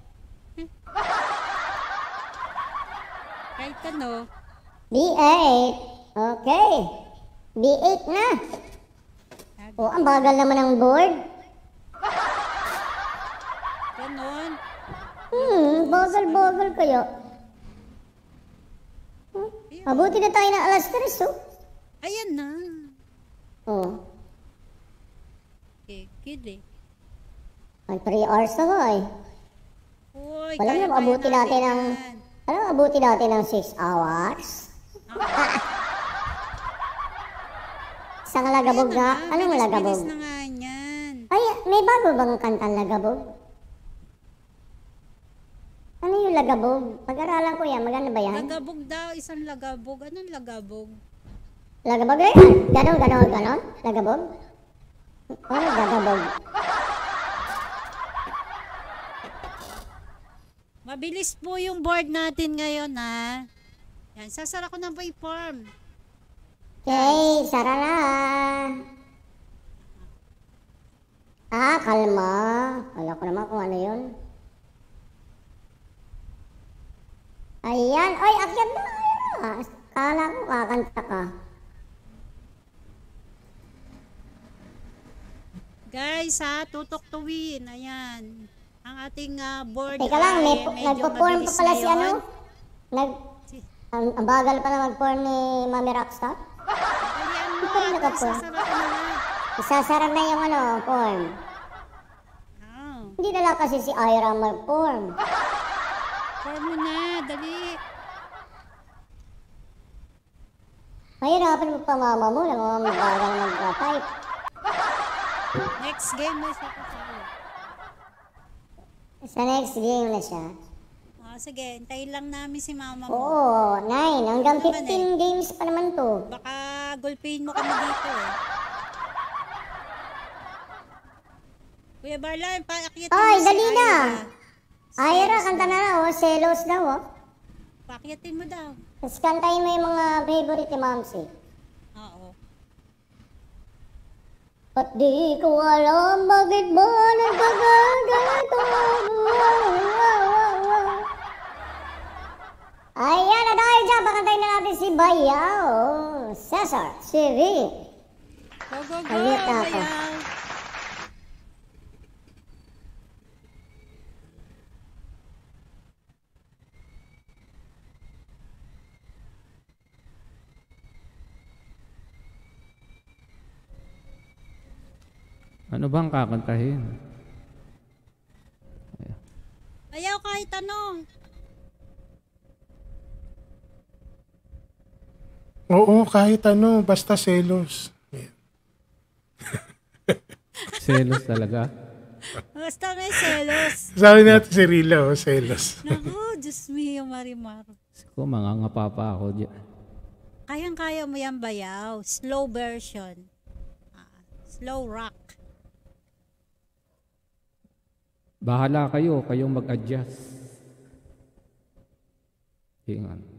Kahit ano. B eight. Okay. B eight na. Oh, ang bagal naman ng board. Ganon. Hmm, bagal-bagal kayo. Hmm, mabuti na tayo ng alas tres, oh. Ayan na. Oh, Okay, kid eh. ang three hours na nga eh. Uy, Wala kaya na, abuti kaya natin ng... yan. Ano, abuti natin ng six hours? Isang lagabog Ayan nga. na, Anong bilis-bilis lagabog? na nga yan. Ay, may bago bang kantang lagabog? Ano yung lagabog? Pag-aralan ko yan, maganda ba yan? Lagabog daw, isang lagabog. Anong lagabog? Lagabog rin? Ganon, ganon, ganon? Lagabog? Ano lagabog? Mabilis po yung board natin ngayon, ha? Yan, sasara ko na po yung form. Okay, sara na. Ah, kalma. Wala ko naman kung ano yun. Ayan. Ay, akyat na. Ayan. Kala ko kakanta ka. Guys, ha? Tutok to win. Ayan. Ang ating ah, board Teka lang, may, ay medyo nagpo-form pa mabilis pala si ngayon. ano? Nag, ang, ang bagal pala mag-form ni Mami Rockstar. Dalian mo, Ito rin guys, naka-form. sasara ko na nga. Isasara na yung ano, form. Oh, Hindi na lang kasi si Ira mag-form. form mo na, dali. Mahirapan mo pa mama mo na mga mabagal mag-type. Next game na siya kasali. Sa next game na siya. Oh, sige, hintayin lang namin si mama mo. Oo, nine. Hanggang Ano naman fifteen games pa naman to. Baka gulpihin mo kami dito eh. Kuya Barlan, paakyatin Ay, mo si dali na. Ira. Ira, kanta na na, oh. Selos daw, oh. Paakyatin mo daw. Tapos kantayin mo yung mga favorite ni Mamsi. Oo. At di ko alam bakit ba nagkagaganito. Ayan na dahil dyan, pakantayin na natin si Bayaw. Cesar, si V. Go, go, go, Ayun na ako. Bayaw. Ano bang kakantahin? Bayaw kahit ano. Oo, kahit ano, basta selos. Ayan. Selos talaga. Basta may selos. Sabi natin si Rila, oh, selos. Naku, Diyos mio, Marimar. Ko mangangapa pa ako dyan. Kayang-kaya mo yan, Bayaw. Slow version. Ah, slow rock. Bahala kayo, kayong mag-adjust. Hingan.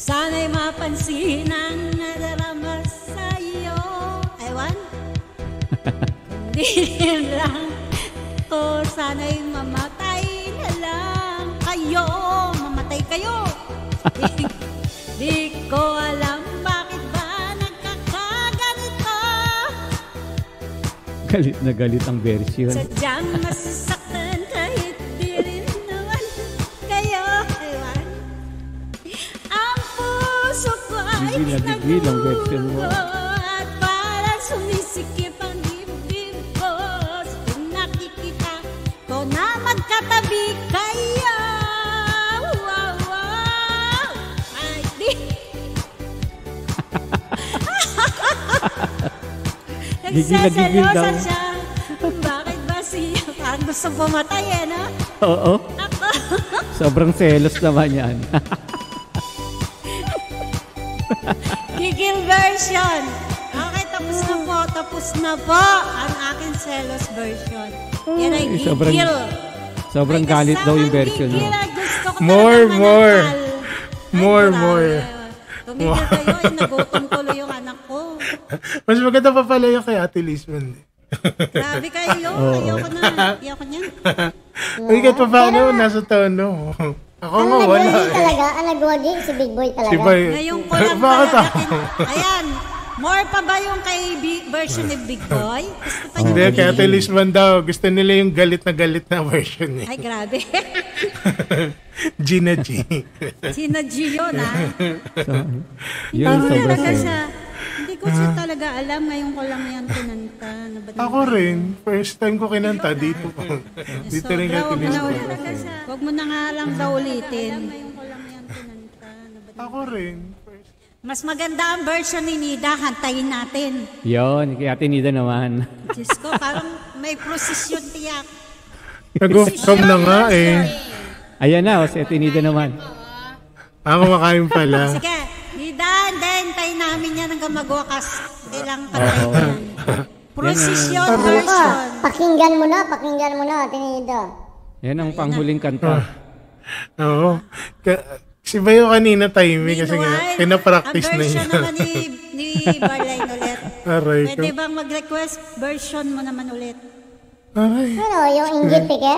Sana'y mapansin ang nadarama sa'yo. Ewan? Hindi lang ko sana'y mamatay na lang kayo. Mamatay kayo. di, di ko alam bakit ba nagkakaganito. Galit na galit ang version. Sadyang masasaktan kahit di rin naman kayo. Ewan? Ang puso ko ay Gigil na gigil ang version mo. at parang sumisikip ang dibdib ko. Sa nakikita ko na magkatabi kayo. Wow, wow. Ay, di. Gigil na gigil daw. Nagsaselosa siya. Bakit ba siya? Parang gusto pumatay eh, no? Oo. Ako. Sobrang selos naman yan. Gigil version. Okay, tapos na po. Tapos na po ang aking selos version. Yan ay Ay, gigil. sobrang- Sobrang May galit daw yung kasamang version mo. gigil. Gusto ko More, talagang more. manakal. Ay, More, grabe. more. Tumigil kayo. Ay, nagutom tuloy yung anak ko. Mas maganda pa pala yung kay Ate Lisbon. Grabe kayo. Ayoko na. Ayoko niyan. Uy, kahit pa paano, nasa tono. Ako Ang nga, wala nagwagi eh. talaga, ang nagwagi si Big Boy talaga. Si Bay. Ngayon ko lang Bakit talaga. ako? tin- Ayan. More pa ba yung kay B- version ni Big Boy? Gusto pa Hindi, niyo? kay Ate Lisbon daw. Gusto nila yung galit na galit na version eh. Ay, grabe. Gina G. Sina Gio na. So, yun Hindi ko sobrang talaga selos. siya. Hindi ko siya talaga alam. Ngayon ko lang yan kinanta. Ano ba Ako rin. First time ko kinanta dito. Dito rin kay Ate Huwag mo na Lisbon. ulitin. Huwag mo na nga lang daw ulitin. Ngayon ko lang yan kinanta. Ano ba Ako rin. First. Mas maganda ang version ni Nida. Hantayin natin. Yun, kay Ate Nida naman. Diyos ko, parang may prosesyon tiyak. Nag-off-cam na nga eh. Ayan na, o, si Ate Nida naman. Ako makain pala. Sige, Nida, hindi. Hintayin namin yan hanggang magwakas. Kailangan patay Oo. yan. Prosesyon Ano ka? version. Pakinggan mo na, pakinggan mo na, Tinida. Yan ang panghuling kanta. Oo. Ka- si Bayo kanina timing kasi nga, Meanwhile, pinapractice ang na version niya. naman ni, ni Barline ulit. Aray ko. Pwede bang mag-request version mo naman ulit? Aray. Ano, yung inggit piket?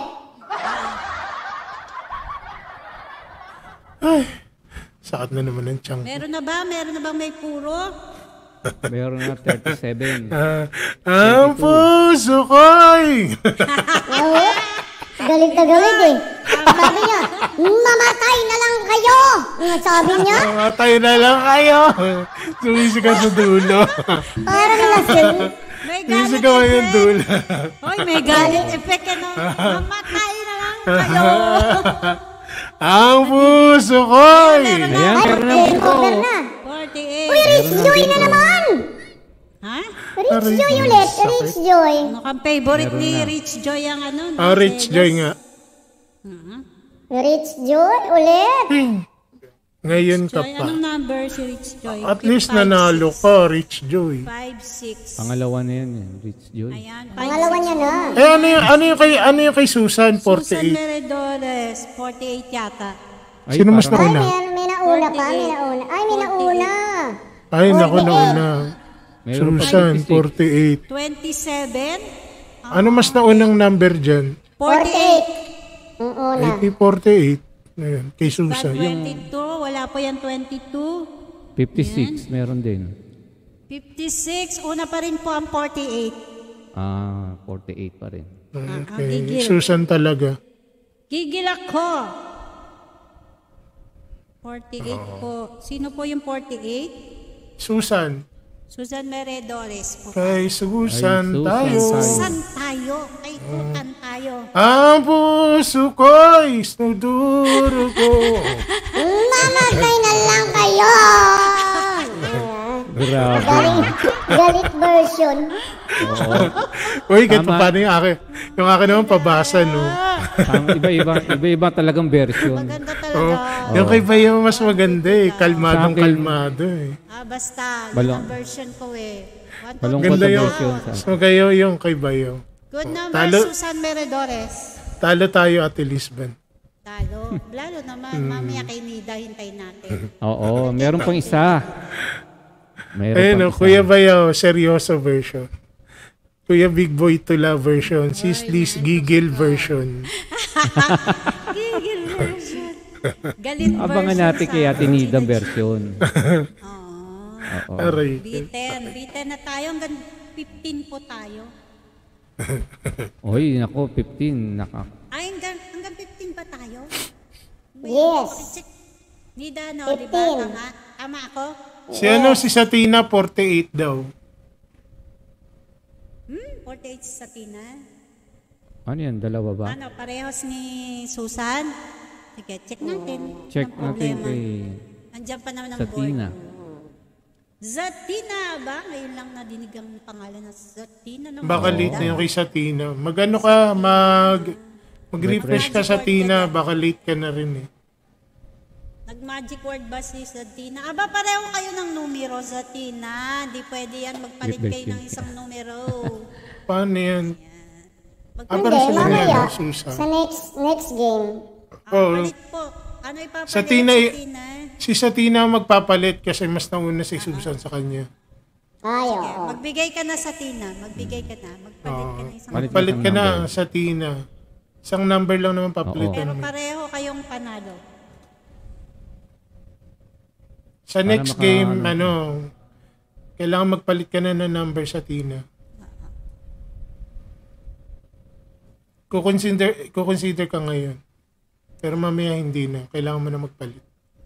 Ay. Sakit na naman ng tiyang. Meron na ba? Meron na bang may puro? Meron na thirty-seven. Ah, ang puso ko'y. Oo. Galit na galit eh. Sabi niya, mamatay na lang kayo! Ang sabi niya, Mamatay na lang kayo. Sumisigaw sa dulo. parang lasing. May galit Sumisigaw yung effect. dulo. Hoy, may galit effect. Ano? Mamatay na lang kayo. Ang puso ko'y. Meron na. Ayan, Ay, meron na game dito. over na. forty-eight. Uy, Rich Joy na naman! Ha? Rich Joy ulit, Rich Joy. Ano kang favorite ni Rich Joy ang ano? no? Ah, Rich Joy nga. Rich Joy ulit. Ngayon ka Joy, pa. anong number si Rich Joy? At least nanalo ka, Rich Joy. five six. Pangalawa na yan, yan. Rich Joy. Ayan. Pangalawa niya na. Eh, ano yung, ano yung kay, ano yung kay Susan, Susan forty-eight? Meredores, forty-eight yata. Ay, Sino mas parang- Ay, nauna? may, may nauna pa, may nauna. Ay, may nauna. Ay, naku, nauna. Meron pa Susan, fifty-six. forty-eight. twenty-seven. Ano mas naunang number dyan? forty-eight. Ang una. eighty, forty-eight. Ayan, kay Ba, Susan. twenty-two. Wala po yan twenty-two. fifty-six, meron din. fifty-six. Una pa rin po ang forty-eight. Ah, forty-eight pa rin. Okay. gigil. Susan talaga. Gigil ako. forty-eight po. Sino po yung forty-eight? Susan. Susan Meredores po. Kay Susan Ay, Susan tayo. tayo. Susan tayo. Kay Tutan tayo. Ang puso ko'y snuduro ko. Mamatay na lang kayo! Grabe. Galing, galit version. Uy, kahit Tama. pa paano yung akin. Yung akin naman pabasa, no? Ang iba-iba, iba-iba talagang version. Maganda talaga. Oh, yung kay Bayo mas maganda eh. Kalmadong Sa akin- kalmado eh. Ah, basta. Yun Balong. ang version ko eh. One, two, Malungkot Ganda na yung, version. Sa so kayo yung kay Bayo. Good number, Talo. Susan Meredores. Talo tayo, Ate Lisbon. Lalo, lalo naman, mamaya kay Nida, hintayin natin. Oo, meron pang isa. Meron Ayun, pang oh, Kuya Bayaw, seryoso version. Kuya Big Boy Tula version. Sisli's Gigil version. Gigil version. Galit version. Abangan natin kay Ate Nida version. Oo. Oo. Aray. B ten. B ten na tayo. Hanggang fifteen po tayo. Oy, nako, fifteen. Naka. Ay, hanggang, hanggang fifteen ba tayo? Yes. Nida, no? Di ba? fifteen. Tama? Tama ako? Si ano, si Satina, forty-eight daw. Hmm? forty-eight sa Tina. Ano yan, dalawa ba? Ano, parehos ni Susan? Sige, check natin. Check Anong natin problema? kay Andiyan pa naman ang Satina. board. Zatina ba? Ngayon lang nadinig ang pangalan na Zatina. No? Baka late na yung kay Satina. Magano ka, mag... Mag-refresh ka sa Tina, baka late ka na rin eh. Nag-magic word ba si Zatina? Aba, pareho kayo ng numero, Zatina. Hindi pwede yan. Magpalit Wait, wait, kayo ng wait. isang numero. Paano yan? Mag- Ah, Hindi, parang sila mamaya. yan, Susan. Sa next next game. Oo. Palit po. Ano ipapalit Sa Tina, sa eh, Tina? si Satina magpapalit kasi mas nauna si Susan sa kanya. Ay, Sige, oo. magbigay ka na sa Tina. Magbigay ka na. Magpalit ka na isang Palit numero. Palit ka isang na number. sa Tina. Isang number lang naman Pero papalitan mo. pareho kayong panalo. Sa Para next maka- game, ano, kailangan magpalit ka na ng number sa Tina. Kukonsider, kukonsider ka ngayon. Pero mamaya hindi na. Kailangan mo na magpalit.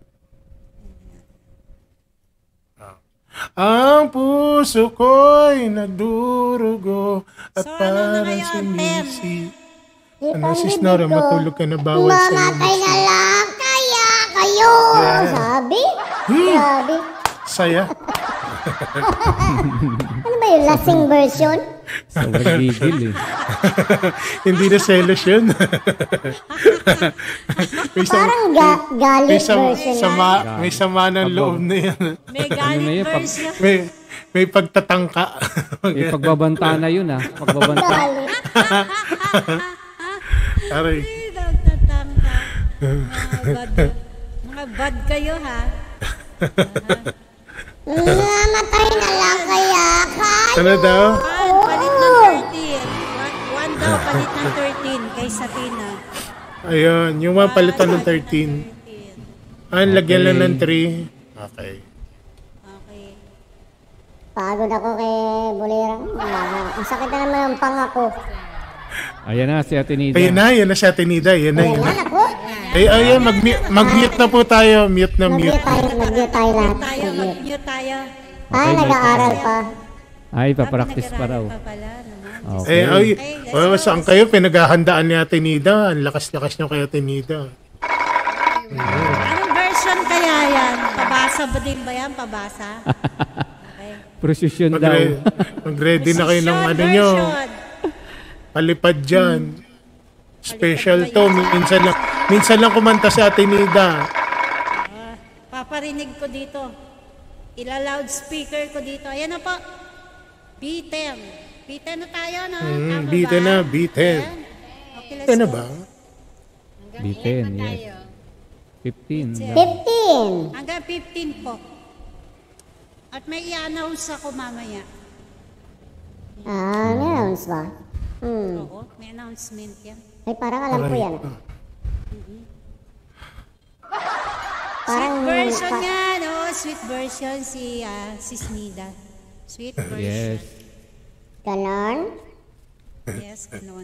Ang puso ko'y nagdurugo at So, ano na parang ngayon, sinisi. Di Ano, pa sis hindi Nora, ko. matulog ka na, bawal sa'yo. Mamatay na lang kaya kayo. Sabi? Grabe. Saya. Ano ba yung lasing version? Sobrang gigil eh. Hindi na selos yun. may sama, Parang ga- may galit sama, version. sama, may sama ng loob na yan. May Ano na galit yun? Pag- version. may, may pagtatangka. Eh, pagbabanta na yun ah. Pagbabanta. Galit. Aray. Ay, nagtatangka. Mga bad. Mga bad kayo, ha? Mamatay na lang kaya kayo. Ano daw? One, palit ng thirteen. One, one daw, palit ng thirteen kay Satina. Ayun, yung mga palitan ng thirteen. Ah, lagyan lang ng three. Okay. Okay. Pagod ako kay Bolera. Ah, Ang sakit na naman ang pangako. Ayan na si Ate Nida. Ayun na, yun na siya Tinida. Yun na, Ayan yun na, na. ako. Ay, ayun, mag-mute, mag-mute na po tayo. Mute na Mag-mute mute. tayo, mag-mute tayo lahat. Tayo, Mag-mute. mag-mute tayo. Ay, nag-aaral pa. Ay, papractice pa raw. Pa pala, naman. Okay. Eh, ay, Okay, oh, saan kayo? Pinaghahandaan ni Ate Nida. Ang lakas-lakas niyo kay Ate Nida. Anong version kaya yan? Pabasa ba din ba yan? Pabasa? Okay. Precision daw. Magre- mag-ready na kayo ng Precision ano nyo. version. Palipad dyan. Special to. Minsan lang, minsan lang kumanta si Ate Nida. Ah, paparinig ko dito. Ila-loudspeaker ko dito. Ayan na po. B ten. B ten na tayo, no? Mm, Tama B ten ba? na, B ten. Ayan. Okay, let's Ito na go. ba? Hanggang B ten, ilan na yes. tayo? fifteen. fifteen. Hanggang fifteen po. At may i-announce ako mamaya. Ah, announce ba? Hmm. Oo, may announcement yan. Ay, parang alam ko yan. Parang Sweet version pa- yan, oh. Sweet version si ah, si Snida. Sweet version. Yes. Ganon. Yes, ganun.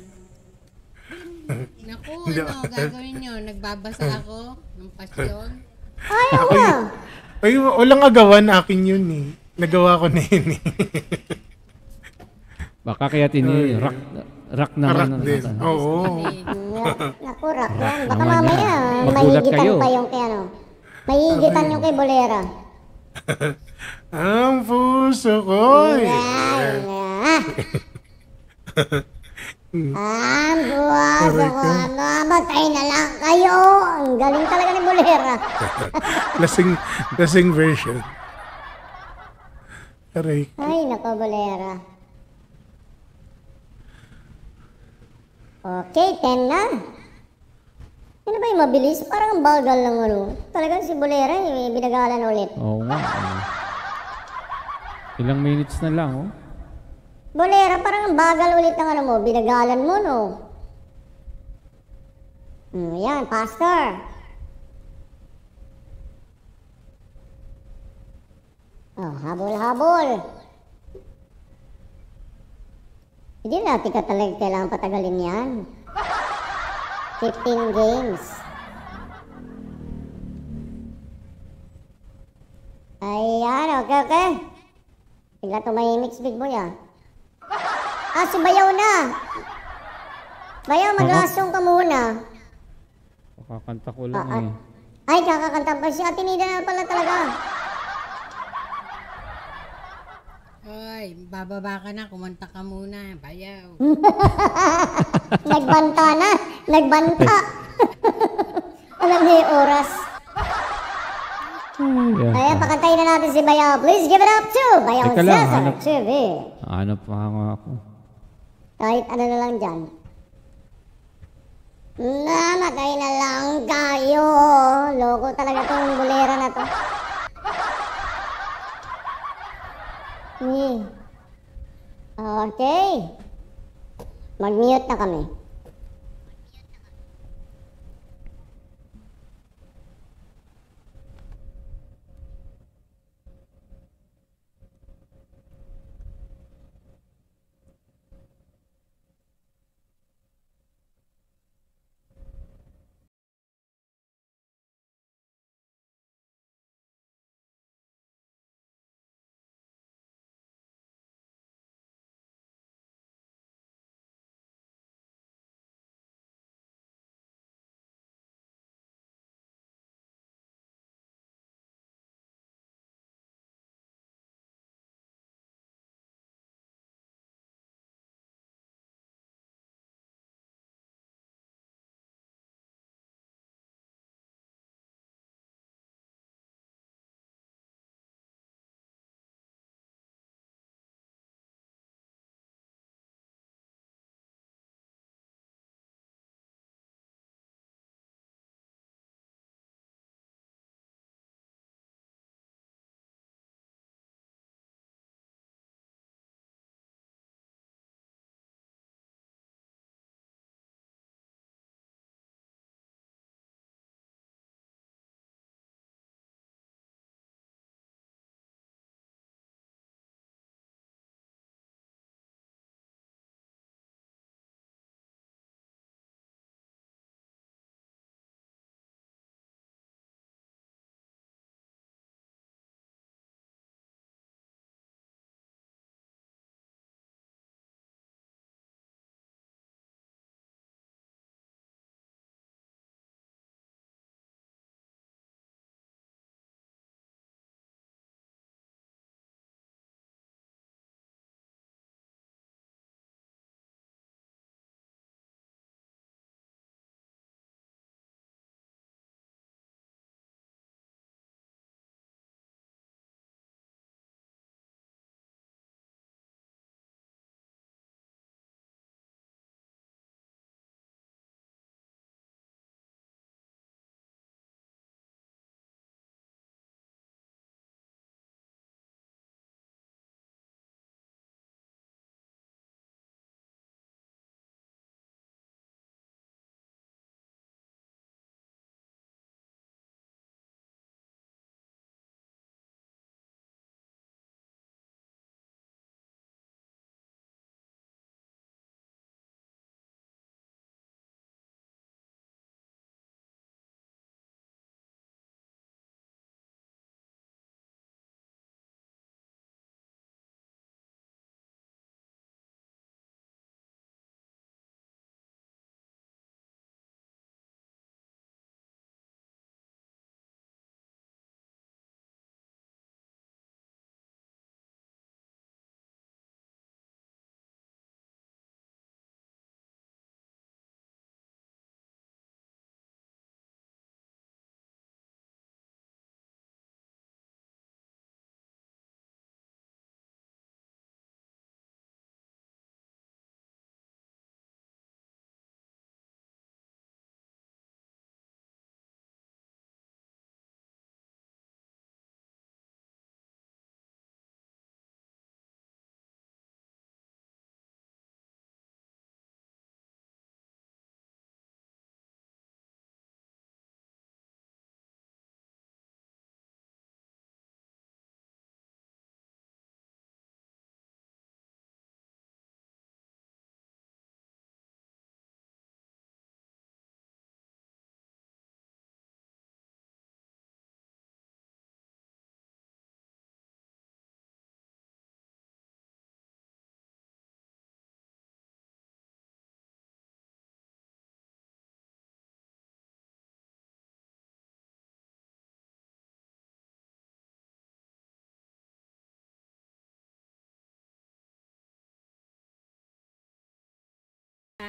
Naku, ano gagawin nyo? Nagbabasa ako ng pasyon. Ay, ano? Ay, walang agawan. Akin yun eh. Nagawa ko na yun eh. Baka kaya tini rock, rock naman. Arak na- din. na- Oo. Naku, rock yan. Baka Naman mamaya, yan. Magulat mahigitan kayo. pa yung kay ano. Mahigitan yung kay Bolera. Ang puso ko. Ay, ah. Ang buwas ako, mamatay na lang kayo. Ang galing talaga ni Bolera. Lasing, lasing version. Aray. Ay, nako, Bolera. Okay, ten na. Ano ba ba yung mabilis? Parang ang bagal lang ano. Talagang si Bolera eh, binagalan ulit. Oo nga. ano. Ilang minutes na lang, oh. Bolera, parang ang bagal ulit ng ano mo. Binagalan mo, no? Hmm, yan, faster. Oh, habol-habol. Hindi natin ka talaga kailangan patagalin yan. fifteen games. Ayan, okay, okay. Bigla tumahimik si Big Boy, ah. Ah, si Bayaw na. Bayaw, maglasong ka muna. Kakanta ko lang Ah, ah. eh. Ay, kakakanta pa siya. Tinida na pala talaga. Hoy, bababa ka na, kumanta ka muna, bayaw. Nagbanta na. Nagbanta. Alam niya yung oras. Ayan. Ayan, pakantayin na natin si Bayaw. Please give it up to Bayaw Teka lang, Cesar hanap. T V. Hanap pa nga ako. Kahit ano na lang dyan. Namatay na lang kayo. Loko talaga tong bolera na to. Eh. Okay. Mag-mute na kami.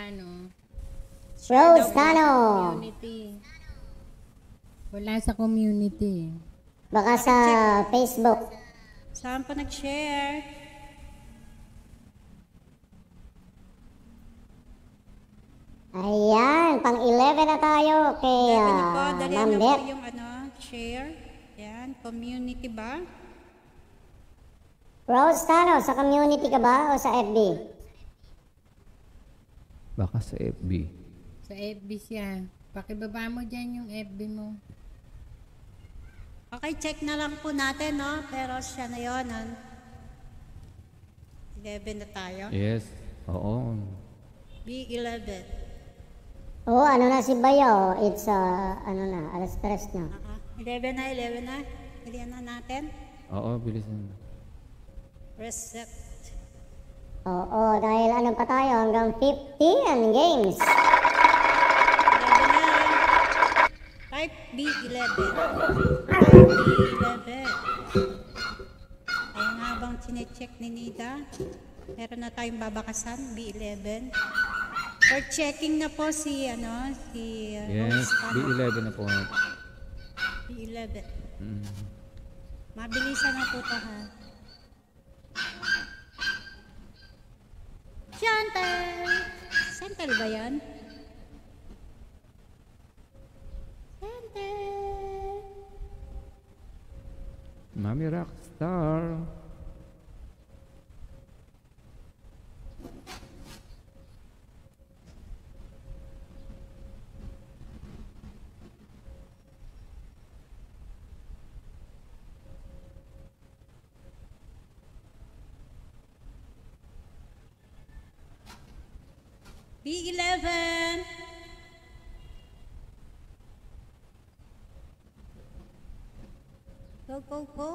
ano, Rose Tano. community. Wala sa community. Baka sa Facebook. Saan pa nag-share? Ayan, pang eleven na tayo kay Eleven na po, uh, dali Ma'am na po Beth. yung ano, share. Yan, community ba? Rose Tano, sa community ka ba o sa F B? Baka sa F B. Sa F B siya. Pakibaba mo dyan yung F B mo. Okay, check na lang po natin, no? Pero siya na yun, ah. eleven na tayo. Yes. Oo. B eleven. Oo, ano na si Bayo? It's, uh, ano na, alas tres na. Uh-huh. eleven na, eleven na. Bilihan na natin. Oo, bilisan. Reset. Oo, dahil ano pa tayo, hanggang fifteen games. eleven na. Type B eleven. Type B eleven. Ayun nga habang chinecheck ni Nida, meron na tayong babakasan, B eleven. For checking na po si, ano, si uh, Yes, Rose B Tano. eleven na po. B eleven. Mm. Mabilisan na po ito, ha. Chantel! Chantel ba yan? Chantel! Mami Rockstar. B eleven! Go, go, go!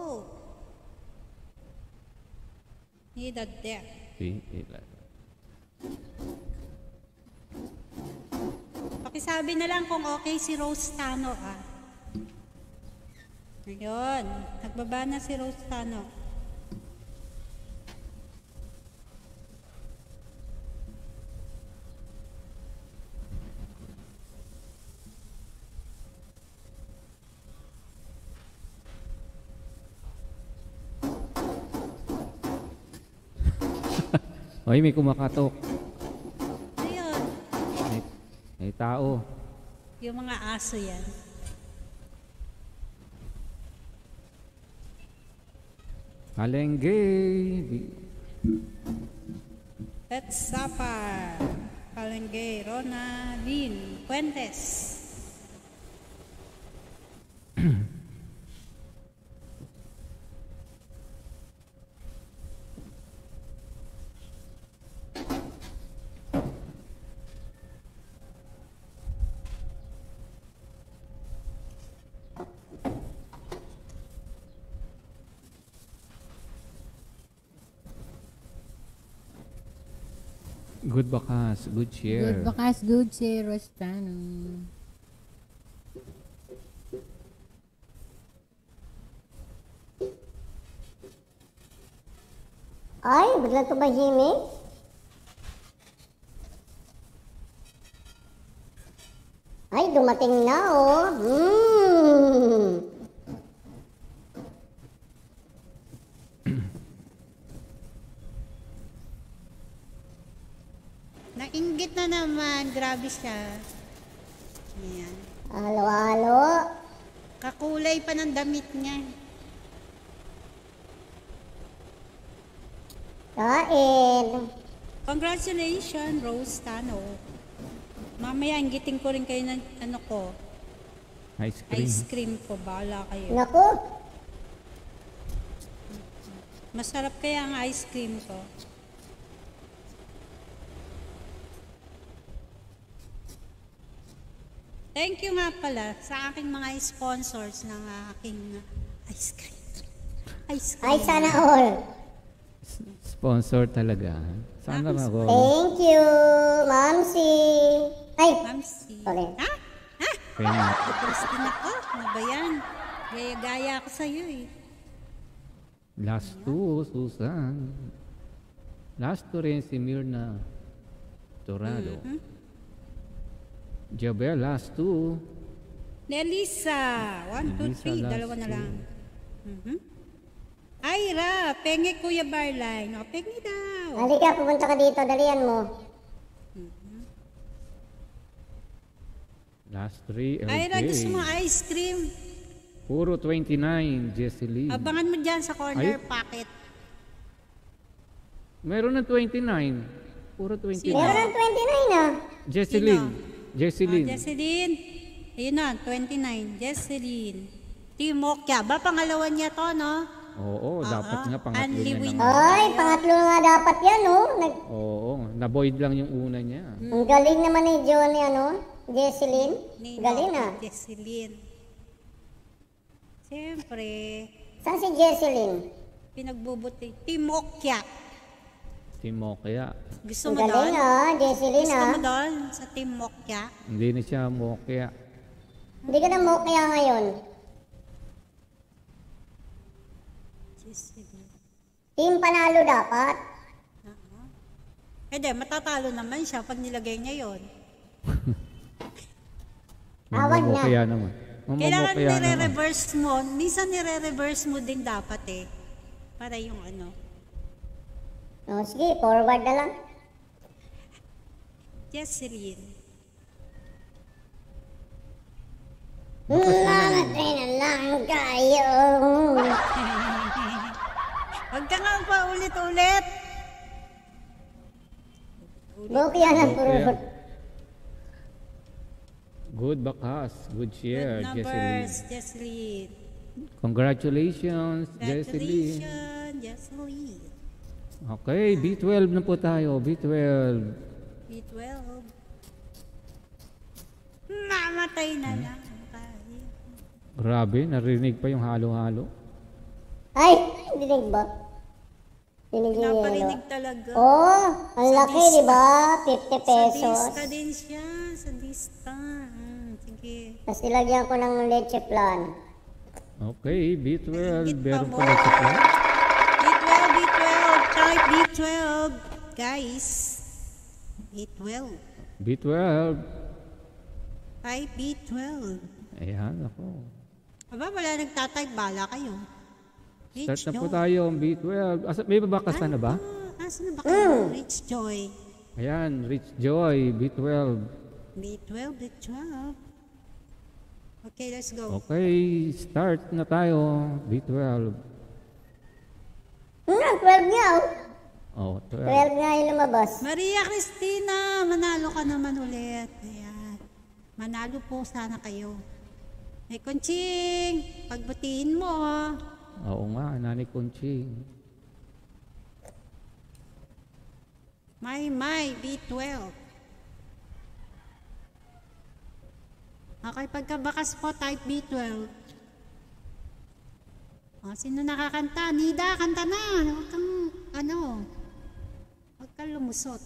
Need a death. B eleven. Pakisabi na lang kung okay si Rose Tano, ah. Ayun, nagbaba na si Rose Tano. Ay, may kumakatok. Ayun, May, may tao. yung mga aso yan. Palengke. B- Pet Sapar, Palengke, Rona, Lynn, Fuentes. Good bakas. Good share. Good bakas, good si Rostano. Ay, biglang tumahimik. Ay, dumating na, oh. Hmm. Nainggit na naman, grabe siya. Ayan. Halo, halo. Kakulay pa ng damit niya. Kain. Congratulations, Rose Tano. Mamaya, inggitin ko rin kayo ng ano ko, Ice cream. ice cream ko. Bahala kayo. Naku, Masarap kaya ang ice cream ko. Thank you nga pala sa aking mga sponsors ng aking ice cream. Ice cream. ay sana all. Sponsor talaga. Sana Tapos, ako. Thank you, Mamsi. Ay, Mamsi. sorry. Ha? Ha? Kaya, Christine ako. Ano ba yan? Gaya-gaya ako sa'yo eh. last two, Susan. Last two rin si Mirna. Torado. Mhm. Jabel, last two. Nelisa, one, two, Nelisa, three, last dalawa na two. lang. Mhm. Ira, pengi Kuya Barline. O, pengi daw. Halika, pupunta ka dito. Dalian mo. Last three, Ira, gusto mo L J. ice cream? Puro twenty-nine, Jesseline. Abangan mo dyan sa corner Ay. pocket. Meron ng twenty-nine. Puro Meron twenty-nine. ng twenty-nine ah. Jesseline. Oh, Jesseline. Jesseline. Ayun na, twenty-nine. Jesseline. Timokya. Ba, pangalawa niya to, no? Oo, dapat nga pangatlo Only niya win. lang. Ay, pangatlo nga dapat yan, oh. Nag Oo, na-void lang yung una niya. Ang galing naman ni Johnny, ano? Jesseline. Nino, Galing ah. Jesseline. Siyempre, Saan si Jesseline? pinagbubuti. Timokya. Timokya. Gusto Ang mo galing doon? ah, Jesseline Gusto ah. mo doon sa Timokya? Hindi na siya mokya. Hindi ka na mo kaya ngayon. Jesseline. Team panalo dapat. Eh di, matatalo naman siya pag nilagay niya yon. Awag na. Mamamokya naman. Kailangan Mamamokya naman. nire-reverse mo. Minsan nire-reverse mo din dapat eh. Para yung ano. O, sige, forward na lang. Jesseline. Mamatay na lang kayo. Huwag ka nga pa ulit-ulit. Bukya na puro. Bukya. Good bakas. Good share, Good Jesseline. numbers, Jesseline. Congratulations, Jesseline. Congratulations, Jesseline. Okay, B twelve na po tayo. B twelve. B twelve. Namatay na lang tayo. Grabe, narinig pa yung halo-halo. Ay, dinig ba? Dinig yung yelo. Naparinig talaga. Oh, ang laki, di ba? fifty Sa pesos. dista din siya. Sa dista. Mm, sige. Tapos ilagyan ko ng leche plan. Okay, B twelve. Higit pa Meron mo. pa na sa plan. B twelve, B twelve. Type B twelve. Guys. B twelve. B twelve. Type B twelve. Ayan, ako. Aba, wala nagtatype. Bala kayo. Start na po tayo, B twelve. Asa, may babakas na ba? Ah, asan na ba kayo? Rich Joy. Ayan, Rich Joy, B twelve. B twelve, B twelve. Okay, let's go. Okay, start na tayo, B twelve. Hmm, twelve nga oh. Oh, twelve. twelve nga yung lumabas. Maria Cristina, manalo ka naman ulit. Ayan. Manalo po sana kayo. Hey, Conching, pagbutiin mo. ah. Oo nga, Nani Conching. My, my, B twelve. Okay, pagkabakas po, type B twelve. O, sino nakakanta? Nida, kanta na. Huwag kang, ano, huwag kang lumusot.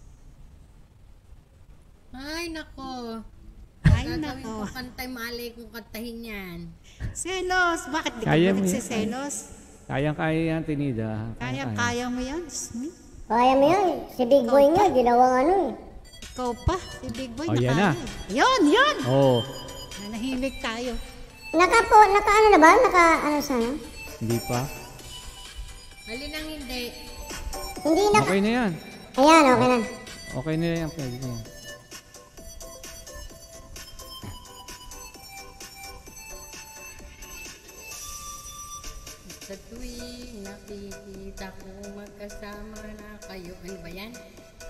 Ay, nako. Ay, Gagawin nako. ko kantay, malay kong kantahin yan. Selos. Bakit di ka Kaya ba mo yan. nagsiselos? Kayang-kaya yan, Tinida. Kaya-kaya mo yan, Smith. Kaya mo yan. Si Big Boy nga, ginawang ano eh. Ikaw pa, si Big Boy Oh, yan nakaya. Yun, yun! Oh, Nanahimik tayo. Naka po, naka ano na ba? Naka ano sana? hindi pa. Alin ang hindi. Hindi naka... Okay na yan. Ayan, okay na. Okay na yan, pwede na yan. Sa tuwing nakikita ko magkasama na kayo. Ano ba yan?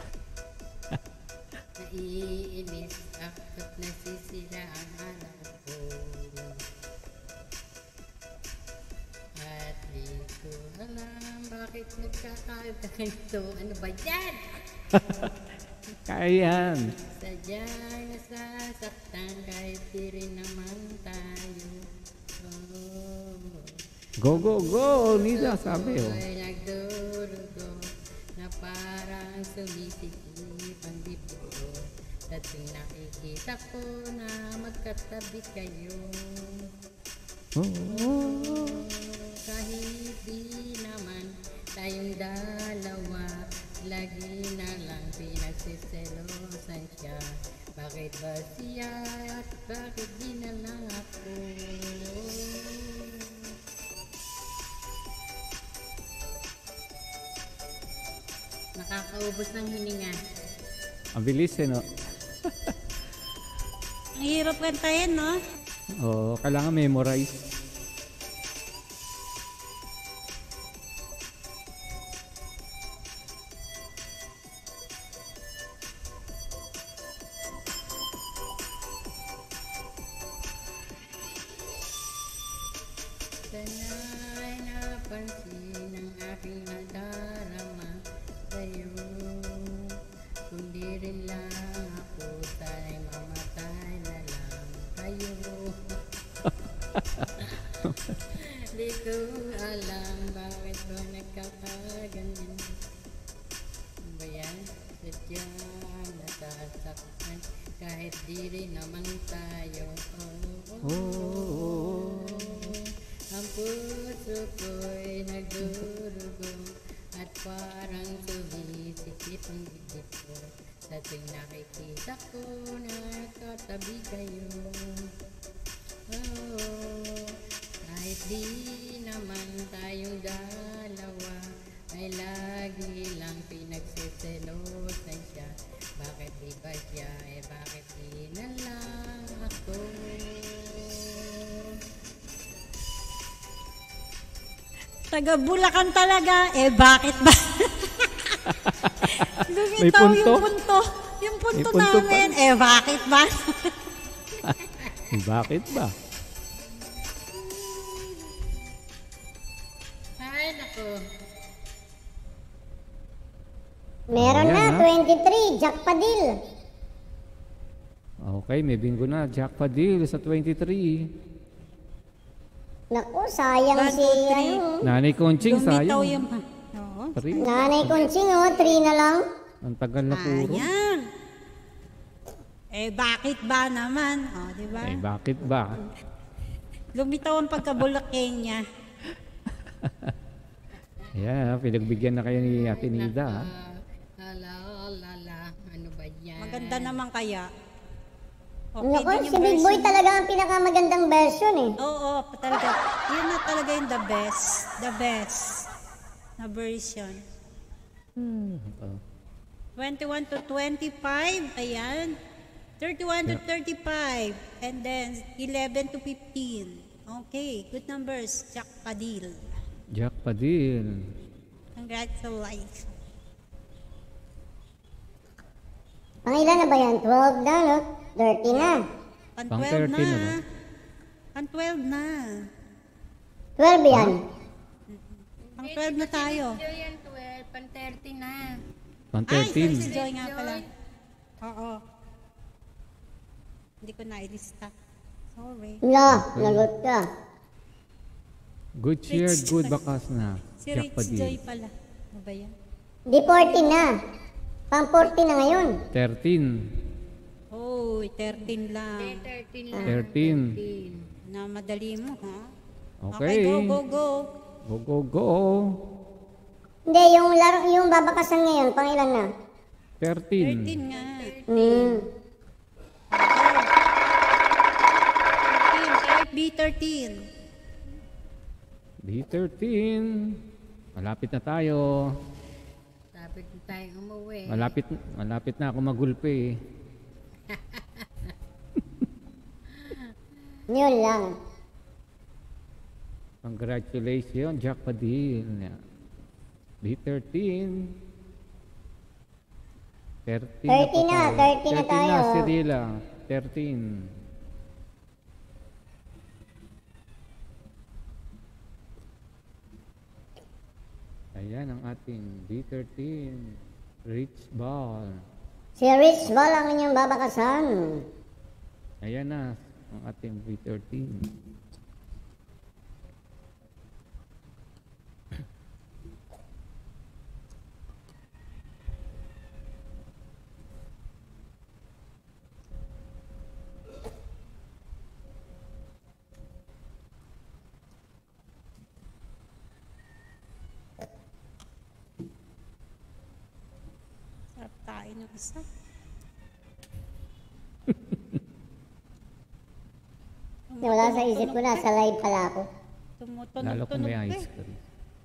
Naiinis ako't nasisira ang anak ko. At di ko alam bakit nagkakaganito. Ano ba yan? Kaya yan. Sadyang nasasaktan kahit di rin naman tayo. Oh. Go, go, go, Nida, sabi oh. Ay nagdurugo na parang sumisikip ang dibdib ko. At tuwing nakikita ko na magkatabi kayo. Oh, Kahit di naman tayong dalawa, Lagi na lang pinagsiselosan siya. Bakit ba siya at bakit di na lang ako? Nakakaubos ng hininga. Ang bilis eh, no? Ang hirap kantahin, no? Oo, kailangan memorize. Sana'y napansin ang aking nadarama sa'yo. Kung di rin lang ako, sana'y mamatay na lang kayo. Di ko alam bakit ba nagkakaganyan. Ano ba yan? Sadya nasasaktan kahit di rin naman tayo. Oh, oh, oh. Ang puso ko'y nagdurugo at parang sumisikip ang dibdib ko sa tuwing nakikita ko na katabi kayo. Oh, kahit di naman tayong dalawa ay lagi lang pinagsiselosan siya. Bakit di ba siya, eh bakit di na lang ako? Taga Bulacan talaga. Eh, bakit ba? May Lumitaw punto? yung punto. Yung punto, May punto namin. Eh, bakit ba? Bakit ba? Ay, nako. Meron Ayan, na, ha? twenty-three, Jack Padil. Okay, may bingo na. Jack Padil sa twenty-three. Naku, sayang One, si, two, three. ano, Nanay Conching, Lumitaw sayang. yung... Oo. Three. Nanay Conching, oh, three na lang. Ang tagal na puro. Ayan. Eh, bakit ba naman? O, di ba? Eh, bakit ba? Lumitaw ang pagkabulakin niya. Ayan, pinagbigyan na kayo ni Ate Nida. ha? Ala, ala, ala. Ano ba yan? Maganda naman kaya. Naku, din si yung Big version. Boy talaga ang pinakamagandang version eh. Oo, talaga. Yun na talaga yung the best. The best na version. Oh. twenty-one to twenty-five. Ayan. thirty-one to thirty-five. And then eleven to fifteen. Okay, good numbers. Jack Padil. Jack Padil. Congratulations. Ang ilan na ba yan? twelve na, no? thirty na. Pan Pang twelve na. thirteen na ba? Pan twelve na. twelve yan. Pang twelve na tayo. Joy yan, twelve. Pan thirty na. Pang Ay, thirteen. si Joy nga pala. Oo. Hindi ko nailista. Sorry. La, lagot ka. Good cheer, Rich good Joy. bakas na. Si Jack Rich Joy Padil. pala. Ano ba yan? Di forty na. Pang forty na ngayon. thirteen. Oh, thirteen Eh, lang. thirteen lang. thirteen. Na madali mo, ha? Okay. go, go, go. Go, go, go. Hindi, yung laro, yung babakasan ngayon, pang ilan na? thirteen. thirteen nga. Hmm. thirteen, B thirteen. B thirteen. Malapit na tayo. Tapos na tayong umuwi. Malapit, malapit na ako magulpi. Yun lang. Congratulations, Jack Padil. B thirteen. thirteen thirty na, pa tayo. thirty na tayo. na, Cirilla. thirteen. Ayan ang ating B thirteen. Rich Ball. Si Rich Ball ang inyong babakasan. Ayan na ang ating B thirteen. mag-isa. Wala sa isip ko na, sa live pala ako. Lalo kung may Tumutunog-tunog ice pa eh. cream.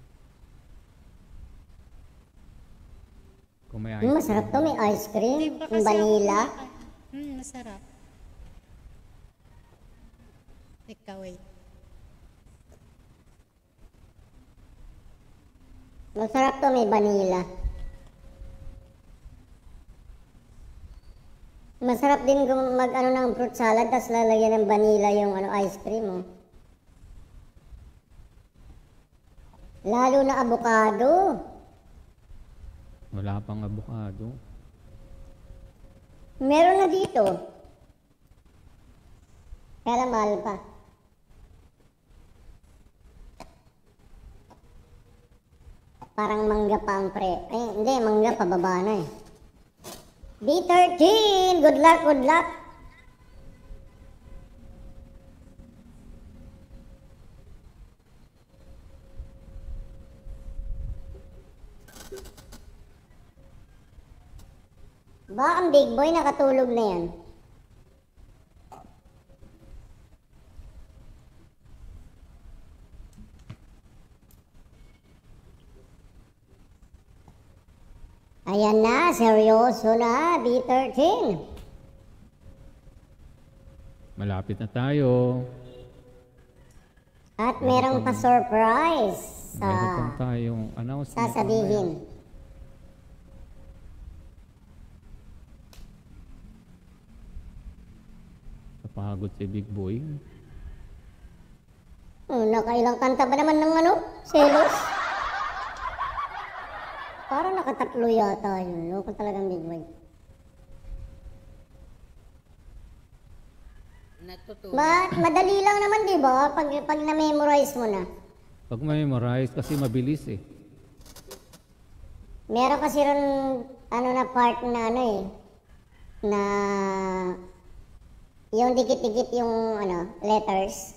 Kung may ice Hmm, masarap to, may ice Hindi cream, pa yung kasi vanilla. ako- Hmm, masarap. Teka, wait. Masarap to, may vanilla. Masarap din kung mag ano ng fruit salad tapos lalagyan ng vanilla yung ano ice cream oh. Lalo na avocado. Wala pang avocado. Meron na dito. Kaya lang mahal pa. Parang mangga pa ang pre. Ay, hindi, mangga pababa na eh. B thirteen! Good luck, good luck! Baka ang big boy nakatulog na yan. Ayan na, seryoso na, B thirteen. Malapit na tayo. At merong pa-surprise sa Meron pang tayong announcement. sasabihin. Napagod si Big Boy. Oh, nakailang kanta ba naman ng ano? Selos? Parang nakatatlo yata yun. No? Kung talagang big boy. Natutunan. Ba, madali lang naman, di ba? Pag, pag na-memorize mo na. Pag memorize kasi mabilis eh. Meron kasi ron, ano na part na ano eh, na yung dikit-dikit yung ano, letters.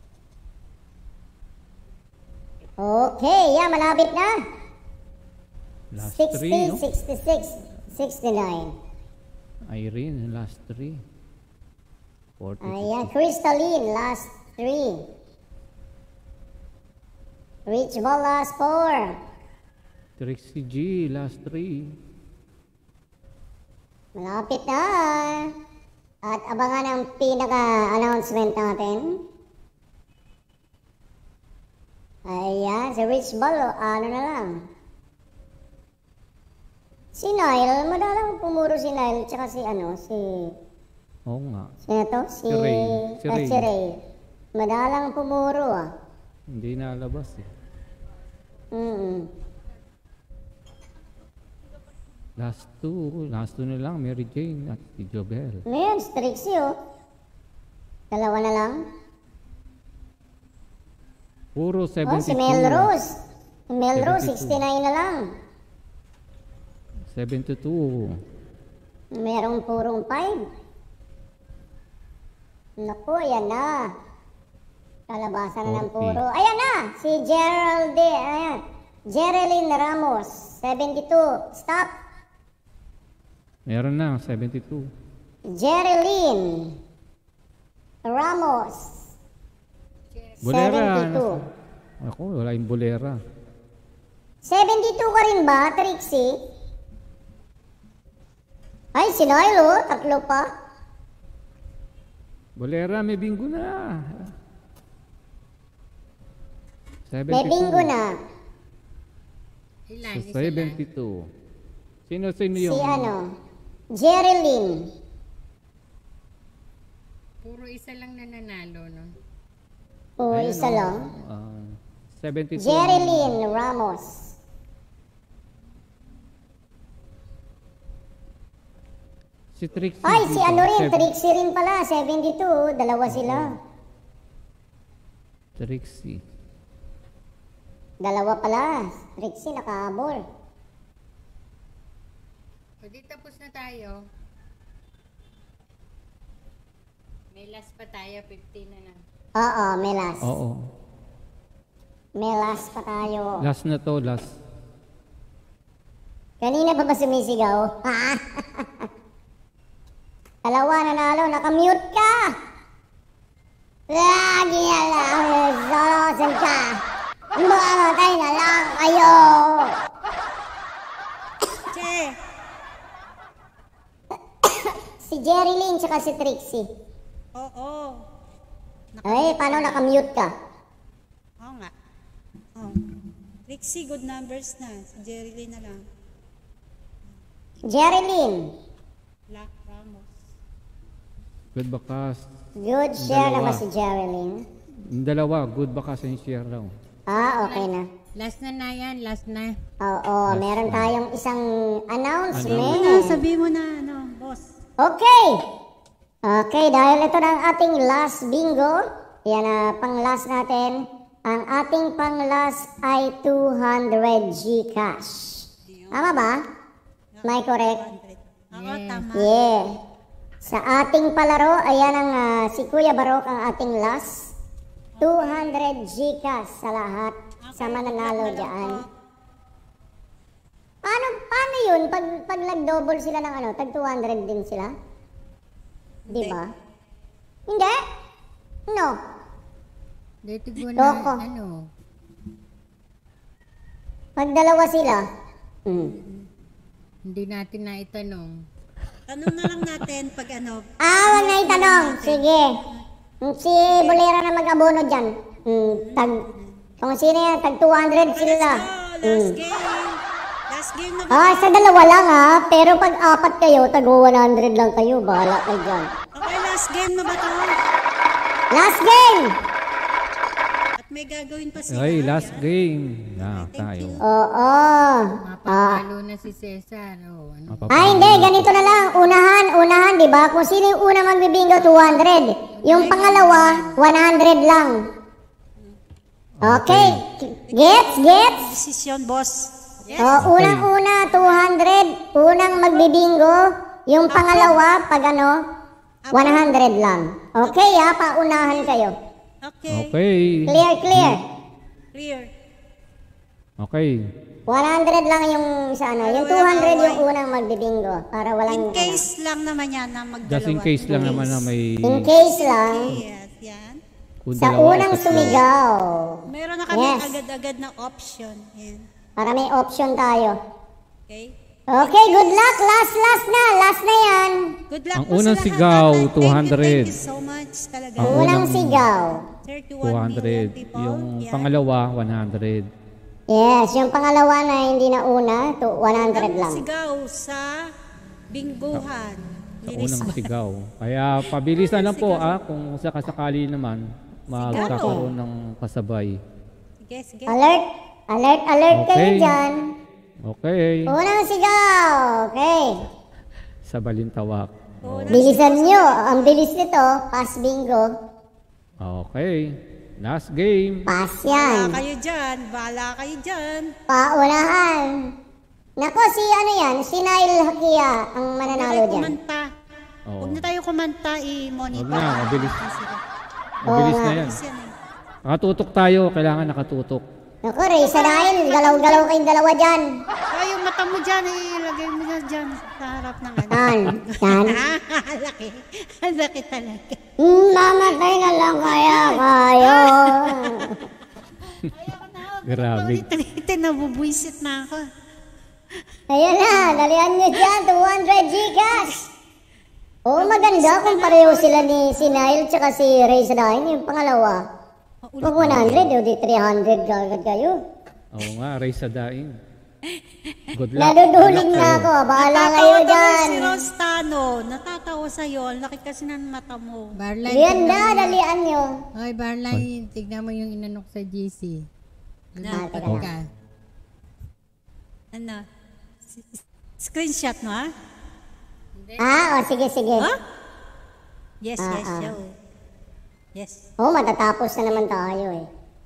Okay, yeah, malapit na. Last sixty, three, no? sixty-six, sixty-nine. Irene, last three. forty. Ayan, Crystalline, last three. Rich Ball, last four. Trixie G, last three. Malapit na. At abangan ang pinaka-announcement natin. Ayan, si Rich Ball, ano na lang. Si Nile, madalang pumuro si Nile, tsaka si ano, si... Oo nga. Sino to? Si... Si Ray. Si ah, Ray. si Ray. Madalang pumuro ah. Hindi nalabas eh. Mm-mm. Last two. Last two na lang. Mary Jane at si Jobel. Ngayon, si Trixie oh. Dalawa na lang. Puro Oh, seventy-two. si Melrose. Si Melrose, seventy-two. sixty-nine na lang. seventy-two. Merong purong five. Naku, ayan na. Kalabasan na ng forty. puro. Ayan na! Si Geralde, ayan. Geraldine Ramos, seventy-two. Stop! Meron na, seventy-two. Geraldine Ramos, Bolera. seventy-two. Nasa- Ako, wala yung bolera. seventy-two ka rin ba, Trixie? Ay, si Noel, oh. Tatlo pa. Bolera, may bingo na. seventy-two. May bingo na. Ilan? Sa Isa lang. seventy-two. Sino-sino yung... Si ano? Geraldine. Puro isa lang na nanalo, no? O, Ayun, isa oh. lang. Ah, seventy-two. Geraldine Ramos. Si Trixie. Ay, si dito, ano rin, seven- Trixie rin pala, seventy-two. Dalawa sila. Trixie. Dalawa pala. Trixie nakahabol. O di tapos na tayo. May last pa tayo, fifteen na lang. Oo, may last. Oo. May last pa tayo. Last na to, last. Kanina pa ba sumisigaw? Ha? Dalawa nanalo, nakamute ka! Lagi na lang, solosan ka! Mamatay na lang kayo! Che! Si Jerry Lynn tsaka si Trixie. Oo. Ay, paano nakamute ka? Oo nga. Oh. Trixie, good numbers na. Si Jerry Lee na lang. Jerry Lynn. Black Ramos. Good bakas. Good share Dalawa. naman si Jerry Lynn. Yung dalawa, good bakas yung share daw. Ah, okay na. Last na na yan, last na. Oo, meron tayong isang announcement. Sabi mo na, sabi mo na, ano, boss. Okay. Okay, dahil ito na ang ating last bingo. Yan na, pang last natin. Ang ating pang last ay two hundred Gcash. Tama ba? May correct? Oo, tama. Yeah. Sa ating palaro, ayan ang ah, si Kuya Barok ang ating last. two hundred Gcash sa lahat. Sa mananalo dyan. Paano, paano yun? Pag, pag nag-double sila ng ano, tag two hundred din sila? Di ba? Hindi? No. Dito ko na, Loko. ano, Pag dalawa sila. Hmm. hindi natin na itanong. Tanong na lang natin pag ano. Ah, wag na itanong. Sige. Hmm, Si Bolera na mag-abono dyan. Hmm, tag, kung sino yan, tag two hundred sila. Oh, Hmm. last game. Last game na ba? Ah, sa dalawa lang ha. Pero pag apat kayo, tag one hundred lang kayo. Bahala kayo dyan. Okay, last game na ba ito? Last game! At may gagawin pa sila. Ay, last Yan. game. Na, tayo. Oo. Ah. Mapapalo na si Cesar. Oh, ano? Mapapalo. Ay, hindi. Ganito na lang. Unahan, unahan, di ba? Kung sino yung una magbibingo, two hundred. Yung pangalawa, one hundred lang. Okay. Gets? Gets? Decision, boss. Yes. Oh, unang-una, two hundred. Unang magbibingo. Yung pangalawa, pag ano, one hundred lang. Okay, ha? Paunahan kayo. Okay. Okay. Clear, clear. Clear. Okay. one hundred lang yung sa ano. Yung two hundred yung unang magbibingo. Para walang... In case lang naman yan na magdalawa. Just in case lang naman na may Ano. In case lang. Yes, yan. kung Sa dalawa, unang tatlo. sumigaw. Meron na kami Yes. agad-agad na option. Yan. Para may option tayo. Okay? Okay, good luck. Last, last na. Last na yan. Good luck Ang po sa unang lahat sigaw, natin. two hundred. Thank you, thank you so much talaga. Ang Unang unang sigaw. thirty-one two hundred. million people. Yung Yan. pangalawa, one hundred. Yes, yung pangalawa na hindi na una, to one hundred Ang lang. sigaw sa bingguhan. Sa unang sigaw. Kaya pabilisan lang po ah, kung sakasakali naman magkakaroon ng kasabay. Sige, sige. Alert, alert, alert kayo Okay. dyan. Okay. Unang sigaw. Okay. Sa balintawak. Unang Bilisan nyo. Ang bilis nito, pass bingo. Okay. Last game. Pass Bahala yan. kayo dyan. Bahala kayo dyan. Paunahan. Nako, si ano yan, si Nail Hakia ang Huwag na mananalo tayo dyan. kumanta. Oo. Huwag na tayo kumanta, Huwag i-monitor. na, mabilis. Oo Mabilis nga. na yan. Yes, yan eh. Nakatutok tayo. Kailangan nakatutok. Nako, Ray, sa Nail, galaw-galaw kayong dalawa dyan. Oh, yung mata mo dyan, ilagay mo dyan, dyan sa harap ng ano. Yan, yan. Ang laki. Ang laki talaga. Mm, mamatay na lang kaya kayo. Grabe. Ulitin, nabubwisit na ako. Ayan na, dalihan nyo dyan, two hundred Gcash. Oo, maganda kung pareho sila ni si Nail tsaka si Ray sa Dain, yung pangalawa. Pag one hundred, o di three hundred agad kayo. Oo nga, race sa daing. Good luck. Naduduling na ako, bahala kayo Natatawa dyan. si Rostano. Natatawa sa'yo. Ang laki kasi ng mata mo. Barlay, Diyan tignan na, mo. dalian nyo. Hoy, Barlay, tignan mo yung inanok sa G C. Ah, teka Lumapit lang. ka. Ano? S- Screenshot mo, ha? Ah, o sige, sige. Huh? Yes, Ah, yes, ah. yo. Yes. Oh, matatapos na naman tayo eh.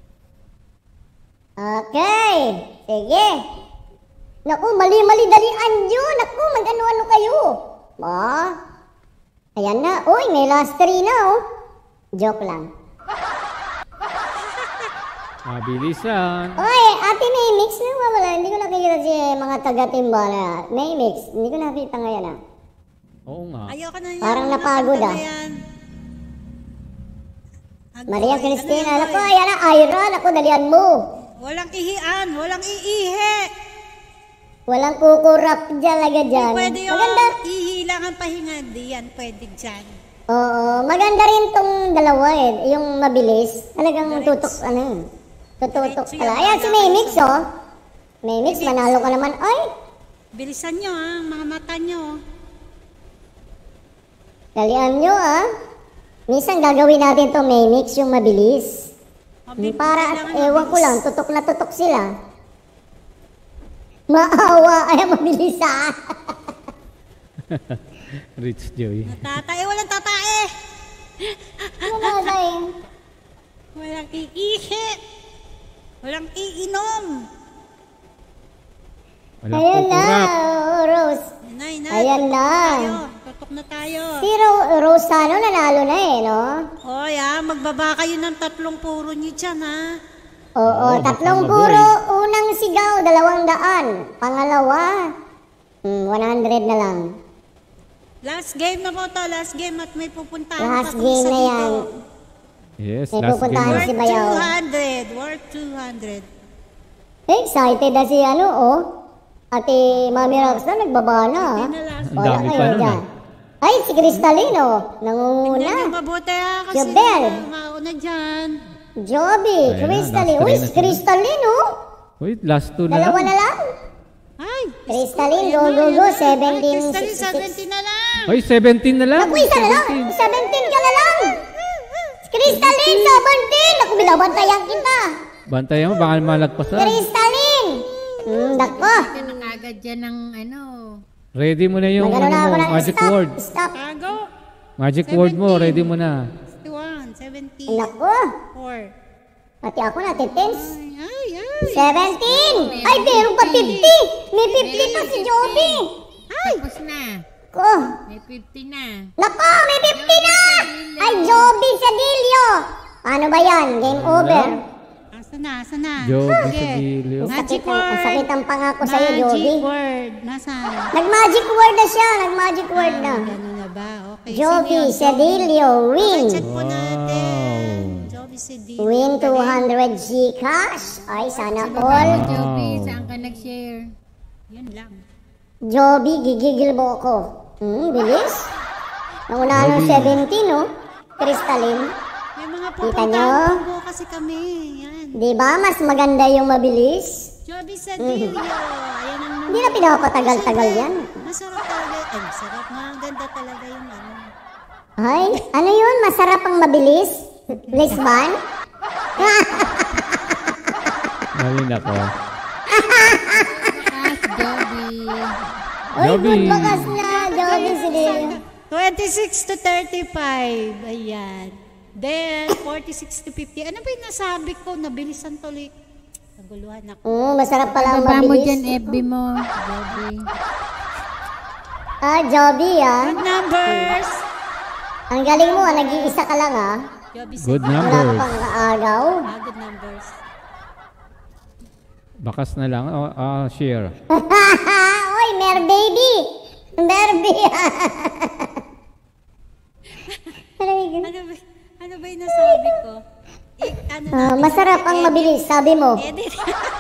Okay, sige. Naku, mali-mali dalian nyo. Naku, mag-ano-ano kayo. Ah, ayan na. Uy, may last three na oh. Joke lang. Mabilisan. Oy, ate May Mix na wala. Hindi ko nakikita si mga taga-timba na. May Mix, hindi ko nakita ngayon ah. Oo nga. Ayoko na yan. Parang napagod, Nakanta ah. na yan. Agoy. Maria Ano Cristina, yan, ako, Goy? ayan na, Ira, ako, dalian mo. Walang ihian, walang iihi. Walang kukurap dyan, laga dyan. Pwede yung Maganda. ihi lang ang pahinga. Di yan, pwede dyan. Oo, maganda rin tong dalawa eh. Yung mabilis. Talagang tutok, ano. Tututok Diretso pala. yan, Ayan si wala May kayo Mix, sa- oh. May Mix, manalo ka naman. Ay, Bilisan nyo ha, mga mata nyo. dalian nyo ah. Minsan gagawin natin to May Mix, yung mabilis. Mabilis, Para, kailangan ewan ko mabilis. lang, tutok na tutok sila. Maawa, ay mabilis ah. Rich Joy. Tatae, walang tatae. Wala tayo. Walang iihi. Walang iinom. Walang Ayan na, kukurap. oh, Rose. Inay, inay. Ayan na. Tayo. Tutok na tayo. Si Ro- Rosano nanalo na eh, no? Oy ha, magbaba kayo ng tatlong puro nyo dyan ha. Oo, Oo, tatlong baka puro, unang sigaw, dalawang daan. Pangalawa, hmm, one hundred na lang. Last game na po to, last game at may pupuntahan Last pa kung game sa na dito. yan. Yes, May last pupuntahan game. na Worth si Bayaw. two hundred, worth two hundred. Excited na si ano, oh. Ate Mami Roxanne, nagbaba na. ah. Hindi na last Ang dami pa nun, ah. Ay, si Crystalline, oh. Tingnan Nangunguna. nyo mabuti ha, kasi Jobel. mauna dyan. Joby, Ayan na, Crystalline. last Uy, three na si sila. Crystalline, oh. Wait, last two na Dalawa lang. na lang. Ay, Crystalline, ayan go, na, go, ayan go. na. seventeen, Ay, Crystalline, sixty-six. seventeen na lang. Ay, seventeen na lang. Naku, isa na lang. seventeen. seventeen ka na lang. Crystalline, seventeen. Naku, binabantayan kita. Bantayan mo, baka malagpasan. Crystalline. Hmm, nako. Ka na kagad dyan ng ano. Ready mo na yung Magano ano na mo, ako ng magic stop. word. Stop. Tago. Magic word mo, ready mo na. sixty-one, seventeen, Nako. four. Pati ako natitins. Ay, ay, ay. seventeen. Ay, meron pa fifty. May fifty pa si Joby. Tapos na. Ko. May fifty na. Nako, may fifty na. Ay, Joby Sadilio. Ano ba yan? Game over. Asa na, asa na? Joby Sige. Sadilio. Ang Magic sakit, ang, ang word. sakit ang pangako sa'yo, Magic Joby. word. Nasaan? Nag-magic word na siya. Nag-magic word na. Ah, ganun na ba? Okay. Joby Sino yun? Sadilio, win. Check po natin. Joby Sedilio. Win two hundred Gcash. Ay, sana all. Joby, saan ka nag-share? Yan lang. Joby, gigigil mo ako. Hmm, bilis. Nauna ng Joby. seventeen, no? Crystalline. May mga Kita pupuntahan nyo? po kasi kami. Yan. Di ba? Mas maganda yung mabilis. Joby Sedilio. Ayan ang Hindi na pinapatagal-tagal yan. Masarap talaga. Ay, masarap nga. Ang ganda talaga yung ano. Ay, ano yun? Masarap ang mabilis? Lisban? Mali na ko. As Joby. Uy, Joby. good bakas na. Joby Sadilio. twenty-six to thirty-five. Ayan. Then, forty-six to fifty. Ano ba yung nasabi ko? Nabilisan tuloy. Naguluhan ako. Mm, masarap pala ang Baba mo mabilis. dyan, F B mo. Joby. Ah, Joby, ah. Good numbers. Ang galing mo, ah. Nag-iisa ka lang, ah. Joby Good Sedilio. Wala ka numbers. pang kaagaw. Ah, good numbers. Bakas na lang. Oh, ah, share. Oy, mer baby. Mer baby. Ano ba, ano ba yung nasabi ko? Eh, ano Ah, natin? masarap ang mabilis, sabi mo. Edit.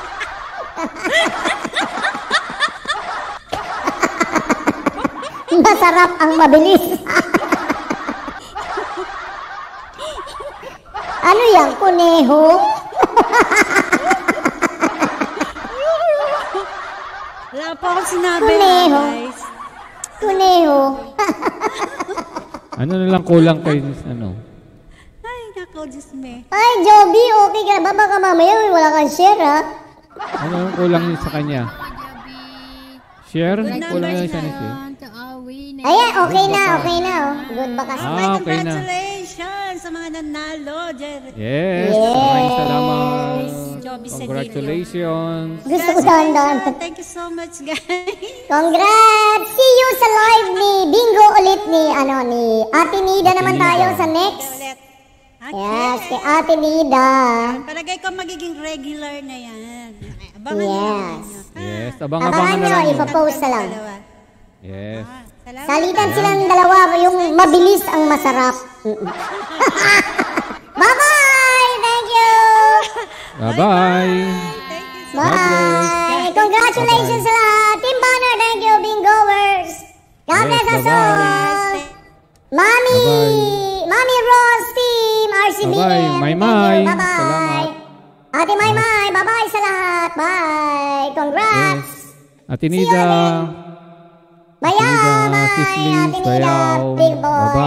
Masarap ang mabilis. Ano yan, kuneho? Wala pa akong sinabi Kuneho. na, guys. Kuneho. Ano na lang kulang kay ano? Ay, nako, Diyos me. Ay, Joby, okay ka na ba? Baka mamaya wala kang share, ha? Ano ang kulang sa kanya? Joby. Share? Good Kulang numbers na siya na. ni Share. To Awi na. Ayan, okay na, okay na, oh. Good bakas. Ah, Okay, okay na. congratulations sa mga nanalo. Jer- Yes. Yes. Maraming salamat. Joby Sedilio. Congratulations. Gusto ko dahan-dahan. Thank you so much, guys. Congrats! See you sa live ni Bingo ulit ni, ano, ni Ate Nida naman Nida. tayo sa next. Ulit. Ah, Yes, kay Ate Nida. Palagay ko magiging regular na yan. Ay, abangan Yes. nyo naman yun. Yes, Abangan abang-abangan na nyo, lang yun. ipapost na lang. Dalawa. Yes. Ah, salamat. Salitan silang dalawa, yung mabilis ang masarap. Bye-bye! Thank you! Bye-bye. Thank you so much. Bye! Congratulations sa lahat! Team Banner, thank you, Bingoers! God Yes, bless us bye-bye. all! Mami! Bye-bye. Mami Rose Team! R C B M! Bye-bye. Maymay. Thank you, bye-bye! Salamat. Ate Maymay, bye-bye sa lahat! Bye! Congrats! Yes. Ate Nida. Bayaw! Ate Nida, Bye! Sis Liz, Ate Nida, bayaw. big boy! Bye-bye.